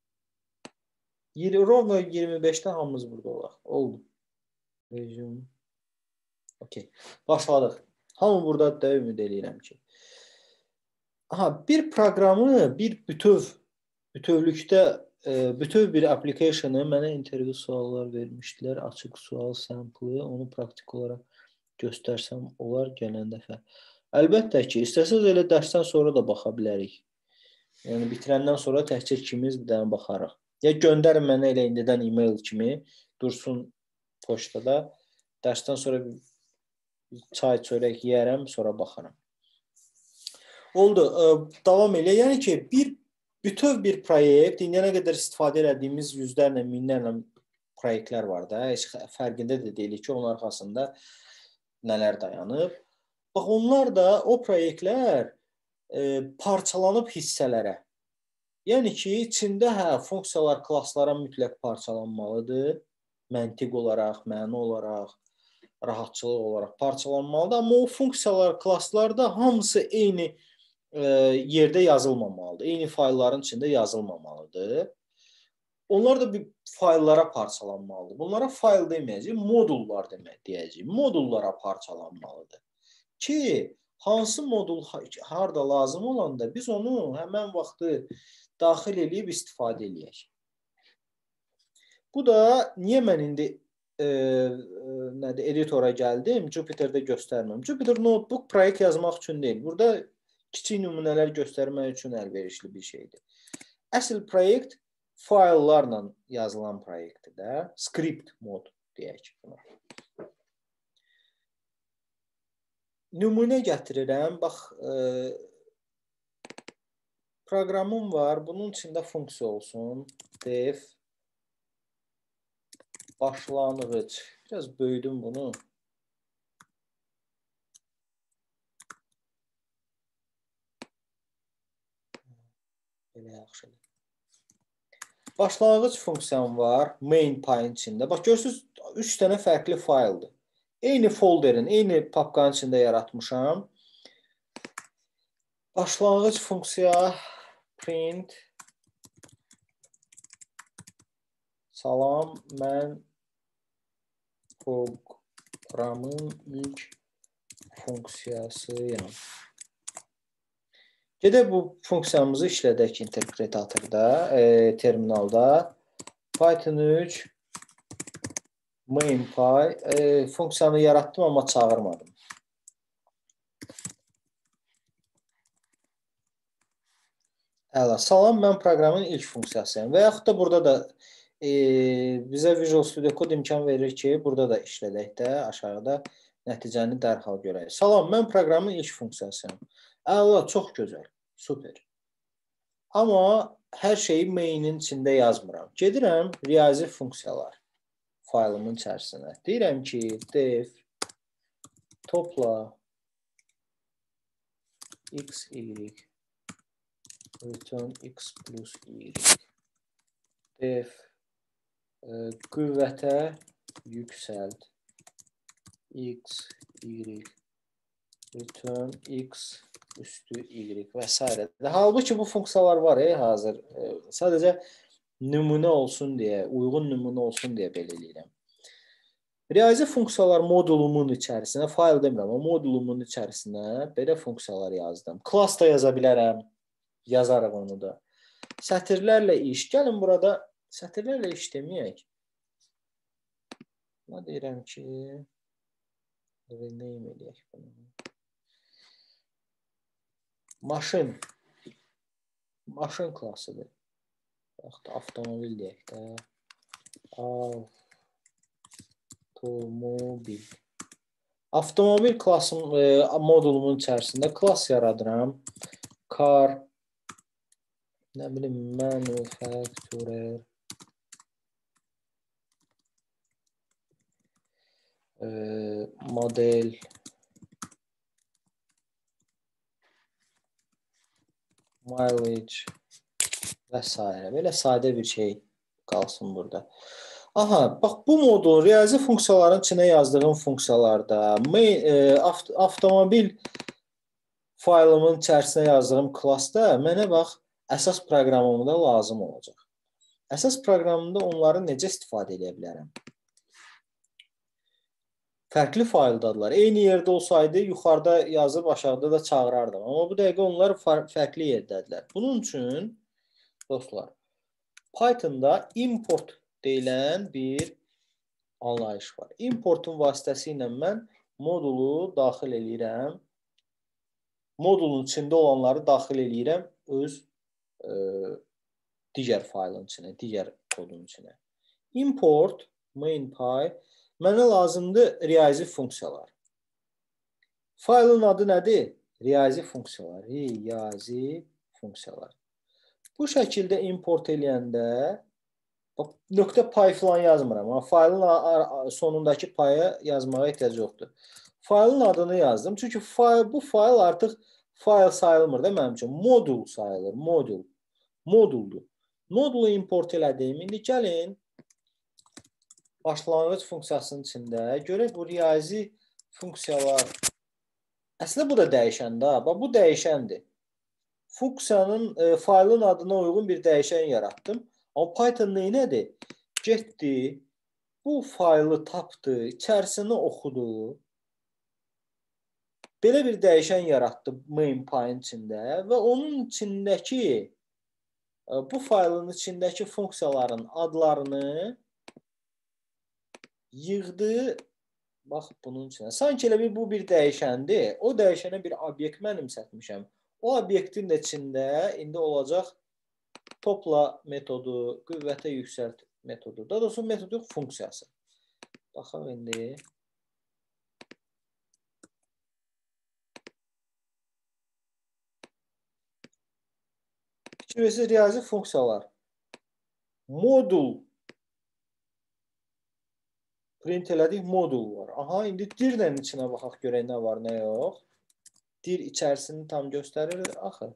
Rovno iyirmi beşdə hamımız burada olaq. Oldu. Rejim. Okey. Başladıq. Hamı burada da ümid edirəm ki. Aha, bir proqramı, bir bütöv, bütövlükdə e, bütöv bir application'ı mənə intervyu suallar vermişdilər. Açıq sual samplı. Onu praktik olaraq göstərsəm olar gələn dəfə. Əlbəttə ki, istəsəz elə dərsdən sonra da baxa bilərik. Yəni bitirəndən sonra təkcə ikimiz bir dənə baxarıq. Ya göndərin mənə elə indidən e-mail kimi dursun poçtada. Dərsdən sonra çay çörək yeyərəm, sonra baxaram. Oldu. Davam elə. Yəni ki, bir bütöv bir proyekt, indiyənə qədər istifadə etdiyimiz yüzlərlə, minlərlə proyektlər var da. Heç fərqində də deyilik ki, onun arxasında nələr dayanıb. Bax, onlar da o proyektlər e, parçalanıb hissələrə. Yəni ki, içində hə, funksiyalar klasslara mütləq parçalanmalıdır. Məntiq olaraq, məna olaraq, rahatçılıq olaraq parçalanmalıdır. Amma o funksiyalar, klasslar da hamısı eyni e, yerdə yazılmamalıdır. Eyni faylların içində yazılmamalıdır. Onlar da bir fayllara parçalanmalıdır. Bunlara fayl deməyəcək, modullar demək deyəcək. Modullara parçalanmalıdır. Ki, hansı modul harda lazım olanda biz onu həmən vaxtı daxil eləyib istifadə eləyək. Bu da niyə mən indi e, nədir, editora gəldim, Jupyterdə göstərməm. Jupyter Notebook proyekt yazmaq üçün deyil. Burada kiçik nümunələr göstərmək üçün əlverişli bir şeydir. Əsl proyekt fayllarla yazılan proyektdir də. Script mod deyək buna. Nümunə gətirirəm. Bax, e, proqramım var. Bunun içində funksiya olsun. Def başlanğıc. Biraz böyüdüm bunu. Belə yaxşıdır. Başlanğıc funksiyam var. Main payın içində. Bax, görürsünüz, üç dənə fərqli fayldır. Eyni folderin, eyni papkanın içində yaratmışam. Başlanğıc funksiya print salam, mən proqramın ilk funksiyasıyam. Gedək bu funksiyamızı işlədək interpretatorda, e, terminalda. Python üç main.py e, funksiyanı yaratdım, amma çağırmadım. Əla, salam, mən proqramın ilk funksiyasıyam. Və yaxud da burada da e, bizə Visual Studio Code imkan verir ki, burada da işlədək də aşağıda nəticəni dərhal görək. Salam, mən proqramın ilk funksiyasıyam. Əla, çox gözəl, super. Amma hər şeyi mainin içində yazmıram. Gedirəm riyazi funksiyalar faylımın içərisinə. Deyirəm ki, def topla x, y return x plus y. Def e, qüvvətə yüksəlt x, y return x üstü y və s. Halbuki bu funksiyalar var e, hazır. E, sadəcə nümunə olsun deyə, uyğun nümunə olsun deyə belə eləyirəm. Riyazi funksiyalar modulumun içərisinə, fayl demirəm, amma modulumun içərisinə belə funksiyalar yazdım. Klass da yaza bilərəm. Yazarıq onu da. Sətirlərlə iş. Gəlin burada sətirlərlə iş deməyək. Nə deyirəm ki, rename eləyək bunu. Maşın. Maşın klassıdır. Avtomobil deyək də. Avtomobil. Avtomobil klasım, e, modulumun içərisində klas yaradıram. Car, nə bilim, manufacturer, e, model, mileage və s. Belə sadə bir şey qalsın burada. Aha, bax bu modul riyazi funksiyaların içinə yazdığım funksiyalarda main, e, avt avtomobil faylımın içərisinə yazdığım klassda mənə bax əsas proqramımda lazım olacaq. Əsas proqramımda onları necə istifadə edə bilərəm? Fərqli fayldadırlar. Eyni yerdə olsaydı yuxarıda yazıb aşağıda da çağırardım. Amma bu dəqiqə onlar fərqli yerdədirlər. Bunun üçün dostlar, Pythonda import deyilən bir anlayış var. Importun vasitəsilə mən modulu daxil eləyirəm. Modulun içində olanları daxil eləyirəm öz e, digər faylın içinə, digər kodun içinə. Import main.py mənə lazımdır riyazi funksiyalar. Faylın adı nədir? Riyazi funksiyalar. Riyazi funksiyalar. Bu şəkildə import eləyəndə nöqtə pay falan yazmıram. Amma faylın sonundakı paya yazmağa ehtiyac yoxdur. Faylın adını yazdım. Çünki fayl, bu fayl artıq fayl sayılmır da mənim üçün. Modul sayılır. Modul. Moduldur. Modulu import elədim. İndi gəlin başlanğıc funksiyasının içində görək bu riyazi funksiyalar. Əslində bu da dəyişəndir. Bax bu dəyişəndir. Funksiyanın e, faylın adına uyğun bir dəyişən yaratdım. Amma Python neynədir? Getdi, bu faylı tapdı, içərisini oxudu. Belə bir dəyişən yaratdı main.py-in içində və onun içindəki, bu faylın içindəki funksiyaların adlarını yığdı. Bax bunun içində. Sanki elə bir bu bir dəyişəndir. O dəyişənə bir obyekt mənimsətmişəm. O obyektin də içində indi olacaq topla metodu, qüvvətə yüksəlt metodu. Daha doğrusu metodu yox, funksiyası. Baxaq indi. Fikirləşir riyazi funksiyalar. Modul. Print elədik, modul var. Aha, indi dirlə içinə baxaq görək nə var, nə yox. Dir içərisini tam göstərir. Axı.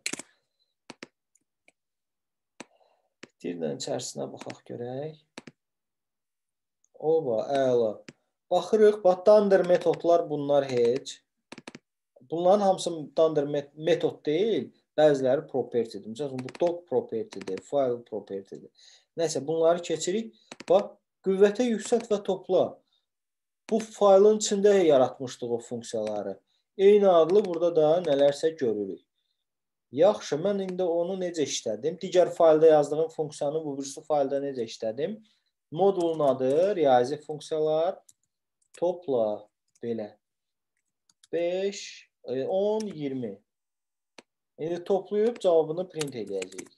Dirlə içərisinə baxaq görək. Oba, əla. Baxırıq, bax, Dunder metodlar bunlar heç. Bunların hamısı Dunder metod deyil. Bəziləri property'dir. Məsələn, bu doc property'dir, file property'dir. Nəysə, bunları keçirik. Bax, qüvvətə yüksəlt və topla. Bu faylın içində yaratmışdıq o funksiyaları. Eyni adlı burada da nələrsə görürük. Yaxşı, mən indi onu necə işlədim? Digər faylda yazdığım funksiyanı bu birisi faylda necə işlədim? Modulun adı, riyazi funksiyalar, topla, belə. beş, on, iyirmi. İndi toplayıb cavabını print edəcəyik.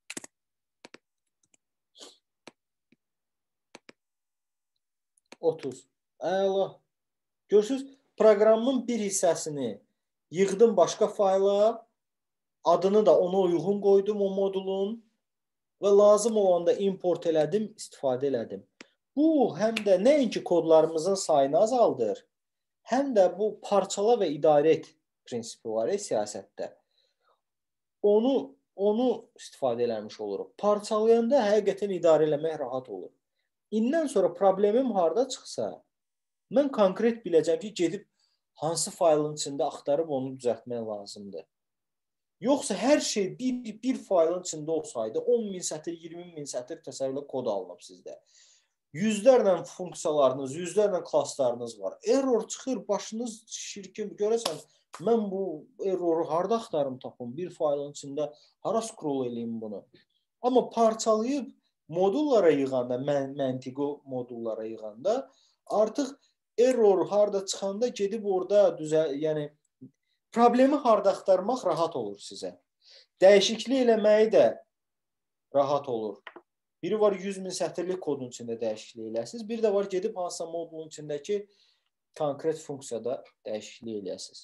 otuz. Əla. Görürsünüz, proqramın bir hissəsini yığdım başqa fayla, adını da ona uyğun qoydum o modulun və lazım olanda import elədim, istifadə elədim. Bu, həm də nəinki kodlarımızın sayını azaldır, həm də bu parçala və idarə et prinsipi var ya siyasətdə. Onu, onu istifadə eləmiş oluruq. Parçalayanda həqiqətən idarə eləmək rahat olur. İndən sonra problemim harada çıxsa, mən konkret biləcəm ki, gedib hansı faylın içində axtarıb onu düzəltmək lazımdır. Yoxsa hər şey bir, bir faylın içində olsaydı, on min sətir, iyirmi min sətir təsəvvürlə kod alınıb sizdə. Yüzlərlə funksiyalarınız, yüzlərlə klasslarınız var. Error çıxır, başınız şirkin. Görəsən, mən bu erroru harada axtarım tapım? Bir faylın içində hara scroll eləyim bunu? Amma parçalayıb modullara yığanda, mən, məntiqi modullara yığanda artıq error harada çıxanda gedib orada düzə, yəni problemi harada axtarmaq rahat olur sizə. Dəyişiklik eləməyi də rahat olur. Biri var yüz min sətirlik kodun içində dəyişiklik eləyəsiniz. Bir də var gedib hansısa modulun içindəki konkret funksiyada dəyişiklik eləyəsiniz.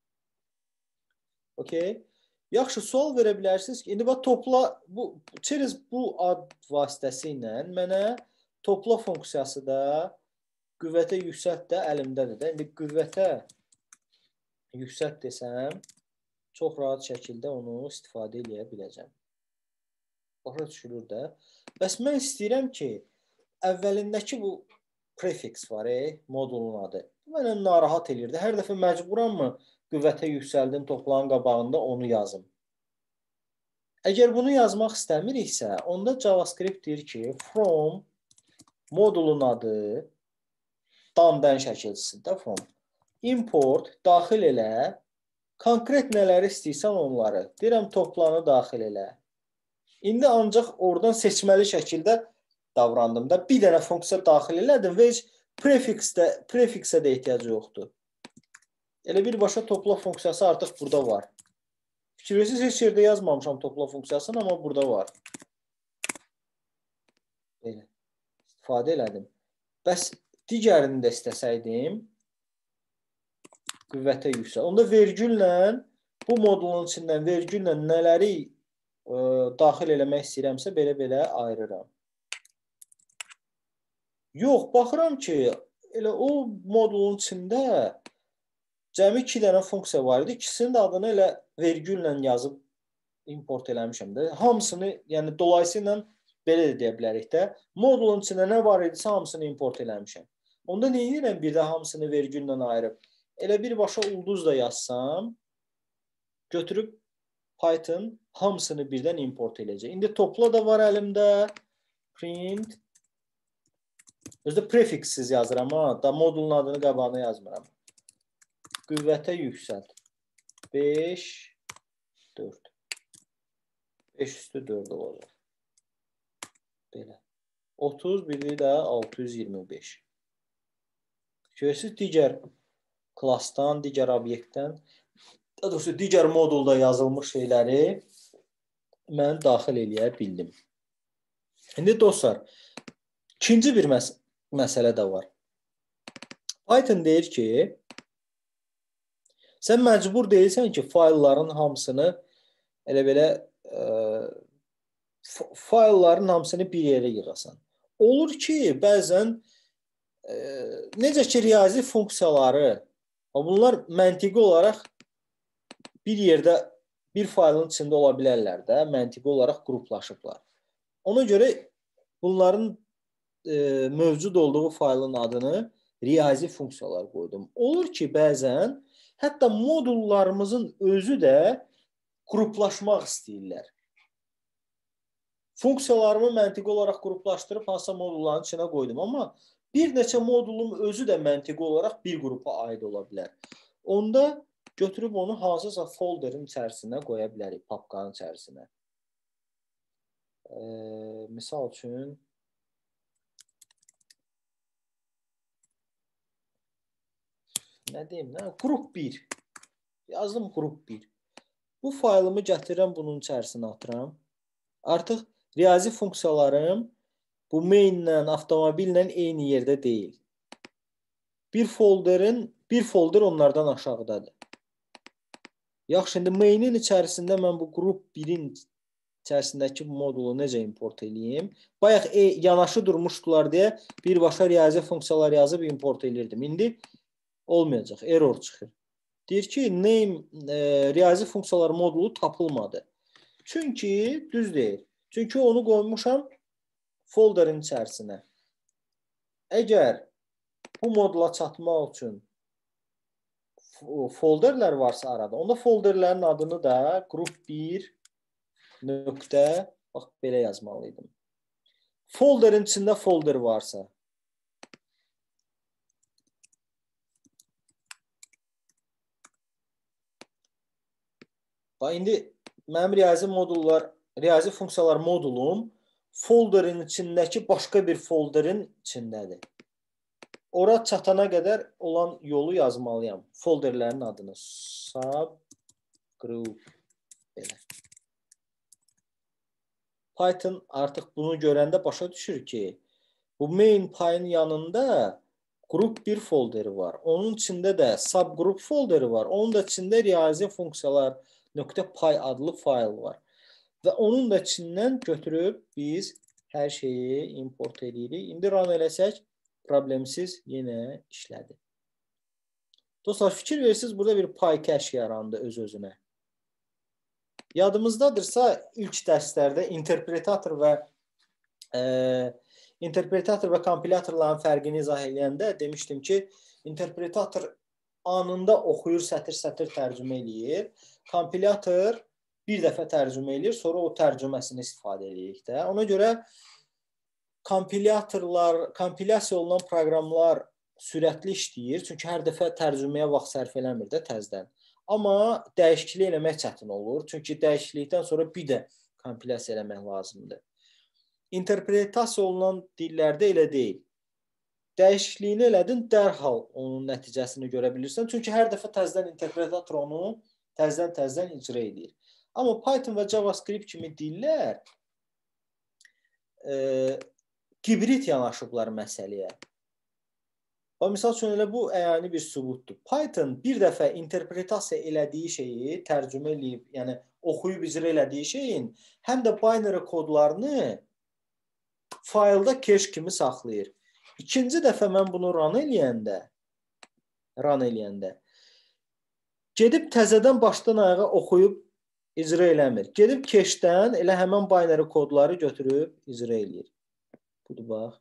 Okay. Yaxşı, sual verə bilərsiniz ki, indi bax topla, bu, çerez bu ad vasitəsilə mənə topla funksiyası da qüvvətə yüksəlt də əlimdədir də. İndi qüvvətə yüksəlt desəm, çox rahat şəkildə onu istifadə edə biləcəm. Başa düşülür də. Bəs mən istəyirəm ki, əvvəlindəki bu prefix var, e, modulun adı. Mənə narahat eləyirdi. Hər dəfə məcburam mı qüvvətə yüksəldin toplanın qabağında onu yazım. Əgər bunu yazmaq istəmiriksə, onda JavaScript deyir ki, from modulun adı damdan şəkilçisində from import daxil elə, konkret nələri istəyirsən onları. Deyirəm toplanı daxil elə. İndi ancaq oradan seçməli şəkildə davrandım da. Bir dənə funksiya daxil elədim və heç prefixdə, prefixə də ehtiyac yoxdur. Elə birbaşa topla funksiyası artıq burada var. Fikirlərsiniz, heç yerdə yazmamışam topla funksiyasını, amma burada var. Belə. İstifadə elədim. Bəs digərini də istəsəydim, qüvvətə yüksək. Onda vergüllə, bu modulun içindən vergüllə nələri ə, daxil eləmək istəyirəmsə, belə-belə ayırıram. Yox, baxıram ki, elə o modulun içində cəmi iki dənə funksiya var idi. İkisinin də adını elə vergüllə yazıb import eləmişəm də. Hamısını, yəni dolayısıyla belə də deyə bilərik də. Modulun içində nə var idisə hamısını import eləmişəm. Onda nə edirəm? Bir də hamısını vergüllə ayırıb. Elə birbaşa ulduz da yazsam, götürüb Python hamısını birdən import eləyəcək. İndi topla da var əlimdə. Print. Özdə prefixsiz yazıram ha. Da modulun adını qabağına yazmıram. Qüvvətə yüksəlt. beş, dörd. beş üstü dörd olacaq. Belə. otuz, biri də altı yüz iyirmi beş. Görürsünüz, digər klassdan, digər obyektdən, daha doğrusu digər modulda yazılmış şeyləri mən daxil eləyə bildim. İndi dostlar, ikinci bir məs məsələ də var. Python deyir ki, sən məcbur deyilsən ki, faylların hamısını elə belə ə, faylların hamısını bir yerə yığasan. Olur ki, bəzən ə, necə ki, riyazi funksiyaları, bunlar məntiqi olaraq bir yerdə, bir faylın içində ola bilərlər də, məntiqi olaraq qruplaşıblar. Ona görə bunların ə, mövcud olduğu faylın adını riyazi funksiyalar qoydum. Olur ki, bəzən hətta modullarımızın özü də qruplaşmaq istəyirlər. Funksiyalarımı məntiqi olaraq qruplaşdırıb hansısa modulların içinə qoydum. Amma bir neçə modulum özü də məntiqi olaraq bir qrupa aid ola bilər. Onda götürüb onu hansısa folderin içərisinə qoya bilərik, papkanın içərisinə. Ee, misal üçün, nə deyim, nə? Qrup bir. Yazdım qrup bir. Bu faylımı gətirirəm, bunun içərisinə atıram. Artıq riyazi funksiyalarım bu mainlə, avtomobillə eyni yerdə deyil. Bir folderin, bir folder onlardan aşağıdadır. Yaxşı, indi mainin içərisində mən bu qrup birin içərisindəki modulu necə import edeyim? Bayaq e, yanaşı durmuşdular deyə birbaşa riyazi funksiyalar yazıb import edirdim. İndi olmayacaq, error çıxır. Deyir ki, name e, riyazi funksiyalar modulu tapılmadı. Çünki düz deyil. Çünki onu qoymuşam folderin içərisinə. Əgər bu modula çatmaq üçün folderlər varsa arada, onda folderlərin adını da qrup bir nöqtə, bax, belə yazmalıydım. Folderin içində folder varsa, bax, indi mənim riyazi modullar, riyazi funksiyalar modulum folderin içindəki başqa bir folderin içindədir. Ora çatana qədər olan yolu yazmalıyam. Folderlərin adını. Sub, group, belə. Python artıq bunu görəndə başa düşür ki, bu main payın yanında qrup bir folderi var. Onun içində də subgroup folderi var. Onun da içində riyazi funksiyalar .py adlı fayl var. Və onun da içindən götürüb biz hər şeyi import edirik. İndi run eləsək, problemsiz yenə işlədi. Dostlar, fikir verirsiniz, burada bir PyCache yarandı öz-özünə. Yadımızdadırsa, ilk dərslərdə interpretator və e, interpretator və kompilatorların fərqini izah edəndə demişdim ki, interpretator anında oxuyur, sətir-sətir tərcümə eləyir. Kompilator bir dəfə tərcümə eləyir, sonra o tərcüməsini istifadə edirik də. Ona görə kompilatorlar, kompilyasiya olunan proqramlar sürətli işləyir. Çünki hər dəfə tərcüməyə vaxt sərf eləmir də təzdən. Amma dəyişiklik eləmək çətin olur. Çünki dəyişiklikdən sonra bir də kompilyasiya eləmək lazımdır. İnterpretasiya olunan dillərdə elə deyil. Dəyişikliyini elədin, dərhal onun nəticəsini görə bilirsən. Çünki hər dəfə təzdən interpretator onu təzdən-təzdən icra edir. Amma Python və JavaScript kimi dillər e, hibrid yanaşıblar məsələyə. O, misal üçün, elə bu əyani bir sübutdur. Python bir dəfə interpretasiya elədiyi şeyi tərcümə eləyib, yəni oxuyub icra elədiyi şeyin həm də binary kodlarını faylda cache kimi saxlayır. İkinci dəfə mən bunu run eləyəndə, run eləyəndə gedib təzədən başdan ayağa oxuyub icra eləmir. Gedib cachedən elə həmən binary kodları götürüb icra eləyir. Budur, bax.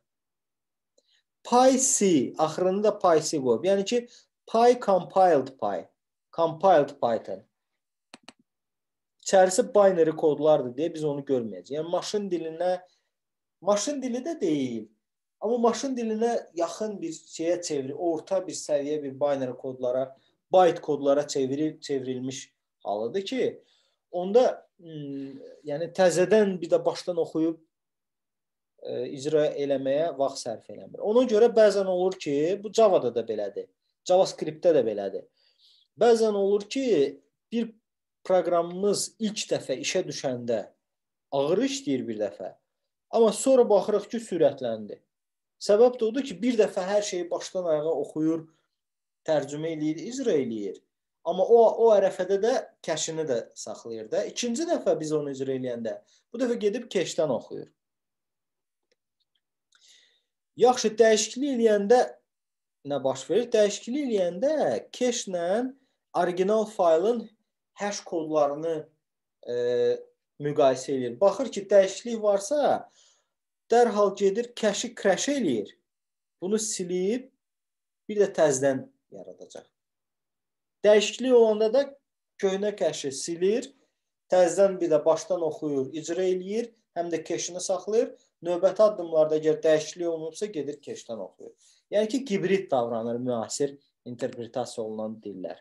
PyC, axırında PyC qoyub. Yəni ki, Py compiled Py, compiled Python. İçərisi binary kodlardır deyə biz onu görməyəcəyik. Yəni, maşın dilinə, maşın dili də deyil. Amma maşın dilinə yaxın bir şeyə çevrir, orta bir səviyyə bir binary kodlara, byte kodlara çeviril, çevrilmiş halıdır ki, onda hmm, yəni təzədən bir də başdan oxuyub e, icra eləməyə vaxt sərf eləmir. Ona görə bəzən olur ki, bu Java'da da belədir, JavaScriptdə də belədir. Bəzən olur ki, bir proqramımız ilk dəfə işə düşəndə ağır işləyir bir dəfə, amma sonra baxırıq ki, sürətləndi. Səbəb də odur ki, bir dəfə hər şeyi başdan ayağa oxuyur, tərcümə eləyir, icra eləyir. Amma o, o ərəfədə də cache-ini də saxlayır da. İkinci dəfə biz onu icra eləyəndə, bu dəfə gedib cache-dən oxuyur. Yaxşı, dəyişiklik eləyəndə nə baş verir? Dəyişiklik eləyəndə cache-lə orijinal faylın hash kodlarını e, müqayisə eləyir. Baxır ki, dəyişiklik varsa, dərhal gedir, cache-i crash eləyir. Bunu silib, bir də təzdən yaradacaq. Dəyişiklik olanda da köhnə cache-i silir, təzdən bir də başdan oxuyur, icra eləyir, həm də cache-ini saxlayır. Növbəti addımlarda əgər dəyişiklik olunubsa, gedir cache-dən oxuyur. Yəni ki, hibrid davranır müasir interpretasiya olunan dillər.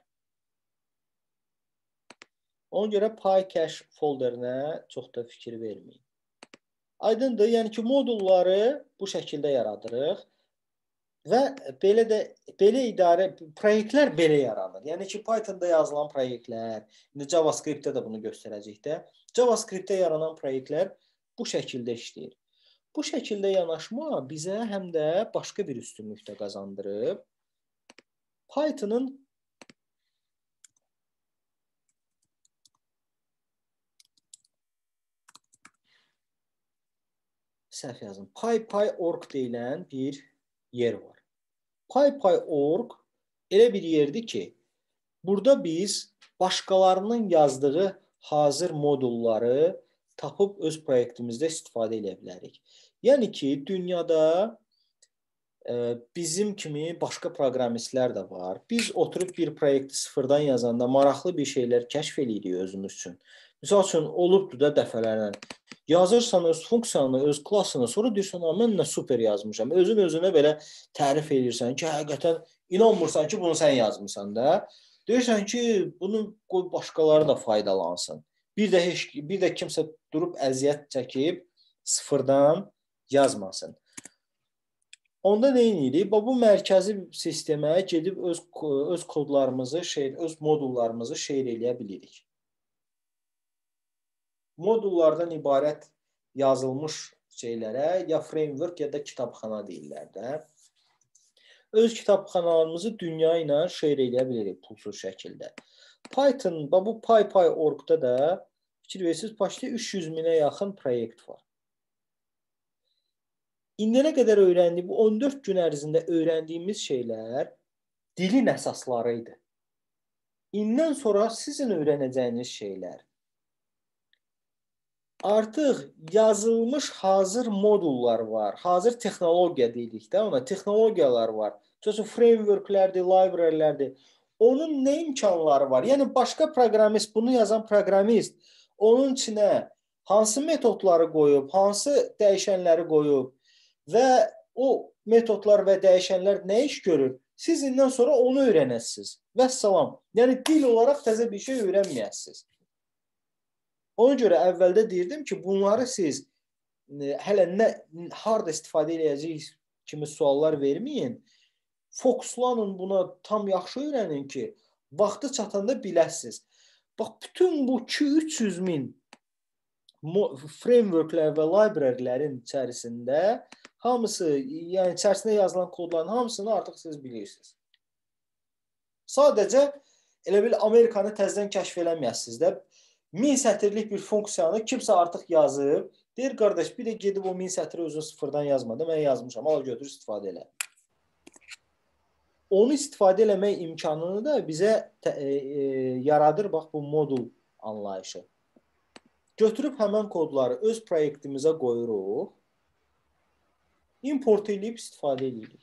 Ona görə PyCache folderinə çox da fikir verməyin. Aydındır, yəni ki, modulları bu şəkildə yaradırıq və belə də belə idarə proyektlər belə yaranır. Yəni ki, Pythonda yazılan proyektlər, indi JavaScriptdə də bunu göstərəcək də. JavaScriptdə yaranan proyektlər bu şəkildə işləyir. Bu şəkildə yanaşma bizə həm də başqa bir üstünlük də qazandırıb. Python'ın səhv yazın. PyPy.org deyilən bir yer var. PyPy.org elə bir yerdir ki, burada biz başqalarının yazdığı hazır modulları tapıb öz proyektimizdə istifadə edə bilərik. Yəni ki, dünyada e, bizim kimi başqa proqramistlər də var. Biz oturub bir proyekti sıfırdan yazanda maraqlı bir şeylər kəşf edirik özümüz üçün. Misal üçün, olubdur da dəfələrlə. Yazırsan öz funksiyanı, öz klasını, sonra deyirsən, mən nə super yazmışam. Özün özünə belə tərif edirsən ki, həqiqətən inanmırsan ki, bunu sən yazmışsan da. Deyirsən ki, bunu qoy başqaları da faydalansın. Bir də, heç, bir də kimsə durub əziyyət çəkib sıfırdan yazmasın. Onda nə edirik? Bu mərkəzi sistemə gedib öz, öz kodlarımızı, şey, öz modullarımızı şeir eləyə bilirik. Modullardan ibarət yazılmış şeylərə ya framework ya da kitabxana deyirlər də. Öz kitabxanalarımızı dünya ilə share edə bilirik pulsuz şəkildə. Python, bu PyPy nöqtə org-da da fikir versiniz, başda üç yüz minə yaxın proyekt var. İndiyənə qədər öyrəndik, bu on dörd gün ərzində öyrəndiyimiz şeylər dilin əsasları idi. İndən sonra sizin öyrənəcəyiniz şeylər artıq yazılmış hazır modullar var. Hazır texnologiya deyilik də ona, texnologiyalar var. Çünki frameworklərdir, librarylərdir. Onun nə imkanları var? Yəni başqa proqramist, bunu yazan proqramist onun içinə hansı metodları qoyub, hansı dəyişənləri qoyub və o metodlar və dəyişənlər nə iş görür? Siz indən sonra onu öyrənəsiniz. Vəssalam. Yəni dil olaraq təzə bir şey öyrənməyəsiniz. Ona görə əvvəldə deyirdim ki, bunları siz hələ nə harda istifadə edəcəyiniz kimi suallar verməyin. Fokuslanın buna, tam yaxşı öyrənin ki, vaxtı çatanda biləsiniz. Bax, bütün bu iki üç yüz min frameworklər və librarylərin içərisində hamısı, yəni içərisində yazılan kodların hamısını artıq siz bilirsiniz. Sadəcə elə bil Amerikanı təzədən kəşf eləməyəsiniz də. Min sətirlik bir funksiyanı kimsə artıq yazıb, deyir qardaş, bir də gedib o min sətiri özün sıfırdan yazmadı, mən yazmışam, al götür istifadə elə. Onu istifadə eləmək imkanını da bizə e, e, yaradır, bax bu modul anlayışı. Götürüb həmən kodları öz proyektimizə qoyuruq, import edib istifadə edirik.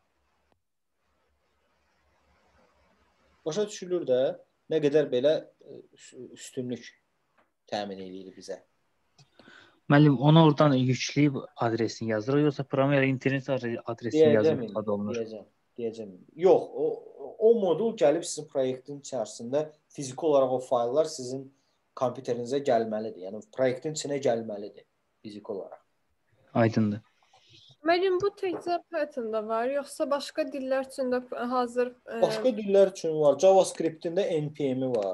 Başa düşülür də nə qədər belə üstünlük təmin edir bizə. Müəllim, onu oradan yükləyib adresini yazırıq, yoxsa program internet adresini yazıb istifadə olunur? Deyəcəm, deyəcəm. Yox, o, o modul gəlib sizin proyektin içərisində fiziki olaraq o fayllar sizin kompüterinizə gəlməlidir. Yəni proyektin içinə gəlməlidir fiziki olaraq. Aydındır. Müəllim, bu təkcə Python'da var, yoxsa başqa dillər üçün də hazır? Başqa dillər üçün var. JavaScript'in də N P M'i var.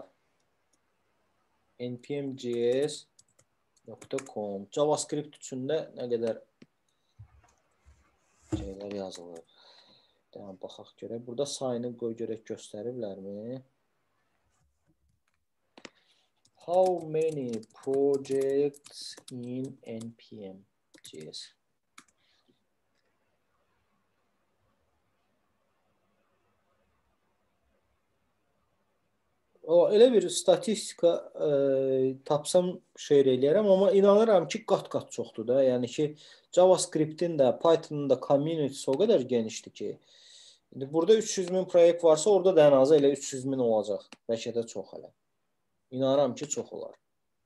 N P M J S nöqtə com. JavaScript üçün də nə qədər şeylər yazılır. Deyəm, baxaq görək. Burada sayını qoy görək göstəriblərmi? How many projects in N P M J S? O, elə bir statistika e, tapsam şeir eləyərəm, amma inanıram ki, qat-qat çoxdur da. Yəni ki, JavaScript'in də, Python'un da community'si o qədər genişdir ki, indi burada üç yüz min proyekt varsa, orada da ən azı elə üç yüz min olacaq. Bəlkə də çox hələ. İnanıram ki, çox olar.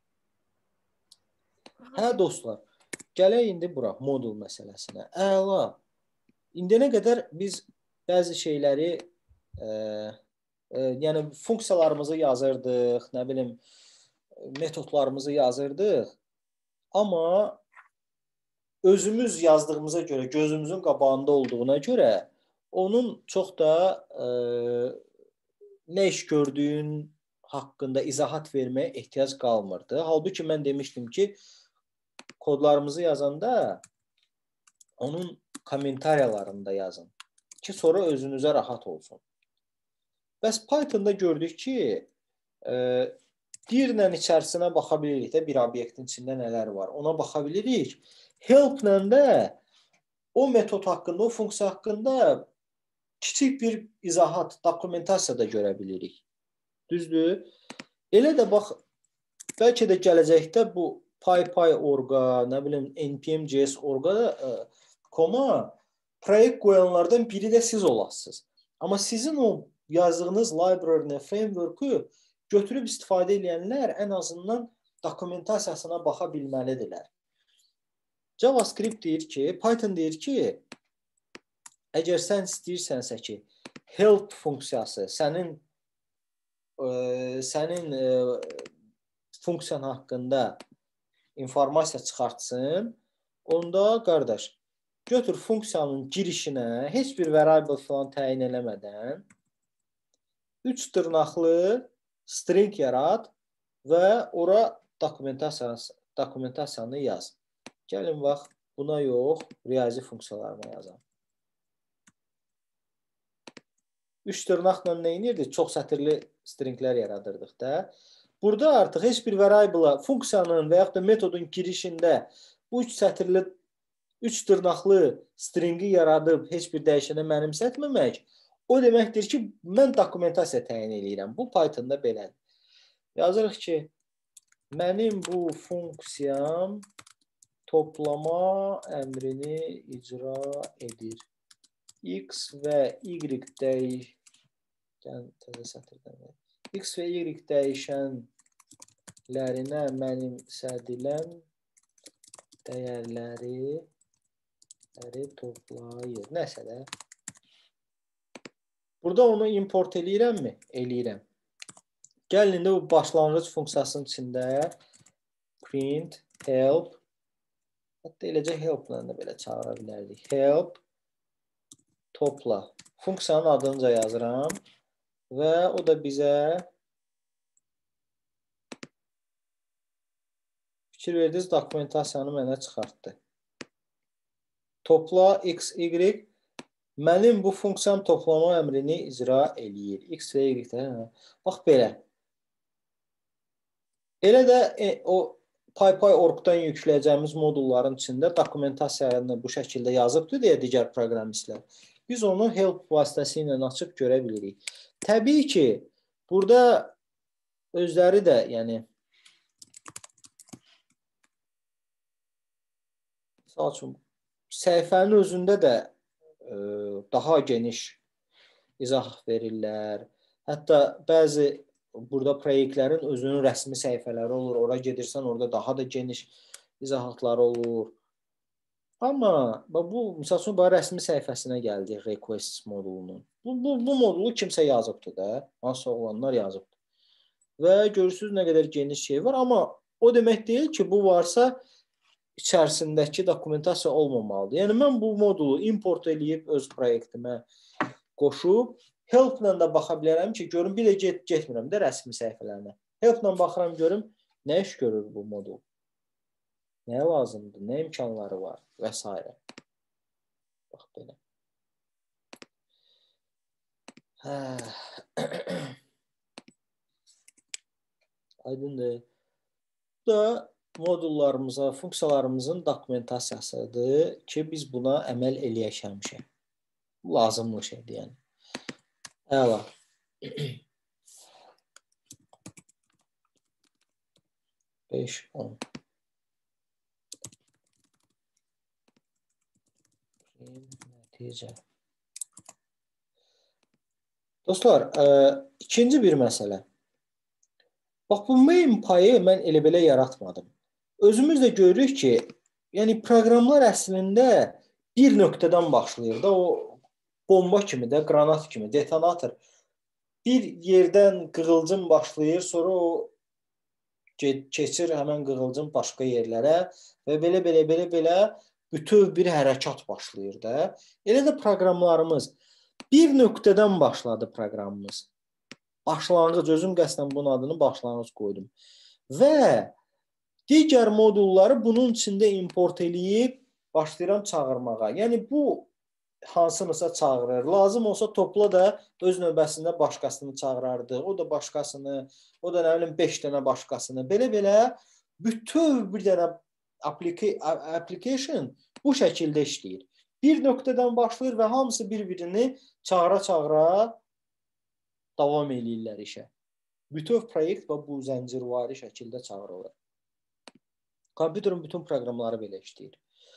Hə, dostlar, gələk indi bura, modul məsələsinə. Əla. İndiyənə qədər biz bəzi şeyləri e, e, yəni funksiyalarımızı yazırdıq, nə bilim, metodlarımızı yazırdıq. Amma özümüz yazdığımıza görə, gözümüzün qabağında olduğuna görə onun çox da e, nə iş gördüyün haqqında izahat verməyə ehtiyac qalmırdı. Halbuki mən demişdim ki, kodlarımızı yazanda onun kommentariyalarında yazın ki, sonra özünüzə rahat olsun. Bəs Python'da gördük ki, e, dirlə içərisinə baxa bilirik də, bir obyektin içində nələr var. Ona baxa bilirik. Help-lə də o metod haqqında, o funksiya haqqında kiçik bir izahat, dokumentasiya da görə bilirik. Düzdür? Elə də bax, bəlkə də gələcəkdə bu PyPy nöqtə org-a, nə bilim, N P M J S nöqtə org-a koma proyekt qoyanlardan biri də siz olasınız. Amma sizin o yazdığınız library-nə, framework-ü götürüb istifadə edənlər ən azından dokumentasiyasına baxa bilməlidirlər. JavaScript deyir ki, Python deyir ki, əgər sən istəyirsənsə ki, help funksiyası sənin e, sənin e, funksiyan haqqında informasiya çıxartsın, onda qardaş, götür funksiyanın girişinə heç bir variable falan təyin eləmədən üç dırnaqlı string yarat və ora dokumentasiyanı, dokumentasiyanı yaz. Gəlin bax, buna yox, riyazi funksiyalarına yazalım. Üç dırnaqla nə edirdik? Çox sətirli stringlər yaradırdıq da. Burada artıq heç bir variable funksiyanın və yaxud da metodun girişində bu üç sətirli, üç dırnaqlı stringi yaradıb heç bir dəyişənə mənimsətməmək o deməkdir ki, mən dokumentasiya təyin edirəm. Bu Pythonda belədir. Yazırıq ki, mənim bu funksiyam toplama əmrini icra edir. X və Y dəyişən X və Y dəyişənlərinə mənimsədilən dəyərləri toplayır. Nəsə də. Burada onu import eləyirəmmi? Eləyirəm. Gəlin indi bu başlanğıc funksiyasının içində print, help, hətta eləcə help-la da belə çağıra bilərdik. Help, topla. Funksiyanın adınca yazıram və o da bizə fikir verdiniz, dokumentasiyanı mənə çıxartdı. Topla X, Y. Mənim bu funksiyam toplama əmrini icra eləyir. X və Y. Bax belə. Elə də e, o PyPy nöqtə org-dan yükləyəcəyimiz modulların içində dokumentasiyanı bu şəkildə yazıbdır deyə digər proqramistlər. Biz onu help vasitəsilə açıb görə bilirik. Təbii ki, burada özləri də, yəni misal üçün, səhifənin özündə də e, daha geniş izah verirlər. Hətta bəzi burada proyektlərin özünün rəsmi səhifələri olur. Ora gedirsən, orada daha da geniş izahatları olur. Amma bu, misal üçün, rəsmi səhifəsinə gəldik requests modulunun. Bu, bu, bu modulu kimsə yazıbdır da. Hansısa olanlar yazıbdır. Və görürsünüz nə qədər geniş şey var. Amma o demək deyil ki, bu varsa içərisindəki dokumentasiya olmamalıdır. Yəni, mən bu modulu import eləyib öz proyektimə qoşub, help-la da baxa bilərəm ki, görüm, bir də get, getmirəm də rəsmi səhifələrinə. Help-la baxıram, görüm, nə iş görür bu modul? Nəyə lazımdır? Nə imkanları var? Və s. Bax, belə. Hə. Aydındır. Bu da modullarımıza, funksiyalarımızın dokumentasiyasıdır ki, biz buna əməl eləyək həmişə. Lazımlı şeydir, yəni. Əla. beş, on. Nəticə. Dostlar, ə, ikinci bir məsələ. Bax, bu main payı mən elə belə yaratmadım. Özümüz də görürük ki, yəni proqramlar əslində bir nöqtədən başlayır da, o bomba kimi də, qranat kimi, detonator. Bir yerdən qığılcım başlayır, sonra o keçir həmən qığılcım başqa yerlərə və belə-belə, belə-belə bütöv bir hərəkat başlayır da. Elə də proqramlarımız bir nöqtədən başladı proqramımız. Başlanğıc, özüm qəsdən bunun adını başlanğıc qoydum. Və digər modulları bunun içində import eləyib başlayıram çağırmağa. Yəni bu hansınısa çağırır. Lazım olsa topla da öz növbəsində başqasını çağırardı. O da başqasını, o da nə bilim beş dənə başqasını. Belə-belə bütöv bir dənə application bu şəkildə işləyir. Bir nöqtədən başlayır və hamısı bir-birini çağıra-çağıra davam eləyirlər işə. Bütöv proyekt və bu zəncirvari şəkildə çağırılır. Kompüterin bütün proqramları belə işləyir.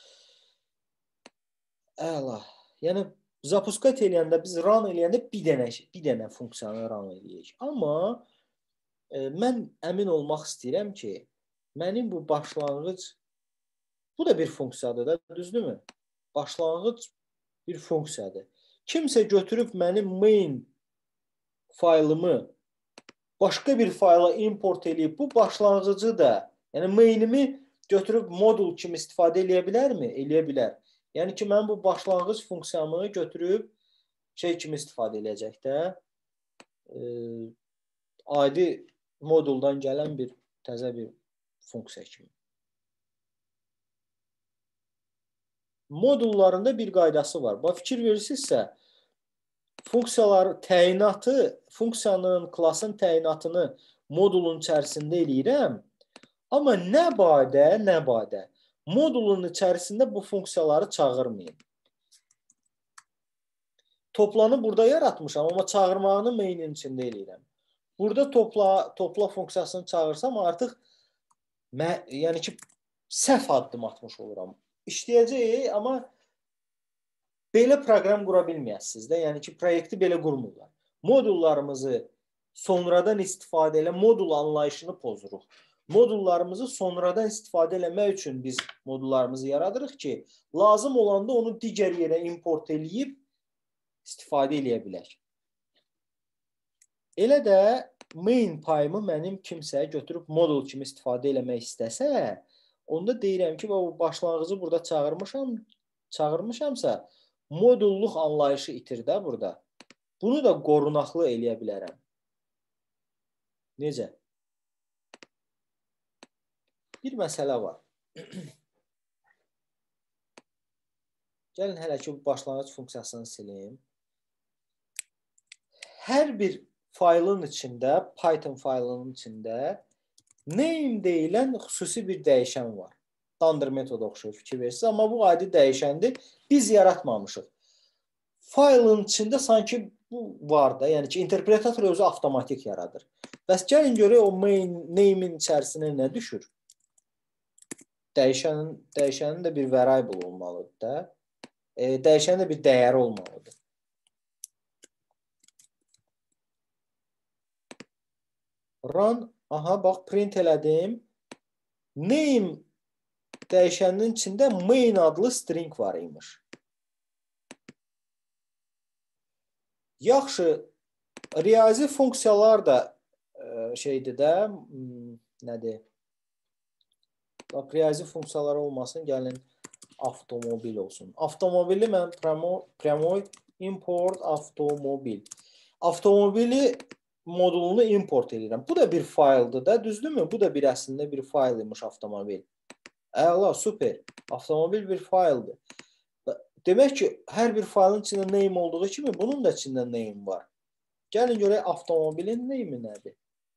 Əla. Yəni, zapuskat eləyəndə, biz run eləyəndə bir dənə, bir dənə funksiyanı run eləyək. Amma e, mən əmin olmaq istəyirəm ki, mənim bu başlanğıc, bu da bir funksiyadır da, düzdürmü? Başlanğıc bir funksiyadır. Kimsə götürüb mənim main faylımı başqa bir fayla import eləyib, bu başlanğıcı da, yəni mainimi götürüb modul kimi istifadə eləyə bilərmi? Eləyə bilər. Yəni ki, mən bu başlanğıc funksiyamı götürüb şey kimi istifadə eləyəcək də, e, adi moduldan gələn bir təzə bir funksiya kimi. modullarında bir qaydası var. Bax, fikir verirsinizsə, funksiyaları təyinatı, funksiyanın, klasın təyinatını modulun içərisində eləyirəm. Amma nə badə, nə badə. Modulun içərisində bu funksiyaları çağırmayın. Toplanı burada yaratmışam, amma çağırmağını mainin içində eləyirəm. Burada topla, topla funksiyasını çağırsam artıq yəni ki, səhv addım atmış oluram. İşləyəcək, amma belə proqram qura bilməyəsiniz də. Yəni ki, proyekti belə qurmurlar. Modullarımızı sonradan istifadə elə, modul anlayışını pozuruq. Modullarımızı sonradan istifadə eləmək üçün biz modullarımızı yaradırıq ki, lazım olanda onu digər yerə import eləyib istifadə eləyə bilək. Elə də main payımı mənim kimsə götürüb modul kimi istifadə eləmək istəsə, onda deyirəm ki, bu başlanğıcı burada çağırmışam, çağırmışamsa, modulluq anlayışı itir də burada. Bunu da qorunaqlı eləyə bilərəm. Necə? Bir məsələ var. Gəlin hələ ki, bu başlanğıc funksiyasını silim. Hər bir faylın içində, Python faylının içində name deyilən xüsusi bir dəyişən var. Standard metoda oxşuyur, fikir verirsiniz. Amma bu adi dəyişəndir. Biz yaratmamışıq. Faylın içində sanki bu var da, yəni ki, interpretator özü avtomatik yaradır. Bəs gəlin görək o main name-in içərisinə nə düşür? Dəyişənin, dəyişənin də bir variable olmalıdır da. E, dəyişənin də bir dəyəri olmalıdır. Run, aha, bax, print elədim. Name dəyişəninin içində main adlı string var imiş. Yaxşı, riyazi funksiyalar da e, şeydir də, nədir? Bax, riyazi funksiyalar olmasın, gəlin avtomobil olsun. Avtomobili mən Premoy import avtomobil. Avtomobili modulunu import edirəm. Bu da bir fayldır da, düzdürmü? Bu da bir əslində bir fayl imiş avtomobil. Əla, super. Avtomobil bir fayldır. Demək ki, hər bir faylın içində name olduğu kimi bunun da içində name var. Gəlin görək avtomobilin name nədir?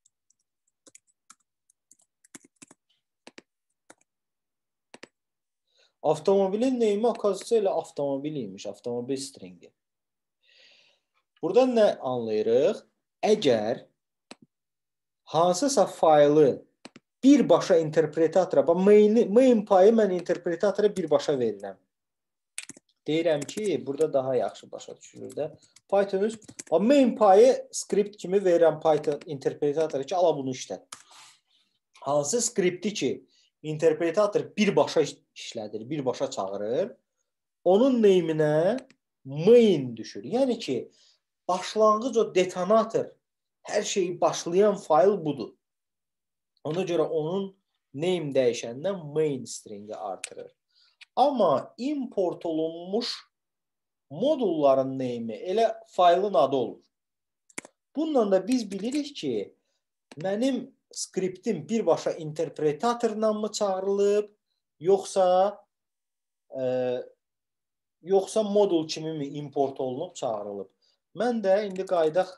Avtomobilin name akazısı elə avtomobil imiş, avtomobil stringi. Burada nə anlayırıq? Əgər hansısa faylı birbaşa interpretatora, main, main payı mən interpretatora birbaşa verirəm. Deyirəm ki, burada daha yaxşı başa düşülür də. Python üç, main payı skript kimi verirəm Python interpretatora ki, ala bunu işlət. Hansı skripti ki, interpretator birbaşa işlədir, birbaşa çağırır, onun name'inə main düşür. Yəni ki, başlanğıc o detonator, hər şeyi başlayan fayl budur. Ona görə onun name dəyişəndən main stringi artırır. Amma import olunmuş modulların name'i elə faylın adı olur. Bununla da biz bilirik ki, mənim skriptim birbaşa interpretatorla mı çağırılıb, yoxsa e, yoxsa modul kimi mi import olunub çağırılıb. Mən də indi qaydaq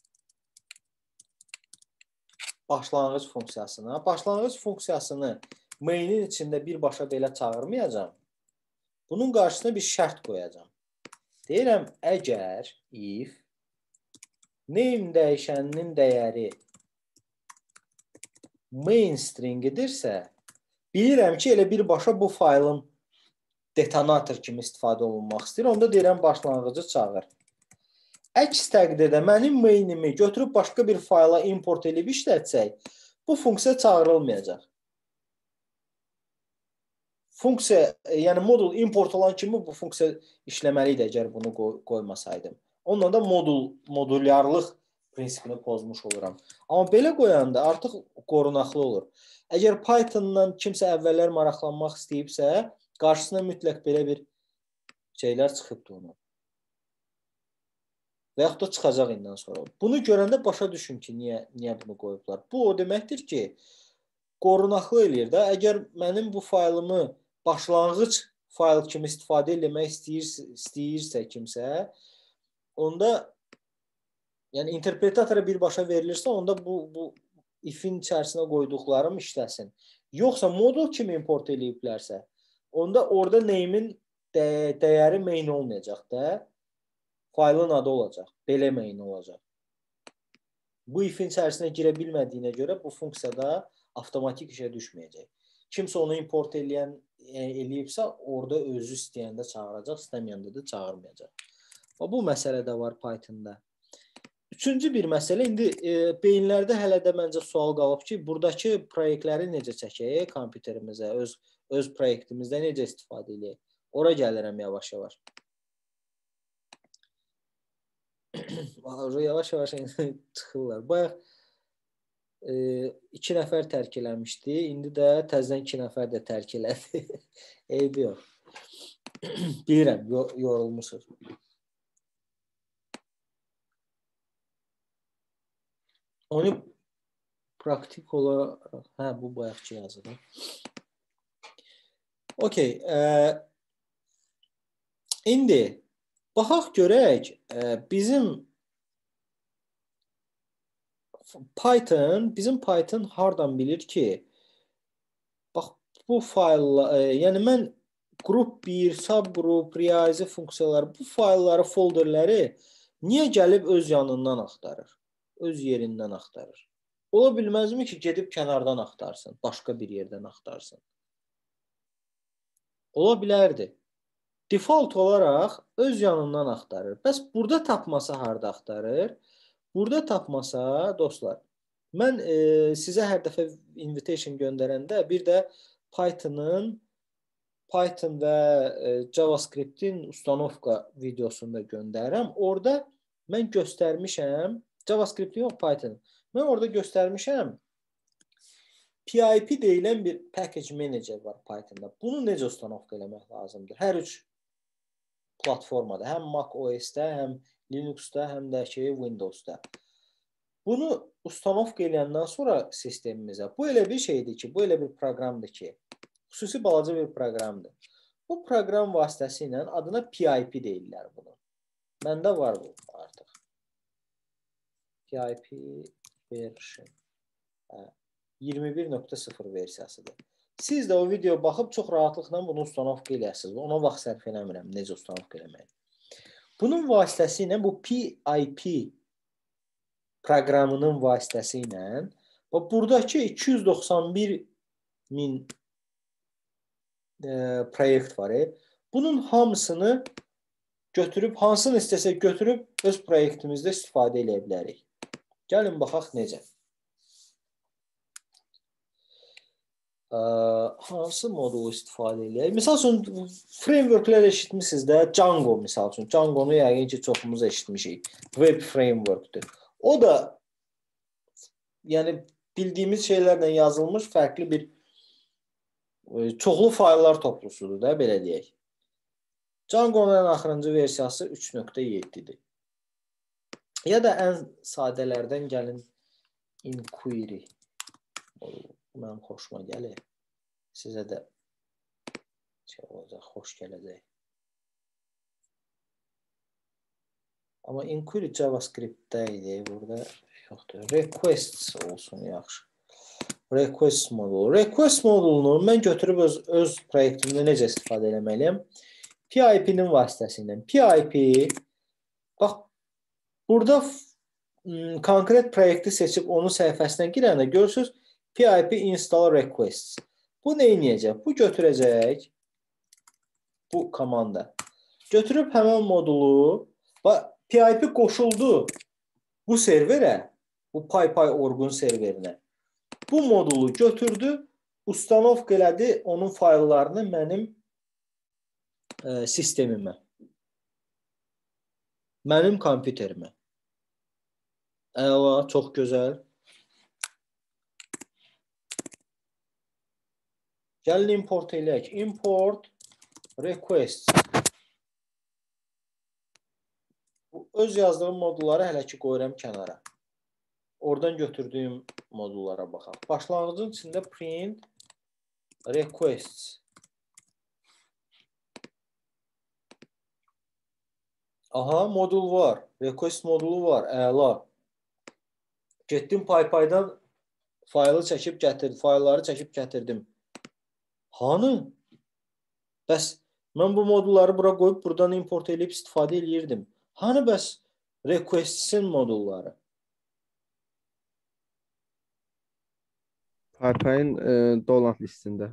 başlanğıc funksiyasına. Başlanğıc funksiyasını mainin içində birbaşa belə çağırmayacağım. Bunun qarşısına bir şərt qoyacağım. Deyirəm, əgər if name dəyişəninin dəyəri main stringidirsə, bilirəm ki, elə birbaşa bu faylın detonator kimi istifadə olunmaq istəyir. Onda deyirəm, başlanğıcı çağır. Əks təqdirdə mənim mainimi götürüb başqa bir fayla import edib işlətsək, bu funksiya çağırılmayacaq. Funksiya, yəni modul import olan kimi bu funksiya işləməliydi əgər bunu qoy qoymasaydım. Onunla da modul, modulyarlıq prinsipini pozmuş oluram. Amma belə qoyanda artıq qorunaqlı olur. Əgər Python'dan kimsə əvvəllər maraqlanmaq istəyibsə, qarşısına mütləq belə bir şeylər çıxıbdır onun. Və yaxud da çıxacaq indən sonra. Bunu görəndə başa düşün ki, niyə, niyə bunu qoyublar. Bu o deməkdir ki, qorunaqlı eləyir də. Əgər mənim bu faylımı başlanğıc fayl kimi istifadə etmək istəyir, istəyirsə kimsə, onda yəni interpretatora birbaşa verilirsə, onda bu, bu if-in içərisinə qoyduqlarım işləsin. Yoxsa modul kimi import eləyiblərsə, onda orada name'in də dəyəri main olmayacaq da, faylın adı olacaq, belə main olacaq. Bu if-in içərisinə girə bilmədiyinə görə bu funksiyada avtomatik işə düşməyəcək. Kimsə onu import eləyən, eləyibsə, orada özü istəyəndə çağıracaq, istəməyəndə də çağırmayacaq. Bu məsələ də var Pythonda. Üçüncü bir məsələ, indi e, beyinlərdə hələ də məncə sual qalıb ki, buradakı proyektləri necə çəkək kompüterimizə, öz, öz proyektimizdə necə istifadə edək? Ora gəlirəm yavaş-yavaş. Yavaş-yavaş çıxırlar. Bayaq e, iki nəfər tərk eləmişdi, indi də təzdən iki nəfər də tərk elədi. Eybi yox. Bilirəm, yorulmuşuz. Onu praktik olaraq, hə, bu bayaqçı yazıdır. Okey. E, indi baxaq görək, e, bizim Python, bizim Python hardan bilir ki, bax bu fayl, e, yəni mən qrup bir, subgrup, riyazi funksiyalar, bu faylları, folderləri niyə gəlib öz yanından axtarır? Öz yerindən axtarır. Ola bilməzmi ki, gedib kənardan axtarsın, başqa bir yerdən axtarsın? Ola bilərdi. Default olaraq öz yanından axtarır. Bəs burada tapmasa harda axtarır? Burada tapmasa, dostlar, mən e, sizə hər dəfə invitation göndərəndə bir də Python'ın Python və e, JavaScript'in ustanovka videosunu da göndərirəm. Orada mən göstərmişəm, JavaScript yox, Python. Mən orada göstərmişəm, P I P deyilən bir package manager var Python'da. Bunu necə ustanovka eləmək lazımdır? Hər üç platformada, həm Mac O S'də, həm Linux'da, həm də ki, Windows'da. Bunu ustanovka eləyəndən sonra sistemimizə, bu elə bir şeydir ki, bu elə bir proqramdır ki, xüsusi balaca bir proqramdır. Bu proqram vasitəsilə adına P I P deyirlər bunu. Məndə var bu artıq. P I P version iyirmi bir nöqtə sıfır versiyasıdır. Siz də o videoya baxıb çox rahatlıqla bunu ustanovka eləyəsiniz. Ona vaxt sərf eləmirəm, necə ustanovka eləmək. Bunun vasitəsilə, bu P I P proqramının vasitəsilə, buradakı iki yüz doxsan bir min e, proyekt var. E. Bunun hamısını götürüb, hansını istəsək götürüb öz proyektimizdə istifadə edə bilərik. Gəlin baxaq necə. Ə, hansı modulu istifadə edək? Misal üçün, frameworklər eşitmişsiniz də, Django misal üçün. Django-nu yəqin ki, çoxumuz eşitmişik. Web framework'dur. O da yəni bildiyimiz şeylərlə yazılmış fərqli bir e, çoxlu fayllar toplusudur da, belə deyək. Django-nun axırıncı versiyası üç nöqtə yeddidir. Ya da ən sadələrdən gəlin inquiry. Mənim xoşuma gəlir. Sizə də şey olacaq, xoş gələcək. Amma inquiry JavaScript-də idi burada. Yoxdur. Requests olsun yaxşı. Request modulu. Request modulunu mən götürüb öz, öz proyektimdə necə istifadə eləməliyəm? P I P-nin vasitəsilə. P I P, bax, burada konkret proyekti seçib onun səhifəsinə girəndə görürsünüz, P I P install requests. Bu nə edəcək? Bu götürəcək bu komanda. Götürüb həmən modulu, P I P qoşuldu bu serverə, bu PyPy.org-un serverinə. Bu modulu götürdü, ustanovka elədi onun fayllarını mənim e, sistemimə. Mənim kompüterimə. Əla, çox gözəl. Gəlin import eləyək. Import requests. Öz yazdığım modulları hələ ki qoyuram kənara. Oradan götürdüyüm modullara baxaq. Başlanğıcın içində print requests. Aha, modul var. Request modulu var. Əla. Getdim PyPy'dan faylı çəkib gətirdim. Faylları çəkib gətirdim. Hanı? Bəs mən bu modulları bura qoyub buradan import edib istifadə eləyirdim. Hanı bəs request'in modulları? PyPy'ın e, dolant listində.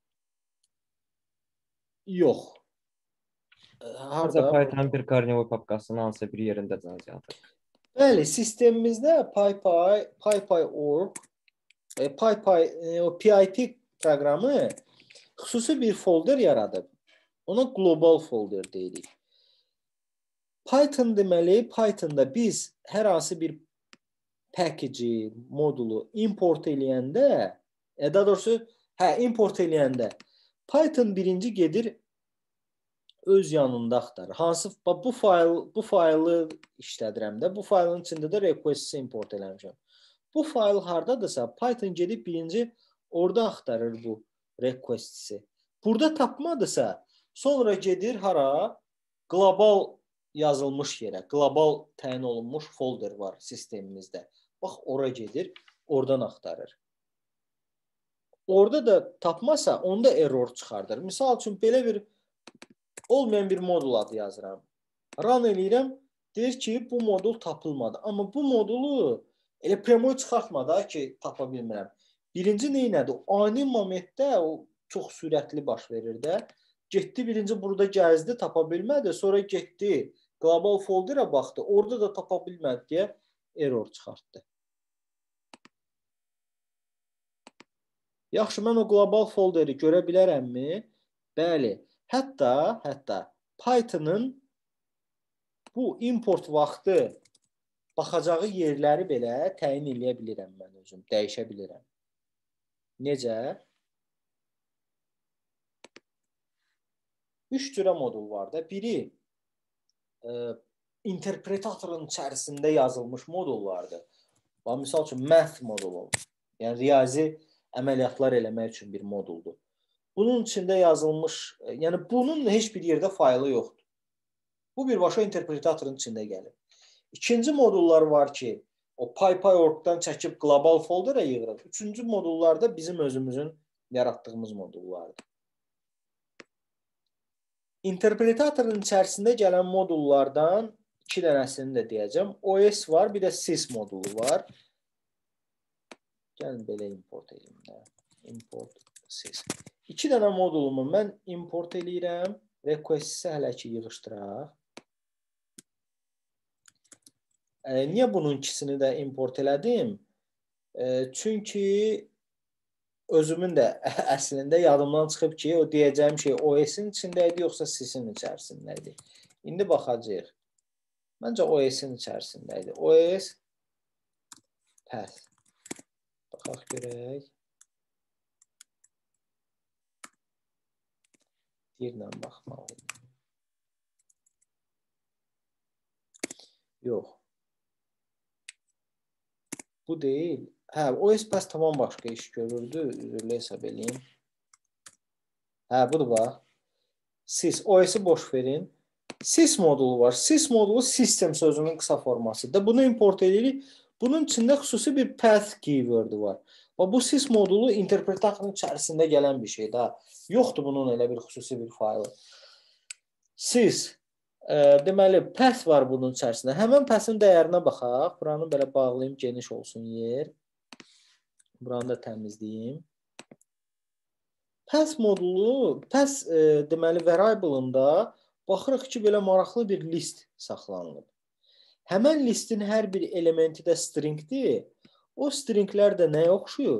Yox. Harda Harda? Python bir Carnivore papkasının hansısa bir yerində yazılır. Bəli, sistemimizdə PyPy, PyPy.org, e, PyPy, e, o P I P proqramı xüsusi bir folder yaradıb. Ona global folder deyirik. Python deməli, Pythonda biz hər hansı bir package, modulu import eləyəndə, e, daha doğrusu, hə, import eləyəndə Python birinci gedir öz yanında axtarır. Hansı bu fayl, bu faylı işlədirəm də, bu faylın içində də request-i import eləmişəm. Bu fayl hardadırsa, Python gedib birinci orada axtarır bu request-i. Burada tapmadısa, sonra gedir hara? Global yazılmış yerə, global təyin olunmuş folder var sistemimizdə. Bax, ora gedir, oradan axtarır. Orada da tapmasa, onda error çıxardır. Misal üçün, belə bir olmayan bir modul adı yazıram. Run eləyirəm, deyir ki, bu modul tapılmadı. Amma bu modulu elə premoy çıxartmadı ki, tapa bilmirəm. Birinci neynədir? Ani momentdə o çox sürətli baş verir də. Getdi, birinci burada gəzdi, tapa bilmədi. Sonra getdi, global folderə baxdı. Orada da tapa bilmədi deyə error çıxartdı. Yaxşı, mən o global folderi görə bilərəmmi? Bəli. Hətta, hətta Python'ın bu import vaxtı baxacağı yerləri belə təyin eləyə bilirəm mən özüm, dəyişə bilirəm. Necə? Üç cürə modul var da. Biri e, interpretatorun içərisində yazılmış modullardır. Misal üçün, math modulu. Yəni, riyazi əməliyyatlar eləmək üçün bir moduldur. Bunun içində yazılmış, yəni bunun heç bir yerdə faylı yoxdur. Bu birbaşa interpretatorun içində gəlir. İkinci modullar var ki, o PyPy.org-dan çəkib global folderə yığırıq. Üçüncü modullarda bizim özümüzün yaratdığımız modullardır. İnterpretatorun içərisində gələn modullardan iki dənəsini də deyəcəm. O S var, bir də sys modulu var. Gəlin belə import edeyim də. Import sys. İki dənə modulumu mən import eləyirəm. Request-i hələ ki yığışdıraq. E, niyə bunun ikisini də import elədim? E, çünki özümün də əslində yadımdan çıxıb ki, o deyəcəyim şey O S-in içində idi, yoxsa sys-in içərisində idi. İndi baxacağıq. Məncə O S-in içərisində idi. O S path. Baxaq görək. Yerlə baxmalıyım. Yox. Bu deyil. Hə, O S path tamam başqa iş görürdü. Üzrlə hesab eləyim. Hə, budur bax. Sys. O S-i boş verin. Sys modulu var. Sys modulu system sözünün qısa formasıdır. Bunu import edirik. Bunun içində xüsusi bir path keyword var. Bu sys modulu interpretatorun içərisində gələn bir şey daha. Yoxdur bunun elə bir xüsusi bir faylı. Sys. E, deməli, path var bunun içərisində. Həmən pathin dəyərinə baxaq. Buranı belə bağlayayım, geniş olsun yer. Buranı da təmizləyim. Path modulu, path e, deməli, variable-ında baxırıq ki, belə maraqlı bir list saxlanılıb. Həmən listin hər bir elementi də stringdir. O stringlər də nəyə oxşuyur?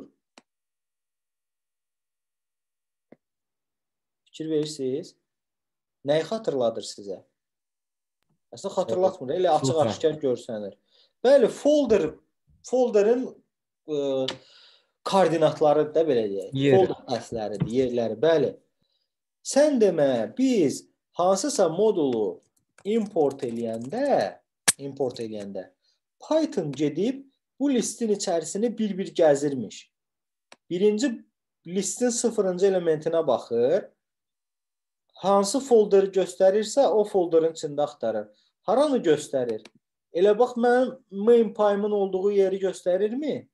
Fikir verirsiniz? Nəyi xatırladır sizə? Əslində xatırlatmır, elə açıq-aşkar görsənir. Bəli, folder, folderin e, koordinatları da belə deyək. Folder pathləridir, yerləri, bəli. Sən demə, biz hansısa modulu import eləyəndə, import eləyəndə Python gedib bu listin içərisini bir-bir gəzirmiş. Birinci listin sıfırıncı elementinə baxır. Hansı folderi göstərirsə, o folderin içində axtarır. Haranı göstərir? Elə bax, mənim main payımın olduğu yeri göstərirmi?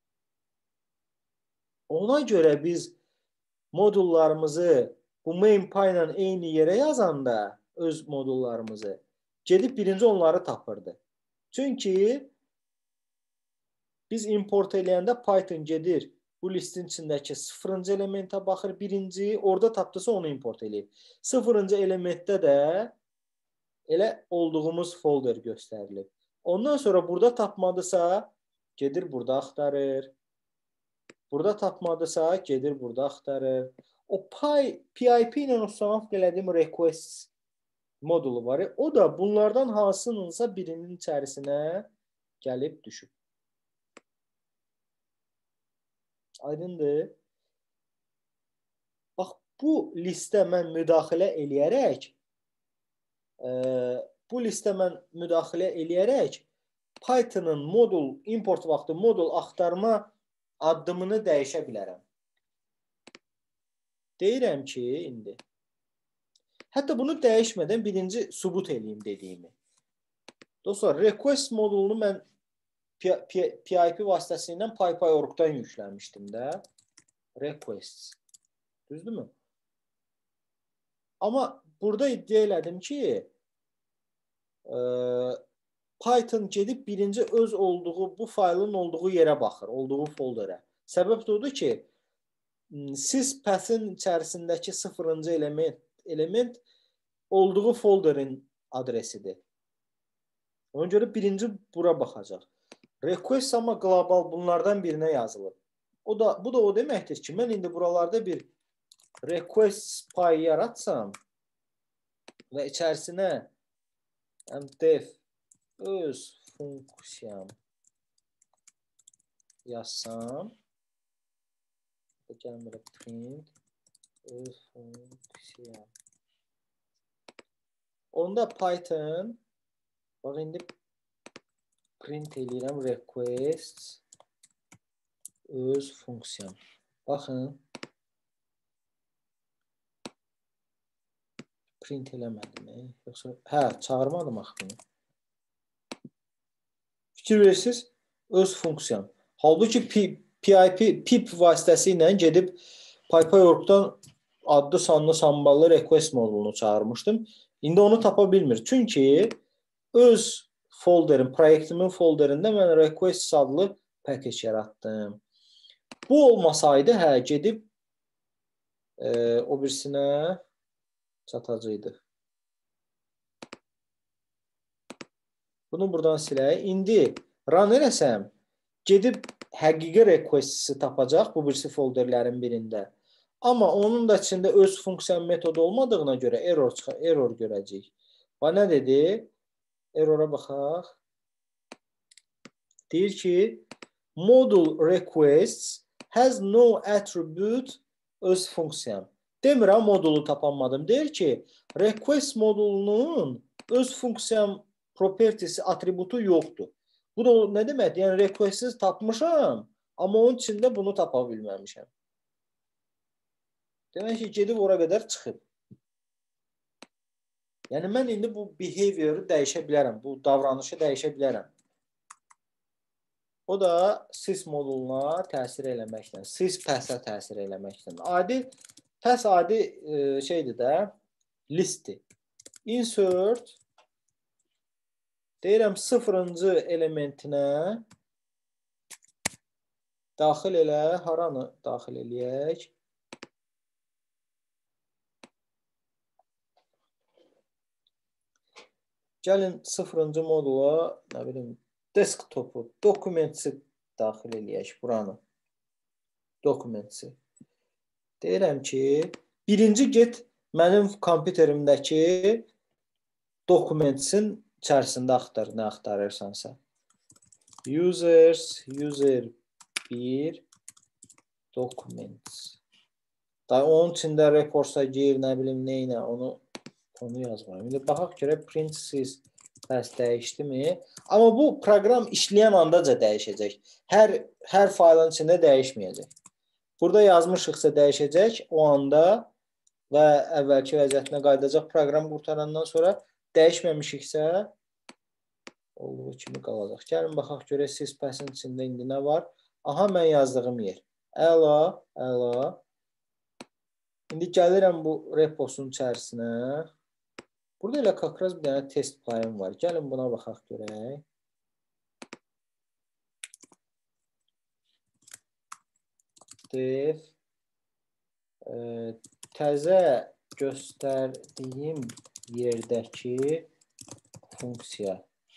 Ona görə biz modullarımızı bu main pay ilə eyni yerə yazanda öz modullarımızı gedib birinci onları tapırdı. Çünki biz import eləyəndə Python gedir bu listin içindəki sıfırıncı elementə baxır, birinci, orada tapdısa onu import eləyir. Sıfırıncı elementdə də elə olduğumuz folder göstərilir. Ondan sonra burada tapmadısa gedir burada axtarır. Burada tapmadısa gedir burada axtarır. O P I P ilə ustanav elədiyim request modulu var. O da bunlardan hansınınsa birinin içərisinə gəlib düşüb. Aydındır. Bax, bu listə mən müdaxilə eləyərək e, bu listə mən müdaxilə eləyərək Python'ın modul, import vaxtı modul axtarma addımını dəyişə bilərəm. Deyirəm ki, indi. Hətta bunu dəyişmədən birinci sübut eləyim dediyimi. Dostlar, request modulunu mən P I P vasitəsilə PyPy.org-dan yükləmişdim də. Requests. Düzdürmü? Amma burada iddia elədim ki, e, Python gedib birinci öz olduğu, bu faylın olduğu yerə baxır, olduğu folderə. Səbəb də odur ki, siz pathin içərisindəki sıfırıncı element, element olduğu folderin adresidir. Ona görə birinci bura baxacaq. Request amma global bunlardan birinə yazılır. O da, bu da o deməkdir ki, mən indi buralarda bir request pay yaratsam və içərisinə def öz funksiyam yazsam, gəlin belə print öz funksiyam. Onda Python, bax indi print eləyirəm request öz funksiyam. Baxın, print eləmədim. Yoxsa, hə, çağırmadım axı. Fikir verirsiniz, öz funksiyam. Halbuki P I P, pip vasitəsi ilə gedib PyPy.org-dan adlı sanlı samballı request modulunu çağırmışdım. İndi onu tapa bilmir. Çünki öz folderin, proyektimin folderində mən request adlı package yaratdım. Bu olmasaydı, hə, gedib e, o birisinə çatacaqdı. Bunu buradan silək. İndi run eləsəm, gedib həqiqi request'i tapacaq bu birisi folderlərin birində. Amma onun da içində öz funksiyon metodu olmadığına görə error, error görəcək. Və nə dedi? Errora baxaq. Deyir ki, module requests has no attribute öz funksiyam. Demirəm modulu tapanmadım. Deyir ki, request modulunun öz funksiyam propertisi, atributu yoxdur. Bu da nə deməkdir? Yəni requestsiz tapmışam, amma onun içində bunu tapa bilməmişəm. Demək ki, gedib ora qədər çıxıb. Yəni mən indi bu behavioru dəyişə bilərəm, bu davranışı dəyişə bilərəm. O da sys moduluna təsir eləməklə, sys pass-a təsir eləməklə. Adi, pass adi e, şeydir də, listdir. Insert, deyirəm sıfırıncı elementinə daxil elə, haranı daxil eləyək? Gəlin sıfırıncı modula, nə bilim, desktopu, dokumentsi daxil eləyək buranı. Dokumentsi. Deyirəm ki, birinci get mənim kompüterimdəki dokumentsin içərisində axtar, nə axtarırsansa. Users, user bir, documents. Da onun içində reporsa gir, nə bilim, neynə, onu onu yazmayayım. İndi baxaq görə print sys pass dəyişdi mi? Amma bu proqram işləyən andaca dəyişəcək. Hər, hər faylın içində dəyişməyəcək. Burada yazmışıqsa dəyişəcək o anda və əvvəlki vəziyyətinə qayıdacaq proqram qurtarandan sonra, dəyişməmişiksə olduğu kimi qalacaq. Gəlin baxaq görək syspassın içində indi nə var? Aha, mən yazdığım yer. Əla, əla. İndi gəlirəm bu reposun içərisinə. Burada elə kakraz bir dənə test payım var. Gəlin buna baxaq görək. Dev e, təzə göstərdiyim yerdəki funksiya.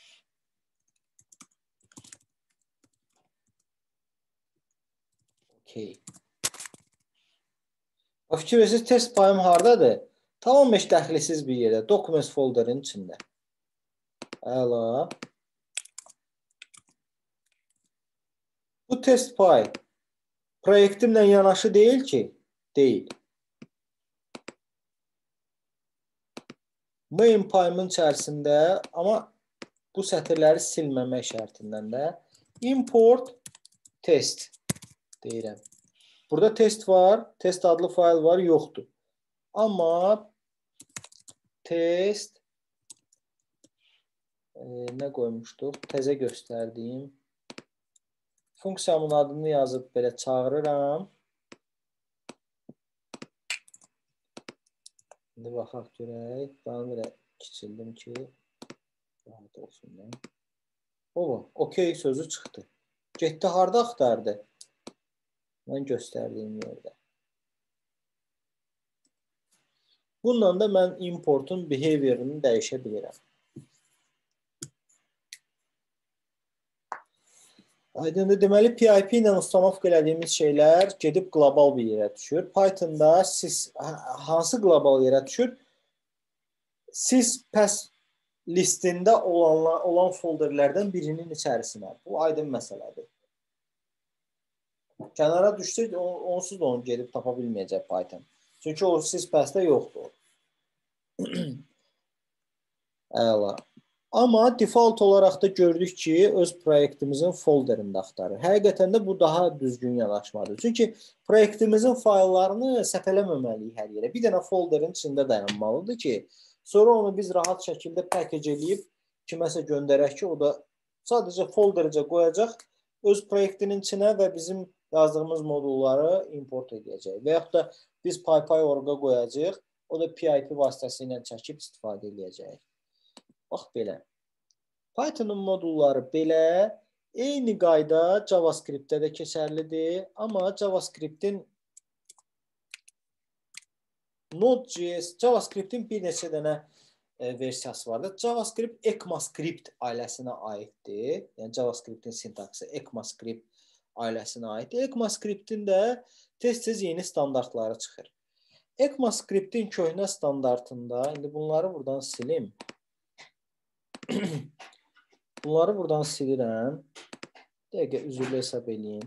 Okay. Fikir verirsiniz, test payım hardadır? Tamam heç dəxlisiz bir yerdə. Documents folderin içində. Əla. Bu test pay proyektimlə yanaşı deyil ki? Deyil. Main payımın içərisində, amma bu sətirləri silməmək şərtindən də import test deyirəm. Burada test var, test adlı fayl var, yoxdur. Amma test e, nə qoymuşduq? Təzə göstərdiyim funksiyamın adını yazıb belə çağırıram. İndi baxaq görək. Ben belə kiçildim ki rahat olsun. O, okey sözü çıxdı. Getdi harda axtardı? Mən göstərdiyim yerdə. Bundan da mən importun behavior'ını dəyişə bilirəm. Aydındır. Deməli, P I P ilə ustanovka elədiyimiz şeylər gedib qlobal bir yerə düşür. Python'da siz hansı qlobal yerə düşür? Siz pass listində olan, olan folderlərdən birinin içərisinə. Bu aydın məsələdir. Kənara düşsək, onsuz da onu gedib tapa bilməyəcək Python. Çünki o siz pass'da yoxdur. Əla. Amma default olaraq da gördük ki, öz proyektimizin folderində axtarır. Həqiqətən də bu daha düzgün yanaşmadır. Çünki proyektimizin fayllarını səpələməməliyik hər yerə. Bir dənə folderin içində dayanmalıdır ki, sonra onu biz rahat şəkildə package eləyib kiməsə göndərək ki, o da sadəcə foldercə qoyacaq, öz proyektinin içinə və bizim yazdığımız modulları import edəcək. Və yaxud da biz PyPy.org-a qoyacaq, o da P I P vasitəsilə çəkib istifadə edəcək. Bax belə. Python'un modulları belə, eyni qayda JavaScript-də də keçərlidir. Amma JavaScript-in Node.js, JavaScript-in bir neçə dənə e, versiyası vardır. JavaScript ECMAScript ailəsinə aiddir. Yəni JavaScript-in sintaksi ECMAScript ailəsinə aiddir. ECMAScript-in də tez-tez yeni standartları çıxır. ECMAScript-in köhnə standartında, indi bunları buradan silim. Bunları buradan silirəm. Dəqiqə üzrlü hesab edeyim.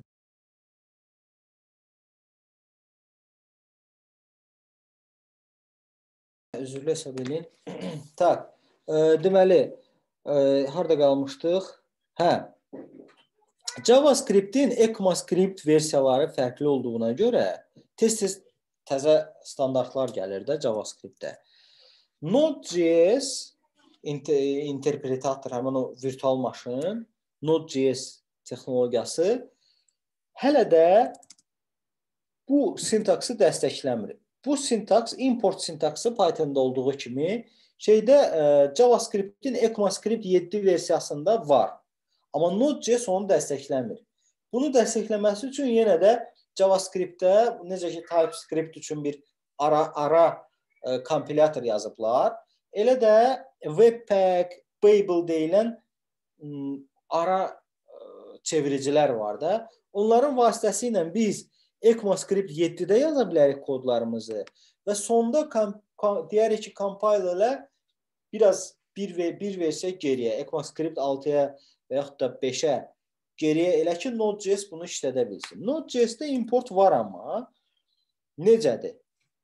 Üzrlü hesab edeyim. Tak. E, deməli, e, harada qalmışdıq? Hə. JavaScript-in ECMAScript versiyaları fərqli olduğuna görə tez-tez təzə standartlar gəlir də JavaScript-də. Node.js interpretator, həmin o virtual maşın, Node.js texnologiyası hələ də bu sintaksı dəstəkləmir. Bu sintaks, import sintaksı Python'da olduğu kimi şeydə e, JavaScript-in ECMAScript yeddi versiyasında var. Amma Node.js onu dəstəkləmir. Bunu dəstəkləməsi üçün yenə də JavaScript-də necə ki TypeScript üçün bir ara ara e, kompilator yazıblar. Elə də Webpack, Babel deyilən ara çeviricilər var da. Onların vasitəsilə biz ECMAScript yeddidə yaza bilərik kodlarımızı və sonda deyərik ki, compilerlə biraz bir, bir versiya geriyə, ECMAScript altıya və yaxud da beşə geriyə elə ki, Node.js bunu işlədə bilsin. Node.js'də import var amma necədir?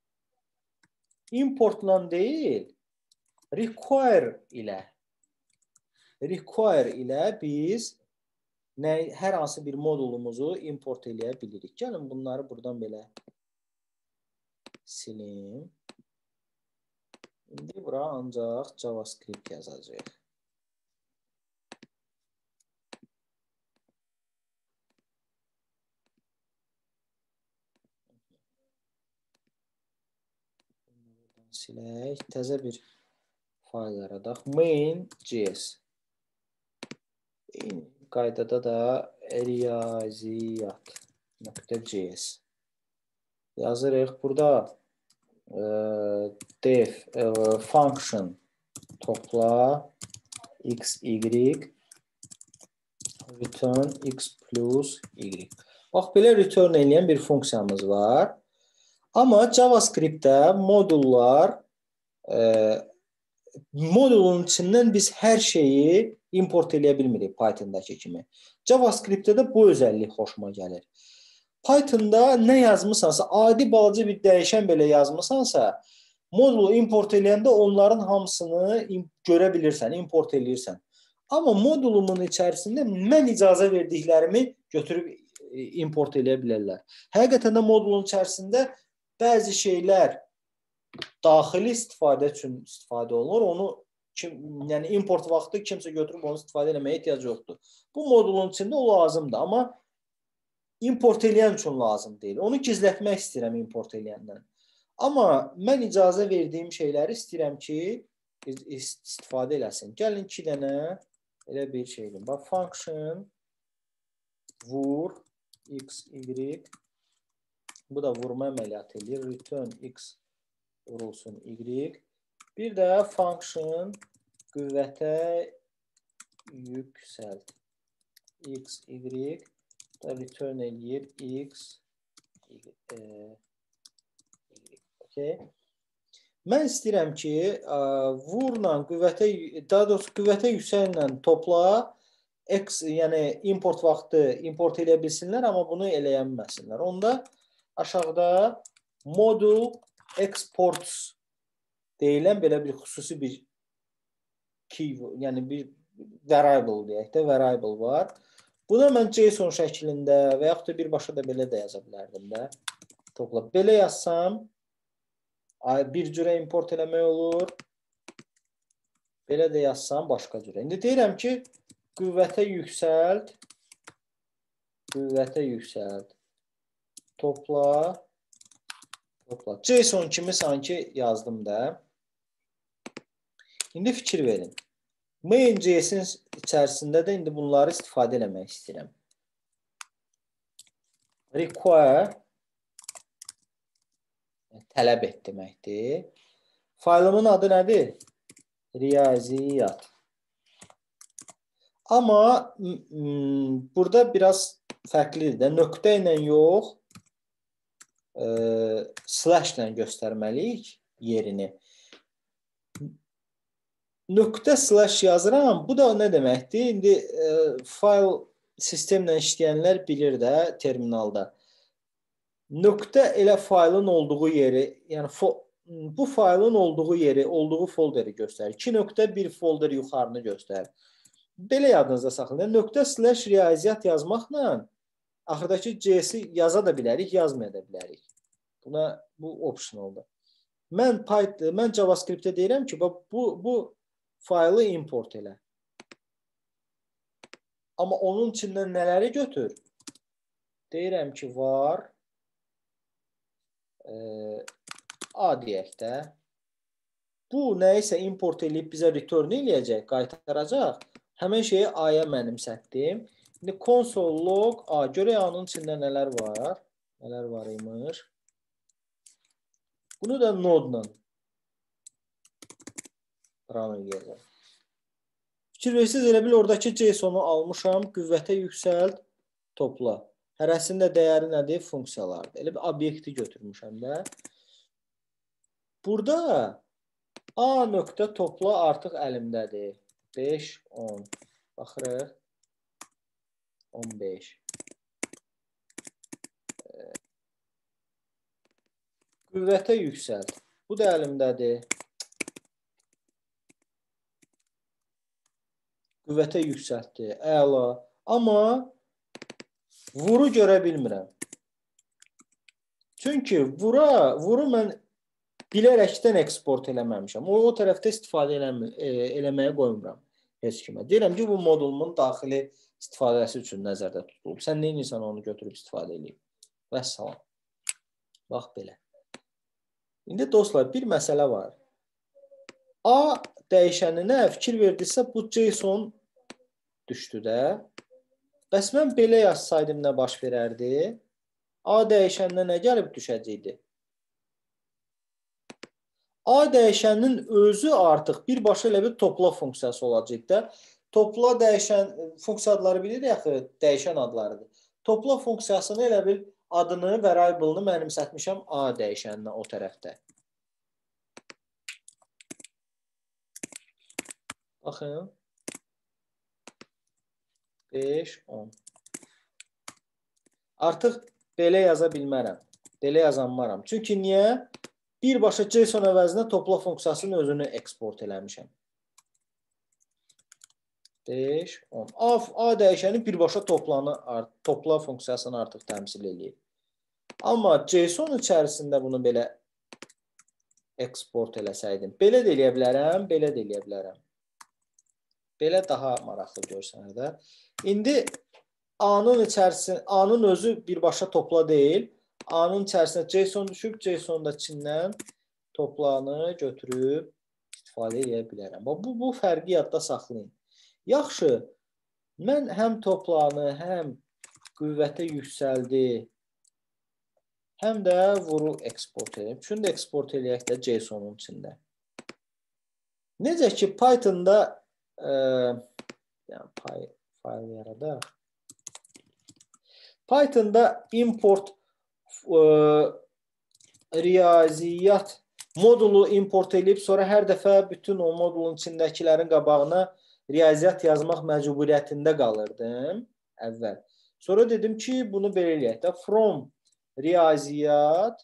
Importla deyil, require ilə require ilə biz nə, hər hansı bir modulumuzu import eləyə bilirik. Gəlin bunları buradan belə silim. İndi bura ancaq JavaScript yazacaq. silək. Təzə bir fayl yaradaq. main.js. Eyni qaydada da riyaziyyat.js yazırıq. Burada e, def e, function topla x, y return x plus y. Bax, belə return edən bir funksiyamız var. Amma JavaScript-də modullar e, modulun içindən biz hər şeyi import eləyə bilmirik Python-dakı kimi. JavaScript-də də bu özəllik xoşuma gəlir. Python-da nə yazmısansa, adi balaca bir dəyişən belə yazmısansa, modulu import eləyəndə onların hamısını görə bilirsən, import eləyirsən. Amma modulumun içərisində mən icazə verdiklərimi götürüb import eləyə bilərlər. Həqiqətən də modulun içərisində bəzi şeylər daxili istifadə üçün istifadə olunur. Onu kim, yəni import vaxtı kimsə götürüb onu istifadə eləməyə ehtiyac yoxdur. Bu modulun içində o lazımdır, amma import eləyən üçün lazım deyil. Onu gizlətmək istəyirəm import eləyəndən. Amma mən icazə verdiyim şeyləri istəyirəm ki, istifadə eləsin. Gəlin iki dənə elə bir şeydir. Bax, function vur x, y. Bu da vurma əməliyyatı eləyir. Return x vurulsun y. Bir də function qüvvətə yüksəlt x, y. Da return eləyir x, y. Okay. Mən istəyirəm ki, vurla qüvvətə, daha doğrusu qüvvətə yüksəllə topla x, yəni import vaxtı import eləyə bilsinlər, amma bunu eləyə bilməsinlər. Onda aşağıda module exports deyilən belə bir xüsusi bir key, yəni bir variable deyək də, variable var. Buna mən JSON şəklində və yaxud da birbaşa da belə də yaza bilərdim də. Topla. Belə yazsam, bir cürə import eləmək olur. Belə də yazsam, başqa cürə. İndi deyirəm ki, qüvvətə yüksəlt, qüvvətə yüksəlt, topla, topla. JSON kimi sanki yazdım da. İndi fikir verin. Main.js-in içərisində də indi bunları istifadə eləmək istəyirəm. Require tələb et deməkdir. Faylımın adı nədir? Riyaziyyat. Amma burada biraz fərqlidir də. Nöqtə ilə yox, e, slash ilə göstərməliyik yerini. Nöqtə slash yazıram. Bu da nə deməkdir? İndi e, fayl sistemlə işləyənlər bilir də terminalda. Nöqtə elə faylın olduğu yeri, yəni bu faylın olduğu yeri, olduğu folderi göstərir. İki nöqtə bir folder yuxarını göstərir. Belə yadınızda saxlayın. Nöqtə slash riyaziyyat yazmaqla axırdakı C-si yaza da bilərik, yazmaya da bilərik. Buna bu optionaldır. Mən Python, mən JavaScript-də deyirəm ki, bu bu faylı import elə. Amma onun içindən nələri götür? Deyirəm ki, var e, A deyək də. Bu nəyisə import eləyib bizə return eləyəcək, qaytaracaq. Həmin şeyi A-ya mənimsətdim. İndi console log A. Görək A-nın içində nələr var. Nələr var imiş. Bunu da node-la run eləyəcək. Fikir versiniz, elə bil oradakı JSON-u almışam, qüvvətə yüksəlt, topla. Hərəsində dəyəri nədir? Funksiyalardır. Elə bir obyekti götürmüşəm də. Burada A nöqtə topla artıq əlimdədir. beş, on. Baxırıq. on beş. Qüvvətə yüksəlt. Bu da əlimdədir. Qüvvətə yüksəltdi. Əla. Amma vuru görə bilmirəm. Çünki vura, vuru mən bilərəkdən eksport eləməmişəm. O, o tərəfdə istifadə eləmə, e, eləməyə qoymuram heç kimə. Deyirəm ki, bu modulumun daxili istifadəsi üçün nəzərdə tutulub. Sən nə edirsən onu götürüb istifadə edeyim. Və salam. Bax belə. İndi dostlar, bir məsələ var. A dəyişəninə fikir verdinizsə, bu JSON düşdü də. Bəs mən belə yazsaydım nə baş verərdi? A dəyişəninə nə gəlib düşəcəkdi? A dəyişəninin özü artıq birbaşa elə bir topla funksiyası olacaq da. Topla dəyişən funksiya adları bilirik axı, dəyişən adlarıdır. Topla funksiyasını elə bir adını, variable'ını mənimsətmişəm A dəyişəninə o tərəfdə. Baxın. beş, on. Artıq belə yaza bilmərəm. Belə yazanmaram. Çünki niyə? Birbaşa JSON əvəzinə topla funksiyasının özünü eksport eləmişəm. beş, on. A, A dəyişəni birbaşa toplanı, topla funksiyasını artıq təmsil edir. Amma JSON içərisində bunu belə eksport eləsəydim. Belə də eləyə bilərəm, belə də eləyə bilərəm. Belə daha maraqlı görsənir də. İndi A-nın içərisində, A-nın özü birbaşa topla deyil. A-nın içərisində JSON düşüb, JSON da içindən toplanı götürüb istifadə edə bilərəm. Bu, bu fərqi yadda saxlayın. Yaxşı, mən həm toplanı, həm qüvvətə yüksəldi, həm də vuru eksport edeyim. Şunu da eksport edəyək də JSON-un içində. Necə ki, Python-da e, yəni, fayl yaradaq. Python-da import e, riyaziyyat modulu import edib, sonra hər dəfə bütün o modulun içindəkilərin qabağına riyaziyyat yazmaq məcburiyyətində qalırdım əvvəl. Sonra dedim ki, bunu belə eləyək də. From riyaziyyat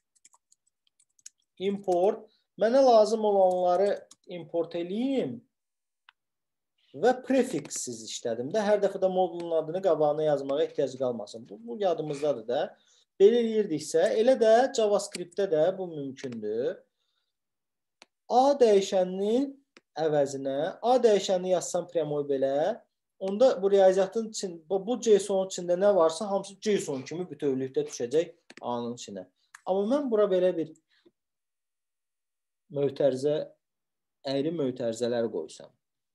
import. Mənə lazım olanları import eləyim və prefiksiz işlədim də. Hər dəfə də modulun adını qabağına yazmağa ehtiyac qalmasın. Bu, bu yadımızdadır da. Belə eləyirdiksə, elə də JavaScript-də də bu mümkündür. A dəyişəninin əvəzinə A dəyişənini yazsam premoy belə, onda bu riyaziyyatın içində, bu JSON-un içində nə varsa, hamısı JSON kimi bütövlükdə düşəcək A-nın içinə. Amma mən bura belə bir mötərizə, əyri mötərizələr qoysam.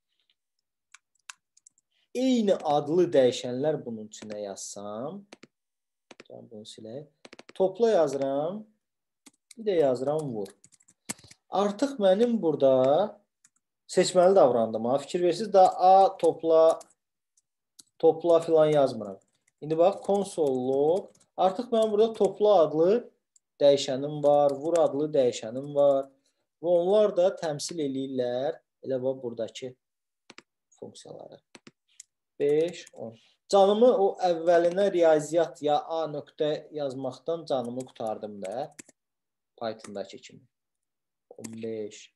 Eyni adlı dəyişənlər bunun içinə yazsam, bunu silək. Topla yazıram, bir də yazıram vur. Artıq mənim burada seçməli davrandım. Ha, fikir versiniz, da A topla, topla filan yazmıram. İndi bax, console log. Artıq mənim burada topla adlı dəyişənim var, vur adlı dəyişənim var. Və onlar da təmsil eləyirlər, elə bax, buradakı funksiyaları. beş, on. Canımı o əvvəlinə riyaziyyat ya A nöqtə yazmaqdan canımı qutardım da. Python-dakı kimi. on beş.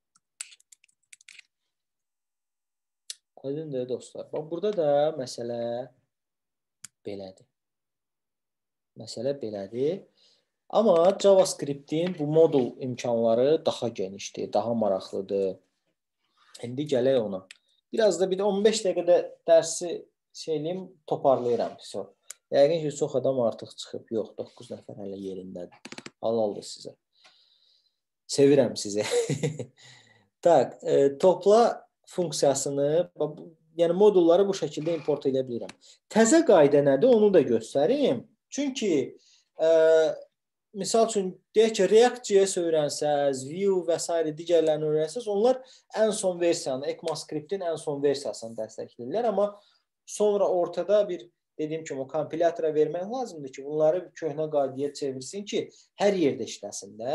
Aydındır dostlar. Bax, burada da məsələ belədir. Məsələ belədir. Amma JavaScript-in bu modul imkanları daha genişdir, daha maraqlıdır. İndi gələk ona. Biraz da bir də on beş dəqiqədə dərsi şeyliyim, toparlayıram. Yəqin ki, çox adam artıq çıxıb. Yox, doqquz nəfər hələ yerindədir. Halaldır sizə. Sevirəm sizi. Tak, e, topla funksiyasını, yəni modulları bu şəkildə import edə bilirəm. Təzə qayda nədir? Onu da göstərim. Çünki e, misal üçün, deyək ki, React.js öyrənsəz, Vue və s. digərlərini öyrənsəz, onlar ən son versiyanı, ECMAScript'in ən son versiyasını dəstəkləyirlər. Amma sonra ortada bir, dediyim kimi, o kompilatora vermək lazımdır ki, bunları köhnə qaydaya çevirsin ki, hər yerdə işləsin də.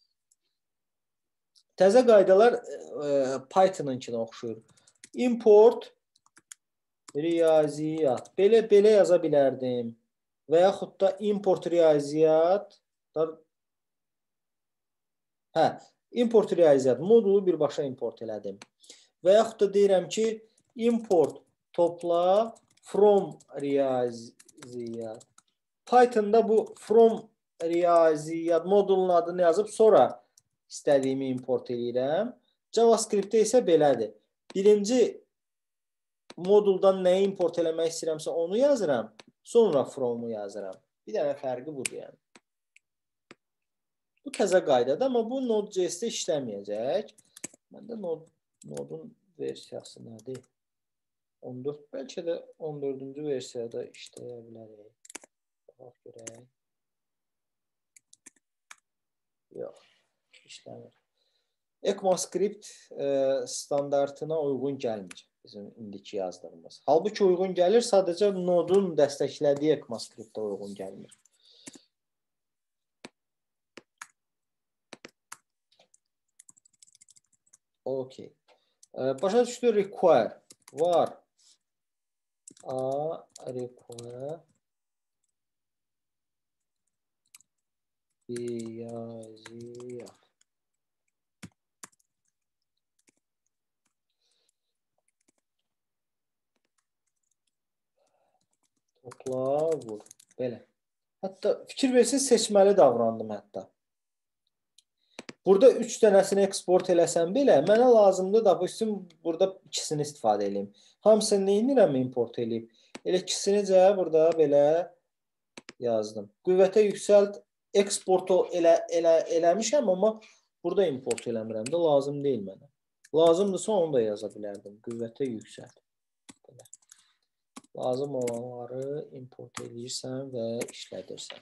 Təzə qaydalar e, Python-ınkine oxşuyur. Import riyaziyyat. Belə, belə yaza bilərdim. Və yaxud da import riyaziyyat. Hə, import riyaziyyat modulu birbaşa import elədim. Və yaxud da deyirəm ki, import topla from riyaziyyat. Python'da bu from riyaziyyat modulunun adını yazıb sonra istədiyimi import edirəm. JavaScript-də isə belədir. Birinci moduldan nəyi import eləmək istəyirəmsə onu yazıram. Sonra from'u yazıram. Bir dənə fərqi budur yəni. Bu təzə qaydadır, amma bu Node.js-də işləməyəcək. Məndə Node, Node-un versiyası nədir? on dörd, bəlkə də on dördüncü versiyada işləyə bilərik. Baxaq görək. Yox, işləmir. ECMAScript e, standartına uyğun gəlmir bizim indiki yazdığımız. Halbuki uyğun gəlir, sadəcə Node-un dəstəklədiyi ECMAScript-ə uyğun gəlmir. Okey. E, başa düşdü, require var. A require yazıyor. Topla vur. Belə. Hətta fikir versiniz, seçməli davrandım hətta. Burada üç dənəsini eksport eləsəm belə, mənə lazımdır da, bu üçün burada ikisini istifadə edeyim. Hamısını neyinirəm import eləyib? Elə ikisinəcə burada belə yazdım. Qüvvətə yüksəlt, eksportu elə, elə, eləmişəm, amma burada import eləmirəm də, lazım deyil mənə. Lazımdırsa onu da yaza bilərdim. Qüvvətə yüksəlt. Belə. Lazım olanları import eləyirsən və işlədirsən.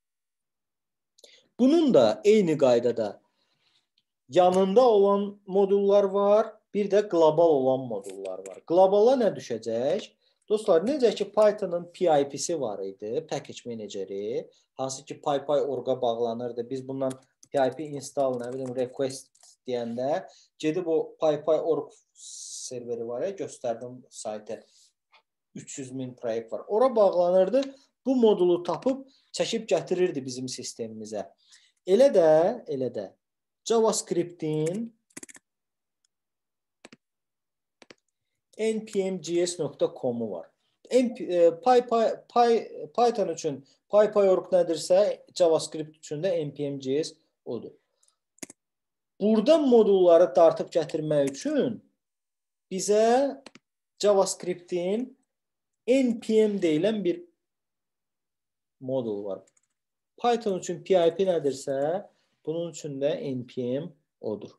Bunun da eyni qaydada yanında olan modullar var, bir də qlobal olan modullar var. Qlobala nə düşəcək? Dostlar, necə ki Python'ın P I P'si var idi, Package Manager'i, hansı ki PyPy.org-a bağlanırdı. Biz bundan P I P install, nə bilim, request deyəndə gedib o PyPy.org serveri var ya, göstərdim saytı. üç yüz min proyekt var. Ora bağlanırdı. Bu modulu tapıb çəkib gətirirdi bizim sistemimizə. Elə də, elə də JavaScript'in n p m j s nöqtə com-u var. Python üçün PyPy.org nədirsə, JavaScript üçün də n p m j s odur. Burada modulları dartıb gətirmək üçün bizə JavaScript'in N P M deyilən bir modul var. Python üçün P I P nədirsə, bunun üçün də N P M odur.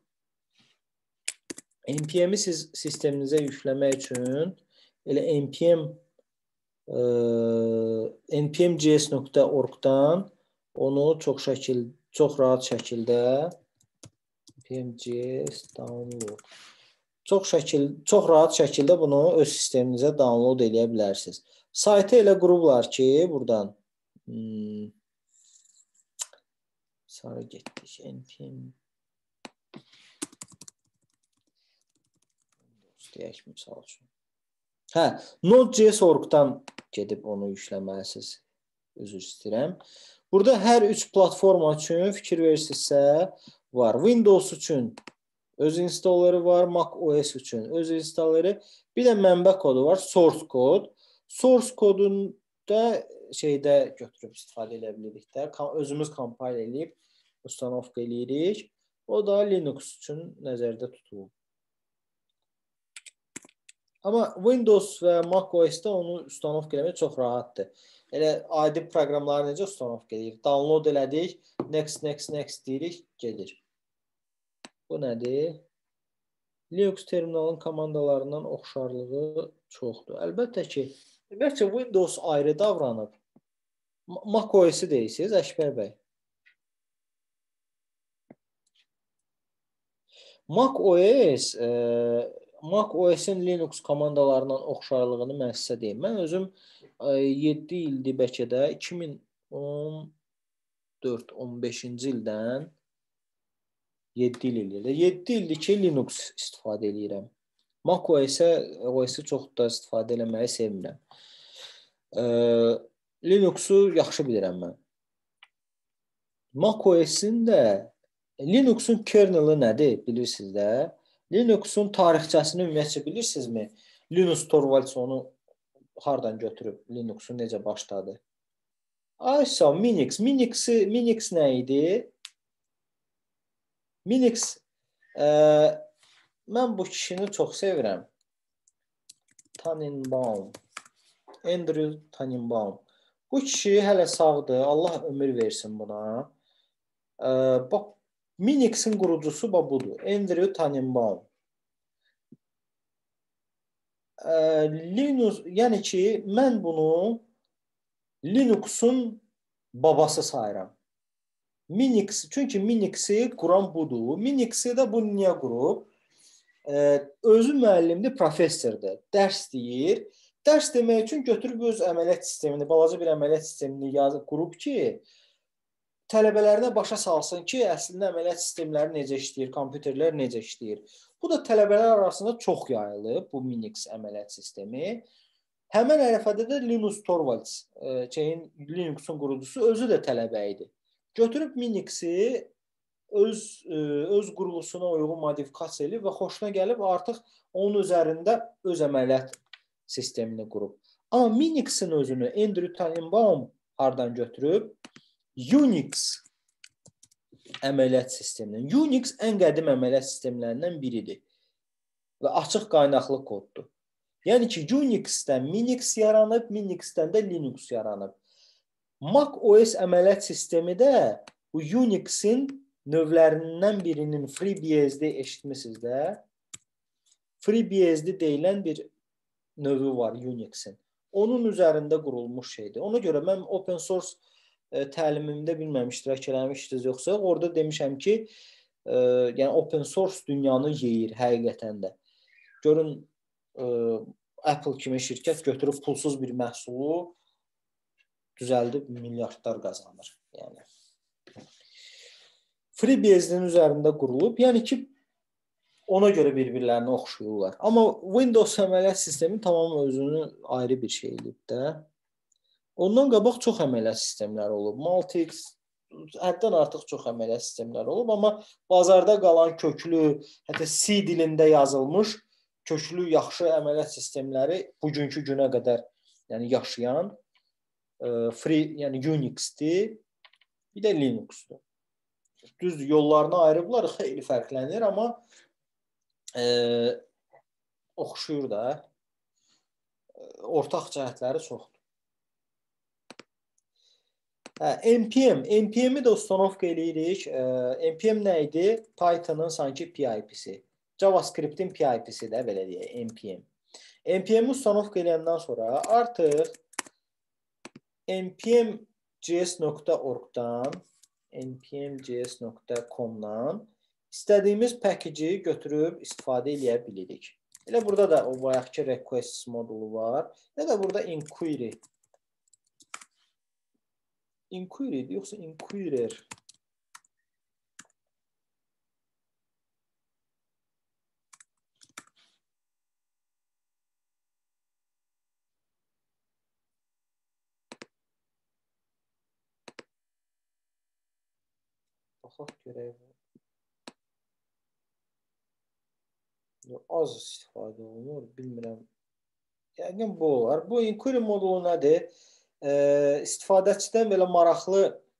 N P M'i siz sisteminizə yükləmək üçün elə N P M e, n p m j s nöqtə org-dan onu çox şəkil, çox rahat şəkildə N P M J S download Çox şəkil, çox rahat şəkildə bunu öz sisteminizə download edə bilərsiniz. Saytı elə qurublar ki, buradan hmm, sarı getdik. N P M deyək misal üçün. Hə, Node.js org-dan gedib onu yükləməlisiniz. Üzr istəyirəm. Burada hər üç platforma üçün fikir verirsinizsə var. Windows üçün öz instalları var, Mac O S üçün öz instalları, bir də mənbə kodu var, source kod. Source kodunda şeydə götürüb istifadə edə bilirik də, özümüz compile eləyib, ustanovka eləyirik. O da Linux üçün nəzərdə tutulub. Amma Windows və Mac O S-də onu ustanovka eləmək çox rahatdır. Elə adi proqramları necə ustanovka eləyirik? Download elədik, next, next, next deyirik, gedir. Bu nədir? Linux terminalın komandalarından oxşarlığı çoxdur. Əlbəttə ki, bəlkə Windows ayrı davranıb. Mac O S-i deyirsiniz, Əkbər bəy. Mac O S, e, Mac O S-in Linux komandalarından oxşarlığını mən sizə deyim. Mən özüm e, yeddi ildir bəlkə də iki min on dörd on beşinci ildən yeddi il eləyir. yeddi ildir ki, Linux istifadə eləyirəm. Mac O S-i çox da istifadə eləməyi sevmirəm. E, Linux'u yaxşı bilirəm mən. Mac O S-in də Linux'un kerneli nədir, bilirsiniz də? Linux'un tarixçəsini ümumiyyətcə bilirsinizmi? Linus Torvalds onu hardan götürüb, Linux'u necə başladı? Aysa, Minix. Minix, Minix nə idi? Minix, e, mən bu kişini çox sevirəm. Tannenbaum. Andrew Tannenbaum. Bu kişi hələ sağdır. Allah ömür versin buna. Ə, bax, Minix'in qurucusu bax budur. Andrew Tannenbaum. Ə, Linux, yəni ki, mən bunu Linux'un babası sayıram. Minix, çünki Minix'i quran budur. Minix'i də bu niyə qurub? Ə, özü müəllimdir, professordur. Dərs deyir. Dərs demək üçün götürüb öz əməliyyat sistemini, balaca bir əməliyyat sistemini yazıb qurub ki, tələbələrinə başa salsın ki, əslində əməliyyat sistemləri necə işləyir, kompüterlər necə işləyir. Bu da tələbələr arasında çox yayılıb, bu Minix əməliyyat sistemi. Həmən ərəfədə də Linus Torvalds, şeyin, Linux'un qurucusu özü də tələbə idi. Götürüb Minix'i öz, öz quruluşuna uyğun modifikasiya edib və xoşuna gəlib artıq onun üzərində öz əməliyyat sistemini qurub. Amma Minix'in özünü Andrew Tannenbaum hardan götürüb? Unix əməliyyat sisteminin. Unix ən qədim əməliyyat sistemlərindən biridir və açıq qaynaqlı koddur. Yəni ki, Unix-dən Minix yaranıb, Minix-dən də Linux yaranıb. Mac O S əməliyyat sistemi də bu Unix-in növlərindən birinin FreeBSD eşitmişsiniz də. FreeBSD deyilən bir növü var Unix-in. Onun üzərində qurulmuş şeydir. Ona görə mən open source e, təlimimdə bilməm iştirak eləmişdiniz yoxsa, orada demişəm ki, e, yəni open source dünyanı yeyir həqiqətən də. Görün, e, Apple kimi şirkət götürüb pulsuz bir məhsulu düzəldib milyardlar qazanır. Yəni FreeBSD-nin üzərində qurulub, yəni ki, ona görə bir-birlərini oxşuyurlar. Amma Windows əməliyyat sistemi tamam özünü ayrı bir şey edib də. Ondan qabaq çox əməliyyat sistemləri olub. Multix, həddən artıq çox əməliyyat sistemləri olub, amma bazarda qalan köklü, hətta C dilində yazılmış köklü yaxşı əməliyyat sistemləri bugünkü günə qədər yəni yaşayan e, free, yəni Unix-dir, bir də Linux-dur. Düzdür, yollarını ayırıblar, xeyli fərqlənir, amma e, oxşuyur da. Ortaq cəhətləri çoxdur. Hə, N P M, N P M-i də ustanovka eləyirik. E, N P M nə idi? Python-ın sanki P I P-si. JavaScript-in P I P-si də, belə deyək, N P M. N P M-i ustanovka eləyəndən sonra artıq N P M C S nöqtə org-dan N P M C S nöqtə com-dan istədiyimiz package-i götürüb istifadə eləyə bilirik. Elə burada da o bayaqki requests modulu var. Ya da burada inquiry. Inquiry yoxsa inquirer. Baxaq görək. Az istifadə olunur, bilmirəm. Yəqin bu olar. Bu inquiry modulu nədir? E, istifadəçidən belə maraqlı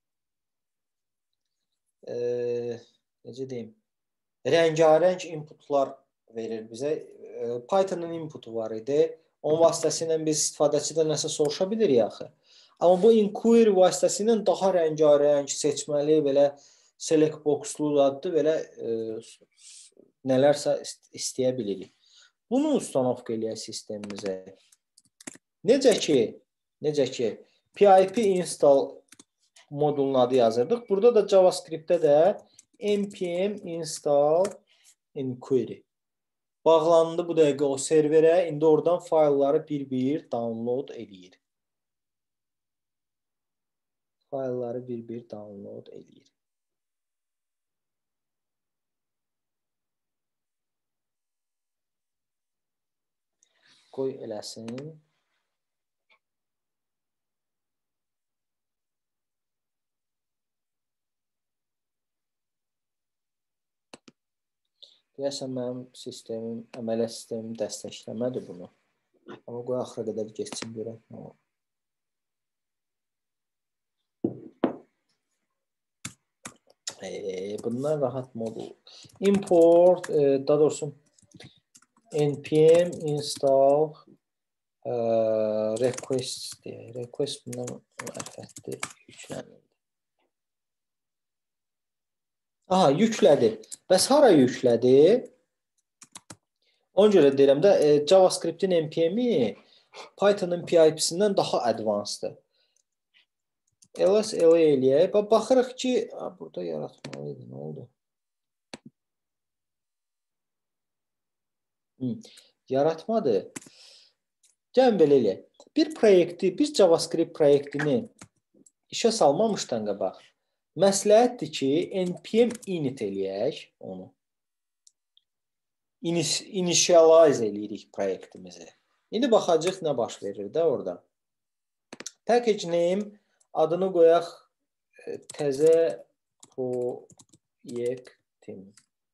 e, necə deyim, rəngarəng inputlar verir bizə. E, Python-un inputu var idi. Onun vasitəsilə biz istifadəçidən nəsə soruşa bilirik axı. Amma bu inquiry vasitəsilə daha rəngarəng, seçməli, belə select boxlu adlı belə e, nələrsə istəyə bilirik. Bunu ustanovka eləyək sistemimizə. Necə ki, necə ki, P I P install modulun adı yazırdıq. Burada da JavaScript-də də npm install inquiry. Bağlandı bu dəqiqə o serverə. İndi oradan faylları bir-bir download eləyir. Faylları bir-bir download eləyir. Qoy eləsin. Deyəsən, mənim sistemim, əməliyyat sistemim dəstəkləmədi bunu. Amma qoy axıra qədər geçsin, görək nə olur. E, bunlar rahat modul. Import, e, daha doğrusu npm install e, request diye. Request bundan ərfətdir, yüklənir. Aha, yüklədi. Bəs hara yüklədi? Ona görə deyirəm də e, JavaScript-in N P M-i Python-un P I P-sindən daha advanced-dır. ls L eləyək. Baxırıq ki, burada yaratmalıydı. Nə oldu? Hı, yaratmadı. Gəlin belə eləyək. Bir proyekti, bir JavaScript proyektini işə salmamışdan qabaq məsləhətdir ki, N P M init eləyək onu. Initialize eləyirik proyektimizi. İndi baxacaq nə baş verir də orada. Package name adını qoyaq təzə proyektim.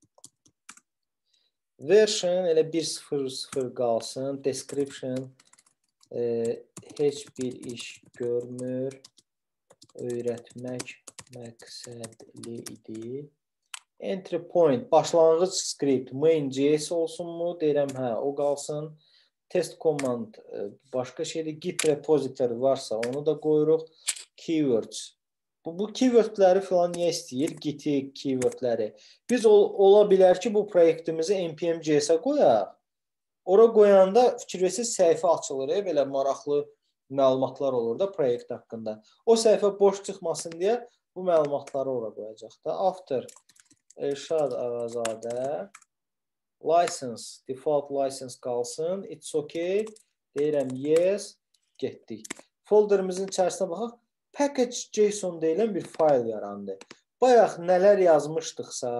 Version elə bir sıfır sıfır qalsın. Description e, heç bir iş görmür. Öyrətmək məqsədli idi. Entry point, başlanğıc script, main.js olsunmu? Deyirəm, hə, o qalsın. Test command, başqa şeydir. Git repository varsa onu da qoyuruq. Keywords. Bu, bu keywordləri falan niyə istəyir? Git-i keywordləri. Biz ol, ola bilər ki, bu proyektimizi N P M J S-ə qoyaq. Ora qoyanda fikir versiniz səhifə açılır. E, belə maraqlı məlumatlar olur da proyekt haqqında. O səhifə boş çıxmasın deyə bu məlumatları ora qoyacaq da. After Elşad Ağazadə license, default license qalsın. It's okay. Deyirəm yes. Getdik. Folderimizin içərisinə baxaq. Package.json deyilən bir fayl yarandı. Bayaq nələr yazmışdıqsa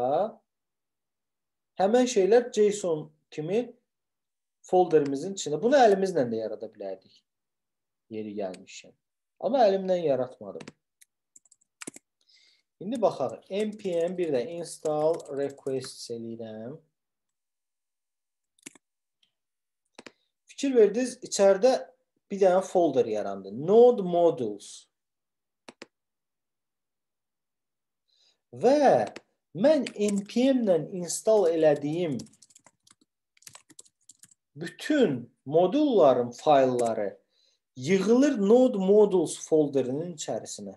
həmən şeylər JSON kimi folderimizin içində. Bunu əlimizlə də yarada bilərdik. Yeri gəlmişəm. Amma əlimlə yaratmadım. İndi baxaq. N P M bir də install requests eləyirəm. Fikir verdiniz, içəridə bir dənə folder yarandı. Node modules. Və mən N P M-lə install elədiyim bütün modulların faylları yığılır Node modules folderinin içərisinə.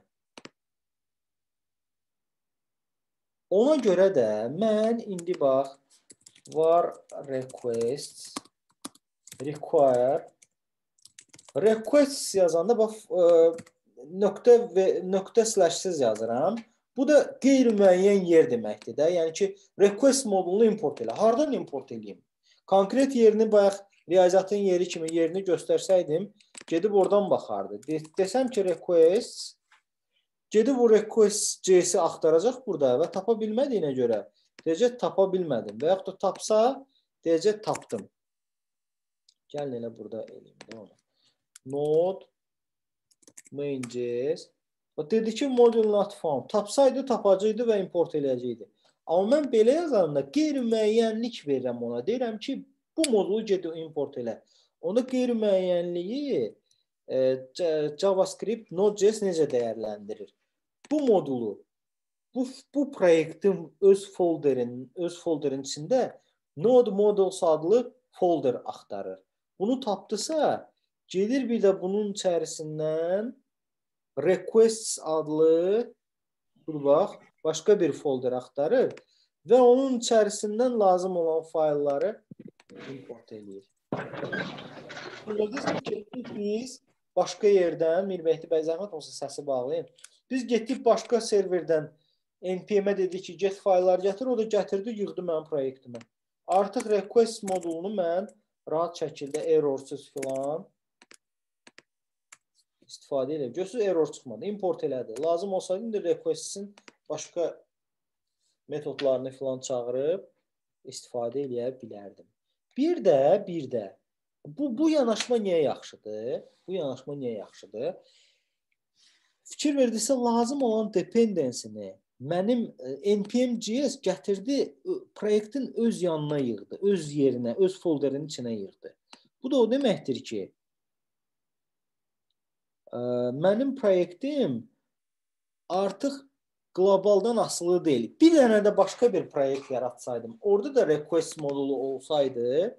Ona görə də mən indi bax var requests require requests yazanda bax nöqtə və nöqtə slashsız yazıram. Bu da qeyri-müəyyən yer deməkdir də. Yəni ki, request modulunu import elə. Hardan import eləyim? Konkret yerini bayaq riyaziyyatın yeri kimi yerini göstərsəydim, gedib oradan baxardı. Desəm ki, requests gedib o request.js-i axtaracaq burada və tapa bilmədiyinə görə deyəcək tapa bilmədim. Və yaxud da tapsa deyəcək tapdım. Gəlin elə burada eləyim. Node main.js dedi ki, module not found. Tapsaydı tapacaqdı və import eləyəcəkdi. Amma mən belə yazanda qeyri-müəyyənlik verirəm ona. Deyirəm ki, bu modulu gedib import elə. Onda qeyri-müəyyənliyi e, JavaScript Node.js necə dəyərləndirir? Bu modulu, bu, bu proyektin öz folderin, öz folderin içində Node Modules adlı folder axtarır. Bunu tapdısa, gedir bir də bunun içərisindən requests adlı dur bax, başqa bir folder axtarır və onun içərisindən lazım olan faylları import edir. Biz başqa yerdən, Mirbəhti bəy zəhmət olsa səsi bağlayın. Biz getdik başqa serverdən N P M-ə dedik ki, get fayllar gətir, o da gətirdi, yığdı mənim proyektimə. Artıq request modulunu mən rahat şəkildə errorsuz filan istifadə edir. Görsünüz, error çıxmadı. Import elədi. Lazım olsaydı, indi request'in başqa metodlarını filan çağırıb istifadə eləyə bilərdim. Bir də, bir də bu, bu yanaşma niyə yaxşıdır? Bu yanaşma niyə yaxşıdır? Fikir verdiksə, lazım olan dependency-ni mənim N P M J S gətirdi, proyektin öz yanına yığdı, öz yerinə, öz folderin içinə yığdı. Bu da o deməkdir ki, mənim proyektim artıq qlobaldan asılı deyil. Bir dənə də başqa bir proyekt yaratsaydım, orada da request modulu olsaydı,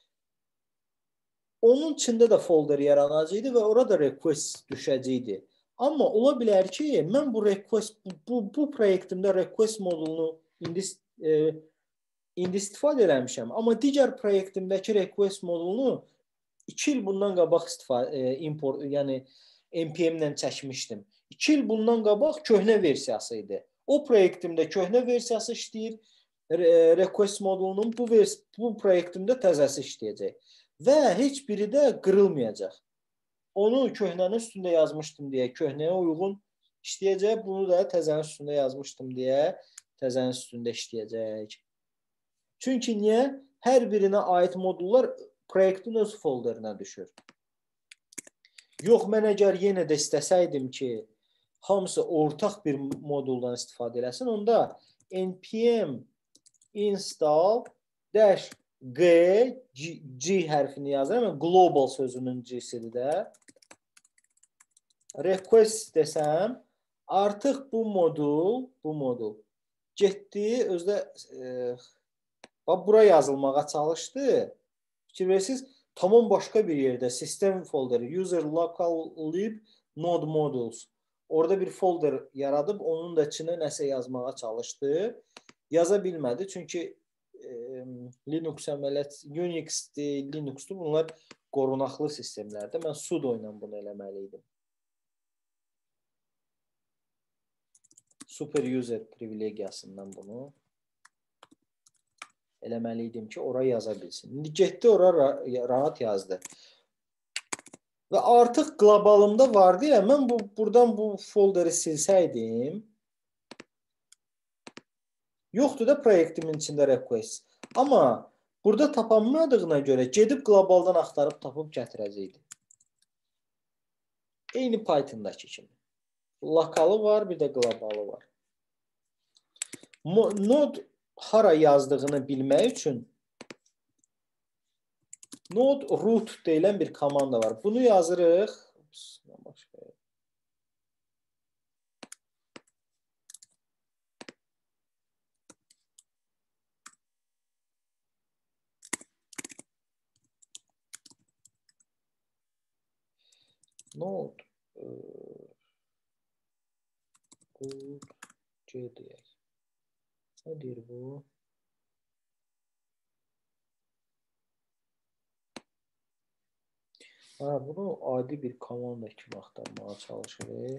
onun içində də folder yaranacaqdı və orada request düşəcəkdi. Amma ola bilər ki, mən bu request bu, bu proyektimdə request modulunu indi e, indi istifadə eləmişəm. Amma digər proyektimdəki request modulunu iki il bundan qabaq istifadə e, import, yəni N P M-lə çəkmişdim. iki il bundan qabaq köhnə versiyası idi. O proyektimdə köhnə versiyası işləyir. Re request modulunun bu vers bu proyektimdə təzəsi işləyəcək. Və heç biri də qırılmayacaq. Onu köhnənin üstündə yazmışdım deyə köhnəyə uyğun işləyəcək. Bunu da təzənin üstündə yazmışdım deyə təzənin üstündə işləyəcək. Çünki niyə? Hər birinə aid modullar proyektin öz folderinə düşür. Yox, mən əgər yenə də istəsəydim ki, hamısı ortaq bir moduldan istifadə eləsin, onda npm install dash g g, g hərfini yazıram. Global sözünün G'sidir də. Request desəm, artıq bu modul, bu modul getdi, özdə e, bura yazılmağa çalışdı. Fikir verirsiniz, tamam başqa bir yerdə sistem folderi, user local lib node modules. Orada bir folder yaradıb, onun da içinə nəsə yazmağa çalışdı. Yaza bilmədi, çünki e, Linux əməliyyat, Unix-dir, Linux-dur. Bunlar qorunaqlı sistemlərdir. Mən sudo ilə bunu eləməliydim. Super user privilegiyasından bunu eləməliydim ki, ora yaza bilsin. İndi getdi, ora rahat yazdı. Və artıq qlobalımda vardı ya, mən bu, buradan bu folderi silsəydim, yoxdur da proyektimin içində request. Amma burada tapanmadığına görə gedib qlobaldan axtarıb tapıb gətirəcəkdi. Eyni Python-dakı kimi. Lokalı var, bir də qlobalı var. Node hara yazdığını bilmək üçün node root deyilən bir komanda var. Bunu yazırıq. Node root C deyək. Nə deyir bu? Ha, bunu adi bir komanda kimi axtarmağa çalışırıq.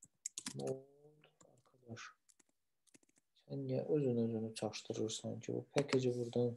Arkadaş, sən niyə özün-özünü çaşdırırsan ki? Bu package buradan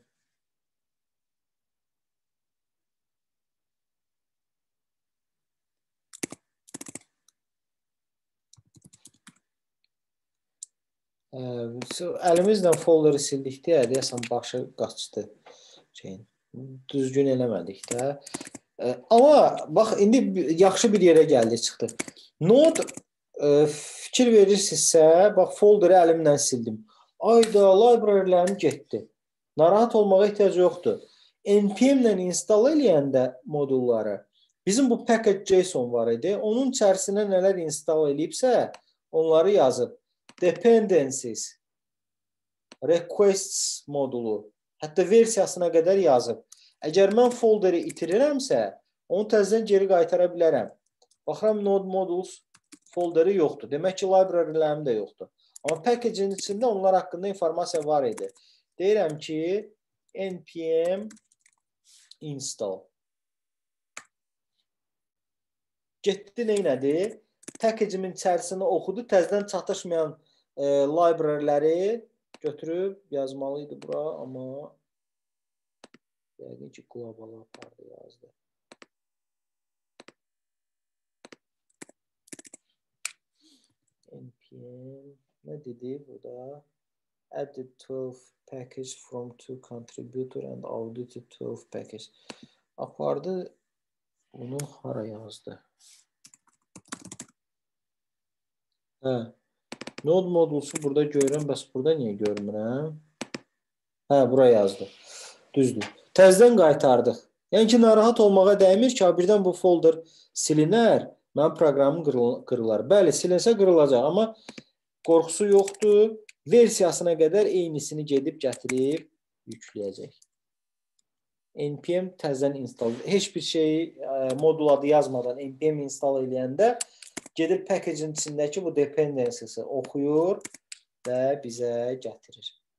əlimizlə folderi sildik deyə, deyəsən başı qaçdı. Şeyin, düzgün eləmədik də. Amma bax, indi yaxşı bir yerə gəldi, çıxdı. Node fikir verirsinizsə, bax, folderi əlimlə sildim. Ayda, librarylərim getdi. Narahat olmağa ehtiyac yoxdur. N P M-lə install eləyəndə modulları, bizim bu package.json var idi. Onun içərisinə nələr install eləyibsə, onları yazıb. Dependencies, requests modulu, hətta versiyasına qədər yazıb. Əgər mən folderi itirirəmsə, onu təzədən geri qaytara bilərəm. Baxıram, node modules folderi yoxdur. Demək ki, librarylərim də yoxdur. Amma package-in içində onlar haqqında informasiya var idi. Deyirəm ki, npm install. Getdi, neynədi? Package-imin içərisini oxudu, təzədən çatışmayan e, libraryləri götürüb yazmalıydı bura, amma yəqin ki, global apardı, yazdı. Npm nə dedi burada? Added twelve package from two contributor and audited twelve package. Apardı, bunu hara yazdı? Hə. Node modulusu burada görürəm, bəs burada niyə görmürəm? Hə, bura yazdı. Düzdür. Təzədən qaytardıq. Yəni ki, narahat olmağa dəymir ki, birdən bu folder silinər, mənim proqramım qırılar. Bəli, silinsə qırılacaq, amma qorxusu yoxdur. Versiyasına qədər eynisini gedib gətirib yükləyəcək. Npm təzədən install. Heç bir şey modul adı yazmadan npm install eləyəndə gedir package-in içindəki bu dependency'si oxuyur və bizə gətirir.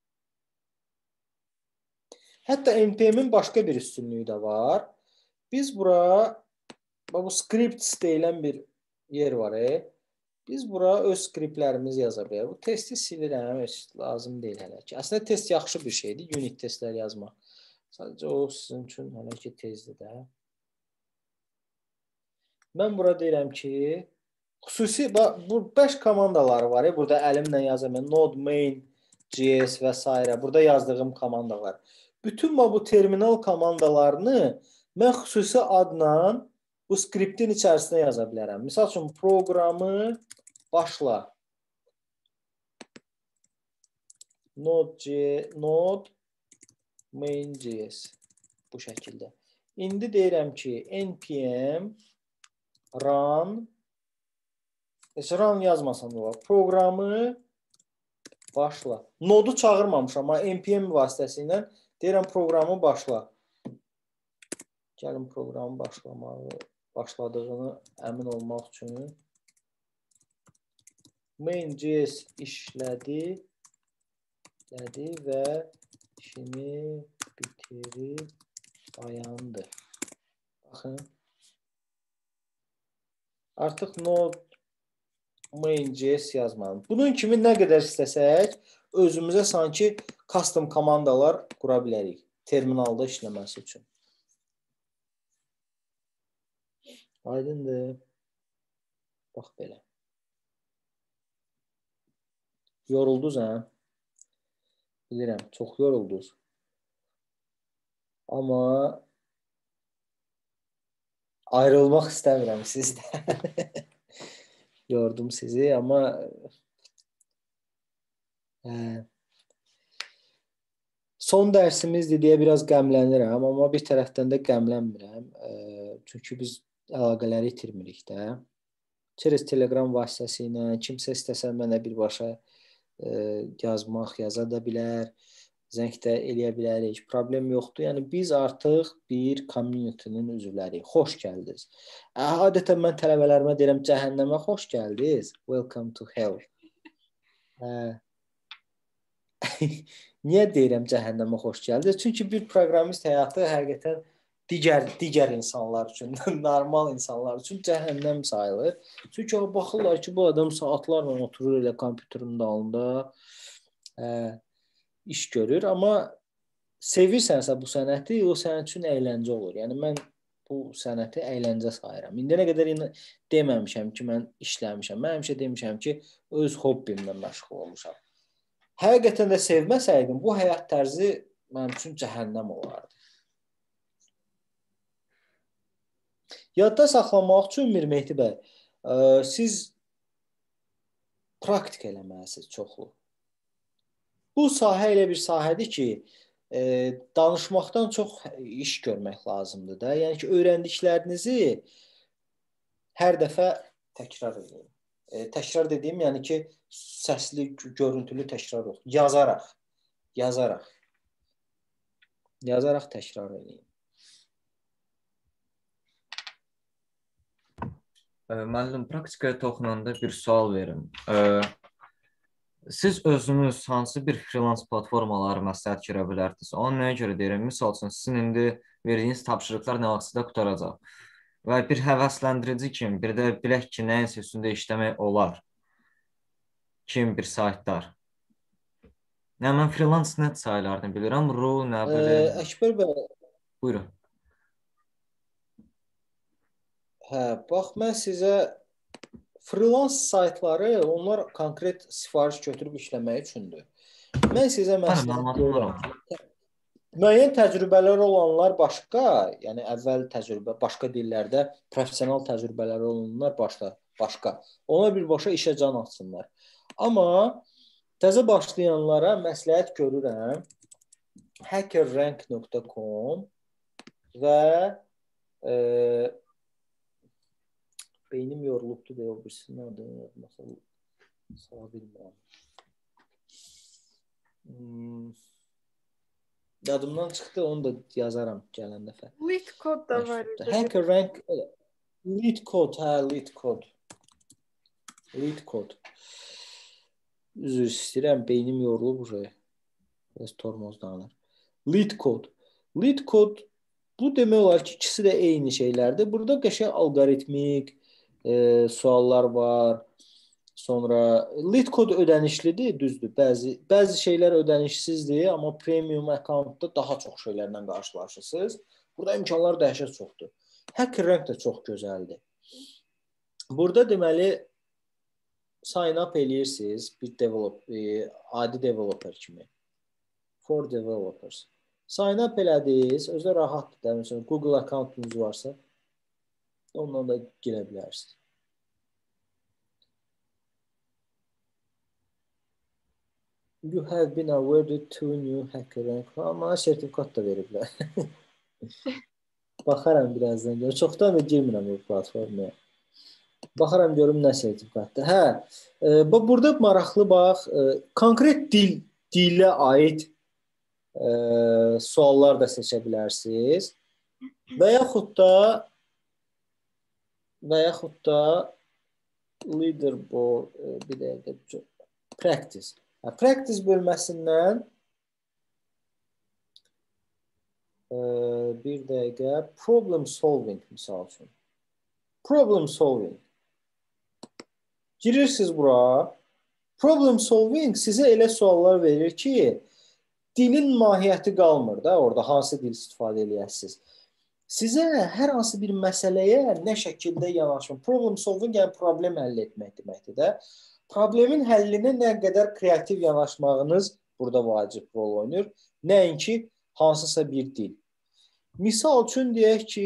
Hətta N P M-in başqa bir üstünlüyü də var. Biz bura bu scripts deyilən bir yer var. E. Biz bura öz skriptlərimizi yaza bilərik. Bu testi silirəm, heç lazım deyil hələ ki. Əslində test yaxşı bir şeydir, unit testlər yazmaq. Sadəcə o sizin üçün hələ ki tezdir də. Mən bura deyirəm ki, xüsusi bu beş komandaları var. E. Burada əlimlə yazıram. Node, main, J S və s. Burada yazdığım komandalar. Bütün bu terminal komandalarını mən xüsusi adla bu skriptin içərisində yaza bilərəm. Misal üçün, proqramı başla. Node, Node main.js bu şəkildə. İndi deyirəm ki, npm run heç run yazmasam da var. Proqramı başla. Node'u çağırmamışam, amma npm vasitəsilə deyirəm proqramı başla. Gəlin proqramı başlamağı, başladığını əmin olmaq üçün. Main.js işlədi, işlədi və işini bitirib dayandı. Baxın. Artıq Node main.js yazmalım. Bunun kimi nə qədər istəsək, özümüzə sanki custom komandalar qura bilərik. Terminalda işləməsi üçün. Aydındır. Bax belə. Yoruldunuz, hə? Bilirəm, çox yoruldunuz. Amma ayrılmaq istəmirəm sizdən. Yordum sizi, amma hə. Son dərsimizdir deyə biraz qəmlənirəm, amma bir tərəfdən də qəmlənmirəm. Çünki biz əlaqələri itirmirik də. Через Telegram vasitəsilə kimsə istəsə mənə birbaşa e, yazmaq, yaza da bilər, zəng də eləyə bilərik. Problem yoxdur. Yəni biz artıq bir community-nin üzvləriyik. Xoş gəldiniz. Adətən mən tələbələrimə deyirəm, cəhənnəmə xoş gəldiniz. Welcome to hell. Niyə deyirəm cəhənnəmə xoş gəldiniz? Çünki bir proqramist həyatı həqiqətən digər digər insanlar üçün, normal insanlar üçün cəhənnəm sayılır. Çünki o baxırlar ki, bu adam saatlarla oturur elə kompüterin dalında ə, iş görür, amma sevirsənsə bu sənəti, o sənin üçün əyləncə olur. Yəni mən bu sənəti əyləncə sayıram. İndiyə qədər deməmişəm ki, mən işləmişəm. Mən həmişə demişəm ki, öz hobbimlə məşğul olmuşam. Həqiqətən də sevməsəydim, bu həyat tərzi mənim üçün cəhənnəm olardı. Yadda saxlamaq üçün Mir Mehdi bəy, ə, siz praktik eləməlisiniz çoxlu. Bu sahə elə bir sahədir ki, e, danışmaqdan çox iş görmək lazımdır da. Yəni ki, öyrəndiklərinizi hər dəfə təkrar edin. E, təkrar dediyim, yəni ki, səsli, görüntülü təkrar yox. Yazaraq, yazaraq, yazaraq təkrar edin. Müəllim, praktikaya toxunanda bir sual verim. Siz özünüz hansı bir freelance platformaları məsləhət görə bilərdiniz? Ona nəyə görə deyirəm? Misal üçün, sizin indi verdiyiniz tapşırıqlar nə vaxtda qutaracaq? Və bir həvəsləndirici kimi, bir də bilək ki, nəyinsə üstündə işləmək olar. Kim bir saytlar. Nə, mən freelance net sayılarını bilirəm. Ru, nə bilim. Əkbər bəy. Buyurun. Hə, bax, mən sizə freelance saytları, onlar konkret sifariş götürüb işləmək üçündür. Mən sizə məsləhət görürəm. Müəyyən təcrübələr olanlar başqa, yəni əvvəl təcrübə, başqa dillərdə professional təcrübələri olanlar başqa, başqa. Ona birbaşa işə can atsınlar. Amma təzə başlayanlara məsləhət görürəm hackerrank nöqtə com və e, beynim yorulubdur deyə o birisinin adını yazmasam sala bilmirəm. Hmm. Yadımdan çıxdı, onu da yazaram gələn dəfə. LeetCode da var idi. HackerRank, LeetCode, hə, LeetCode. LeetCode. Üzr istəyirəm, beynim yorulub buraya. Biraz tormozlanır. LeetCode. Lead code bu demək olar ki, ikisi də eyni şeylərdir. Burada qəşəng alqoritmik e, suallar var. Sonra lead code ödənişlidir, düzdür. Bəzi bəzi şeylər ödənişsizdir, amma premium accountda daha çox şeylərlə qarşılaşırsınız. Burada imkanlar dəhşət çoxdur. HackerRank də çox gözəldir. Burada deməli sign up eləyirsiniz bir develop, e, adi developer kimi. For developers. Sign up elədiniz, özü rahatdır da. Məsələn, Google accountunuz varsa, ondan da girə bilərsiniz. You have been awarded two new HackerRank. Amma sertifikat da veriblər. Baxaram birazdan görüm. Çoxdan da girmirəm bu platformaya. Baxaram görüm nə sertifikatdır. Hə, e, burada maraqlı bax, e, konkret dil dilə aid e, suallar da seçə bilərsiniz. Və yaxud da və yaxud da leaderboard e, bir dəqiqə practice. Hə, practice bölməsindən bir dəqiqə problem solving misal üçün. Problem solving. Girirsiniz bura. Problem solving sizə elə suallar verir ki, dilin mahiyyəti qalmır da orada hansı dil istifadə eləyəsiniz. Sizə hər hansı bir məsələyə nə şəkildə yanaşma. Problem solving yəni problem həll etmək deməkdir də. Problemin həllinə nə qədər kreativ yanaşmağınız burada vacib rol oynayır. Nəinki hansısa bir dil. Misal üçün deyək ki,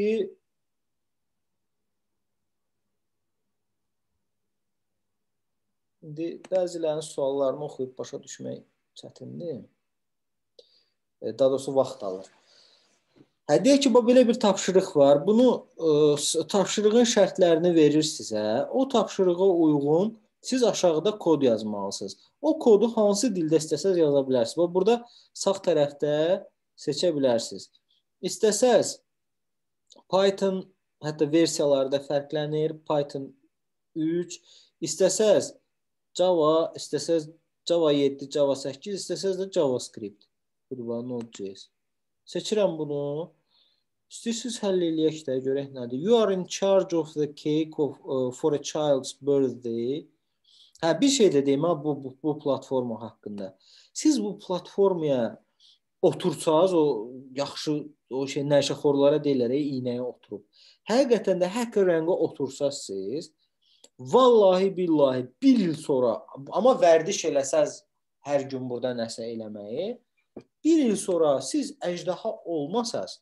bəzilərinin suallarını oxuyub başa düşmək çətindir. Daha doğrusu vaxt alır. Hə, deyək ki, belə bir tapşırıq var. Bunu ə, tapşırığın şərtlərini verir sizə. O tapşırığa uyğun siz aşağıda kod yazmalısınız. O kodu hansı dildə istəsəz yaza bilərsiniz. Burada sağ tərəfdə seçə bilərsiniz. İstəsəz Python, hətta versiyaları da fərqlənir. Python üç, istəsəz Java, istəsəz Java yeddi, Java səkkiz, istəsəz də JavaScript. Burada Node.js. Seçirəm bunu. İstəyirsiniz həll eləyək də, görək nədir. You are in charge of the cake of, uh, for a child's birthday. Hə, bir şey də deyim ha, bu, bu, bu platforma haqqında. Siz bu platformaya otursanız, o yaxşı, o şey nəşəxorlara deyirlər, iynəyə oturub. Həqiqətən də HackerRank-a otursaz siz, vallahi billahi bir il sonra, amma vərdiş eləsəz hər gün burada nəsə eləməyi, bir il sonra siz əjdaha olmasaz,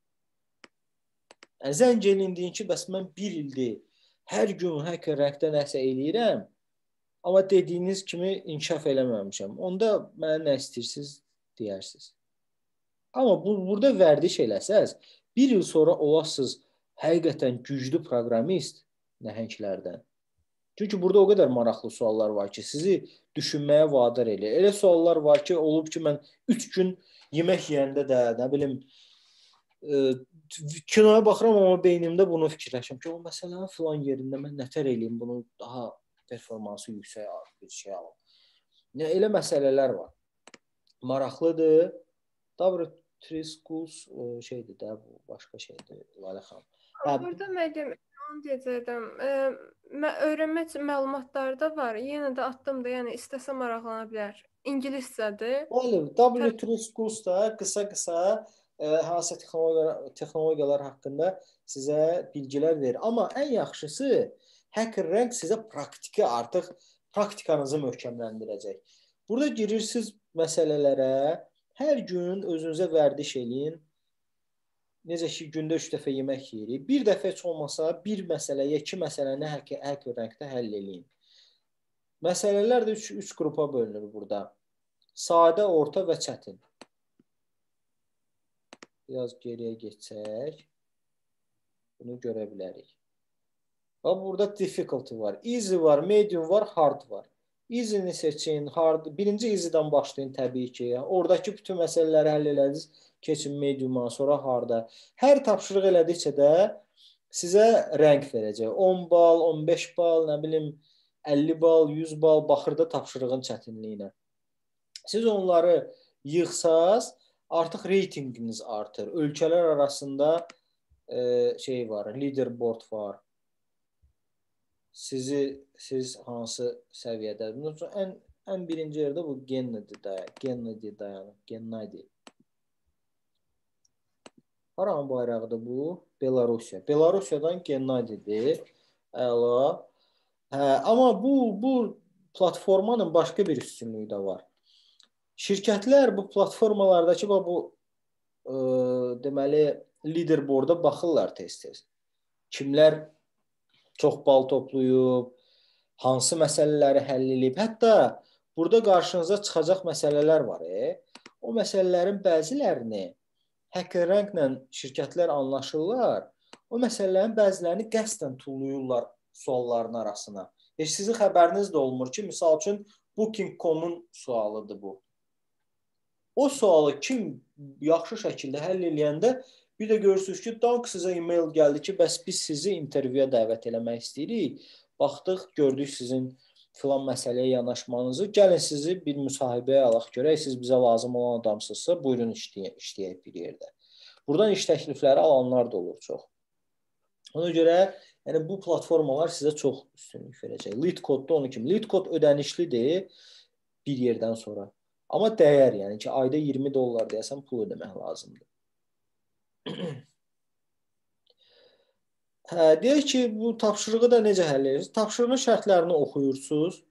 yəni, zəng elindiyin ki, bəs mən bir ildir hər gün HackerRank-da nəsə eləyirəm, amma dediyiniz kimi inkişaf eləməmişəm. Onda mənə nə istəyirsiniz deyərsiniz. Amma bu, burada vərdiş eləsəz, bir il sonra olasınız həqiqətən güclü proqramist nəhənglərdən. Çünki burada o qədər maraqlı suallar var ki, sizi düşünməyə vadar eləyir. Elə suallar var ki, olub ki, mən üç gün yemək yeyəndə də, nə bilim, e, kinoya baxıram, amma beynimdə bunu fikirləşəm ki, o məsələnin filan yerində mən nətər eləyim, bunu daha performansı yüksək bir şey alım. Yəni, elə məsələlər var. Maraqlıdır. Dabra Tree Schools şeydir də, bu başqa şeydir, Lalə xanım. Burada mənim onu deyəcəkdim. Öyrənmə üçün məlumatları da var. Yenə də atdım da, yəni istəsə maraqlana bilər. İngiliscədir. Bəli, W Tree Schools da qısa-qısa hansı texnologiyalar, texnologiyalar haqqında sizə bilgilər verir. Amma ən yaxşısı HackerRank sizə praktiki artıq praktikanızı möhkəmləndirəcək. Burada girirsiniz məsələlərə. Hər gün özünüzə vərdiş eləyin. Necə ki, gündə üç dəfə yemək yeyirik. Bir dəfə heç olmasa, bir məsələyə, iki məsələni HackerRank-da həll eləyin. Məsələlər də üç, üç qrupa bölünür burada. Sadə, orta və çətin. Biraz geriyə geçsək, bunu görə bilərik. Burada difficulty var. Easy var, medium var, hard var. Easy-ni seçin, hard. Birinci easy-dən başlayın təbii ki. Oradakı bütün məsələləri həll elədiniz, keçin medium-a, sonra harda. Hər tapşırıq elədikcə də sizə rənk verəcək. on bal, on beş bal, nə bilim, əlli bal, yüz bal baxır da tapşırığın çətinliyinə. Siz onları yığsaz, artıq reytinqiniz artır. Ölkələr arasında e, şey var, leaderboard var. Sizi siz hansı səviyyədəsiniz? Ən ən birinci yerdə bu Gennady dayanır. Gennady dayanır. Gennady. Haranın bayrağıdır bu? Belarusiya. Belarusiyadan Gennadydir. Əla. Hə, amma bu bu platformanın başqa bir üstünlüyü də var. Şirkətlər bu platformalardakı bu e, deməli leaderboarda baxırlar tez-tez. Kimlər çox bal toplayıb, hansı məsələləri həll edib. Hətta burada qarşınıza çıxacaq məsələlər var. E. O məsələlərin bəzilərini HackerRanklə şirkətlər anlaşırlar. O məsələlərin bəzilərini qəsdən tullayırlar sualların arasına. Heç sizin xəbəriniz də olmur ki, misal üçün booking nöqtə com-un sualıdır bu. O sualı kim yaxşı şəkildə həll eləyəndə bir də görürsünüz ki, dank sizə e-mail gəldi ki, bəs biz sizi intervyuya dəvət eləmək istəyirik. Baxdıq, gördük sizin filan məsələyə yanaşmanızı. Gəlin sizi bir müsahibəyə alaq görək, siz bizə lazım olan adamsınızsa, buyurun işləyək, işləyək bir yerdə. Buradan iş təklifləri alanlar da olur çox. Ona görə yəni bu platformalar sizə çox üstünlük verəcək. LeetCode da onun kimi. LeetCode ödənişlidir bir yerdən sonra. Amma dəyər, yəni ki, ayda iyirmi dollar deyəsən pul ödəmək lazımdır. Hə, deyək ki, bu tapşırığı da necə həll edirsiniz? Tapşırığın şərtlərini oxuyursunuz.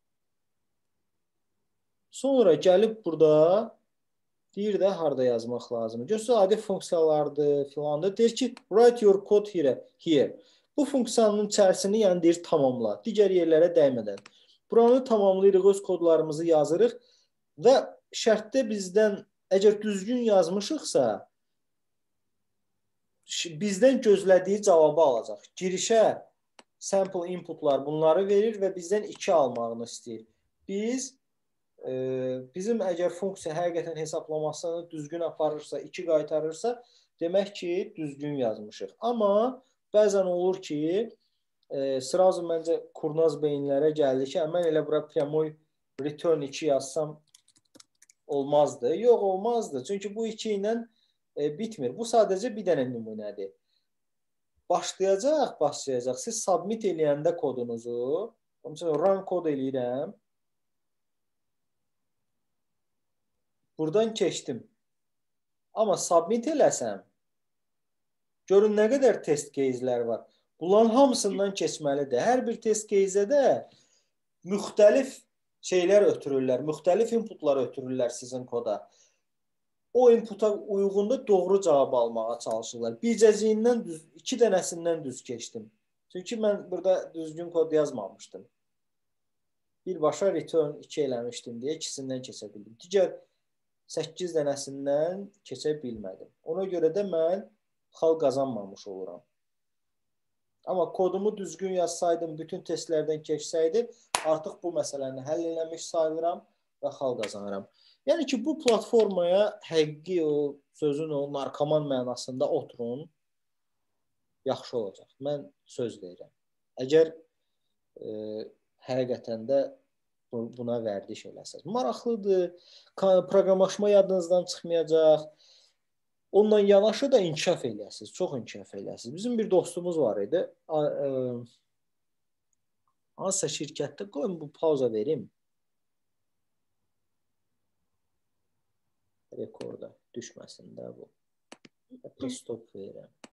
Sonra gəlib burada deyir də harda yazmaq lazımdır. Görürsünüz, adi funksiyalardır, filandır. Deyir ki, write your code here. here. Bu funksiyanın içərisini yəni deyir tamamla. Digər yerlərə dəymədən. Buranı tamamlayırıq, öz kodlarımızı yazırıq və şərtdə bizdən əgər düzgün yazmışıqsa bizdən gözlədiyi cavabı alacaq. Girişə sample inputlar bunları verir və bizdən iki almağını istəyir. Biz e, bizim əgər funksiya həqiqətən hesaplamasını düzgün aparırsa, iki qaytarırsa, demək ki, düzgün yazmışıq. Amma bəzən olur ki, e, sırazı məncə kurnaz beyinlərə gəldi ki, mən elə bura pryamoy return iki yazsam olmazdı. Yox, olmazdı. Çünki bu iki ilə e, bitmir. Bu sadəcə bir dənə nümunədir. Başlayacaq, başlayacaq. Siz submit eləyəndə kodunuzu, mesela run kod eləyirəm. Buradan keçdim. Amma submit eləsəm, görün nə qədər test case'lər var. Bunların hamısından keçməlidir. Hər bir test case'ə də müxtəlif şeylər ötürürlər, müxtəlif inputlar ötürürlər sizin koda. O inputa uyğunda doğru cavab almağa çalışırlar. Bircəciyindən düz, iki dənəsindən düz keçdim. Çünki mən burada düzgün kod yazmamışdım. Birbaşa return iki eləmişdim deyə ikisindən keçə bildim. Digər səkkiz dənəsindən keçə bilmədim. Ona görə də mən xal qazanmamış oluram. Amma kodumu düzgün yazsaydım, bütün testlərdən keçsəydim, artıq bu məsələni həll eləmiş sayılıram və xal qazanıram. Yəni ki, bu platformaya həqiqi o sözün o narkoman mənasında oturun, yaxşı olacaq. Mən söz verirəm. Əgər e, həqiqətən də buna vərdiş eləsəz. Maraqlıdır, proqramlaşma yadınızdan çıxmayacaq. Onunla yanaşı da inkişaf eləyəsiniz, çox inkişaf eləyəsiniz. Bizim bir dostumuz var idi. E, hansısa şirkətdə, qoyun bu pauza verim. Rekorda düşməsin də bu. Stop verirəm.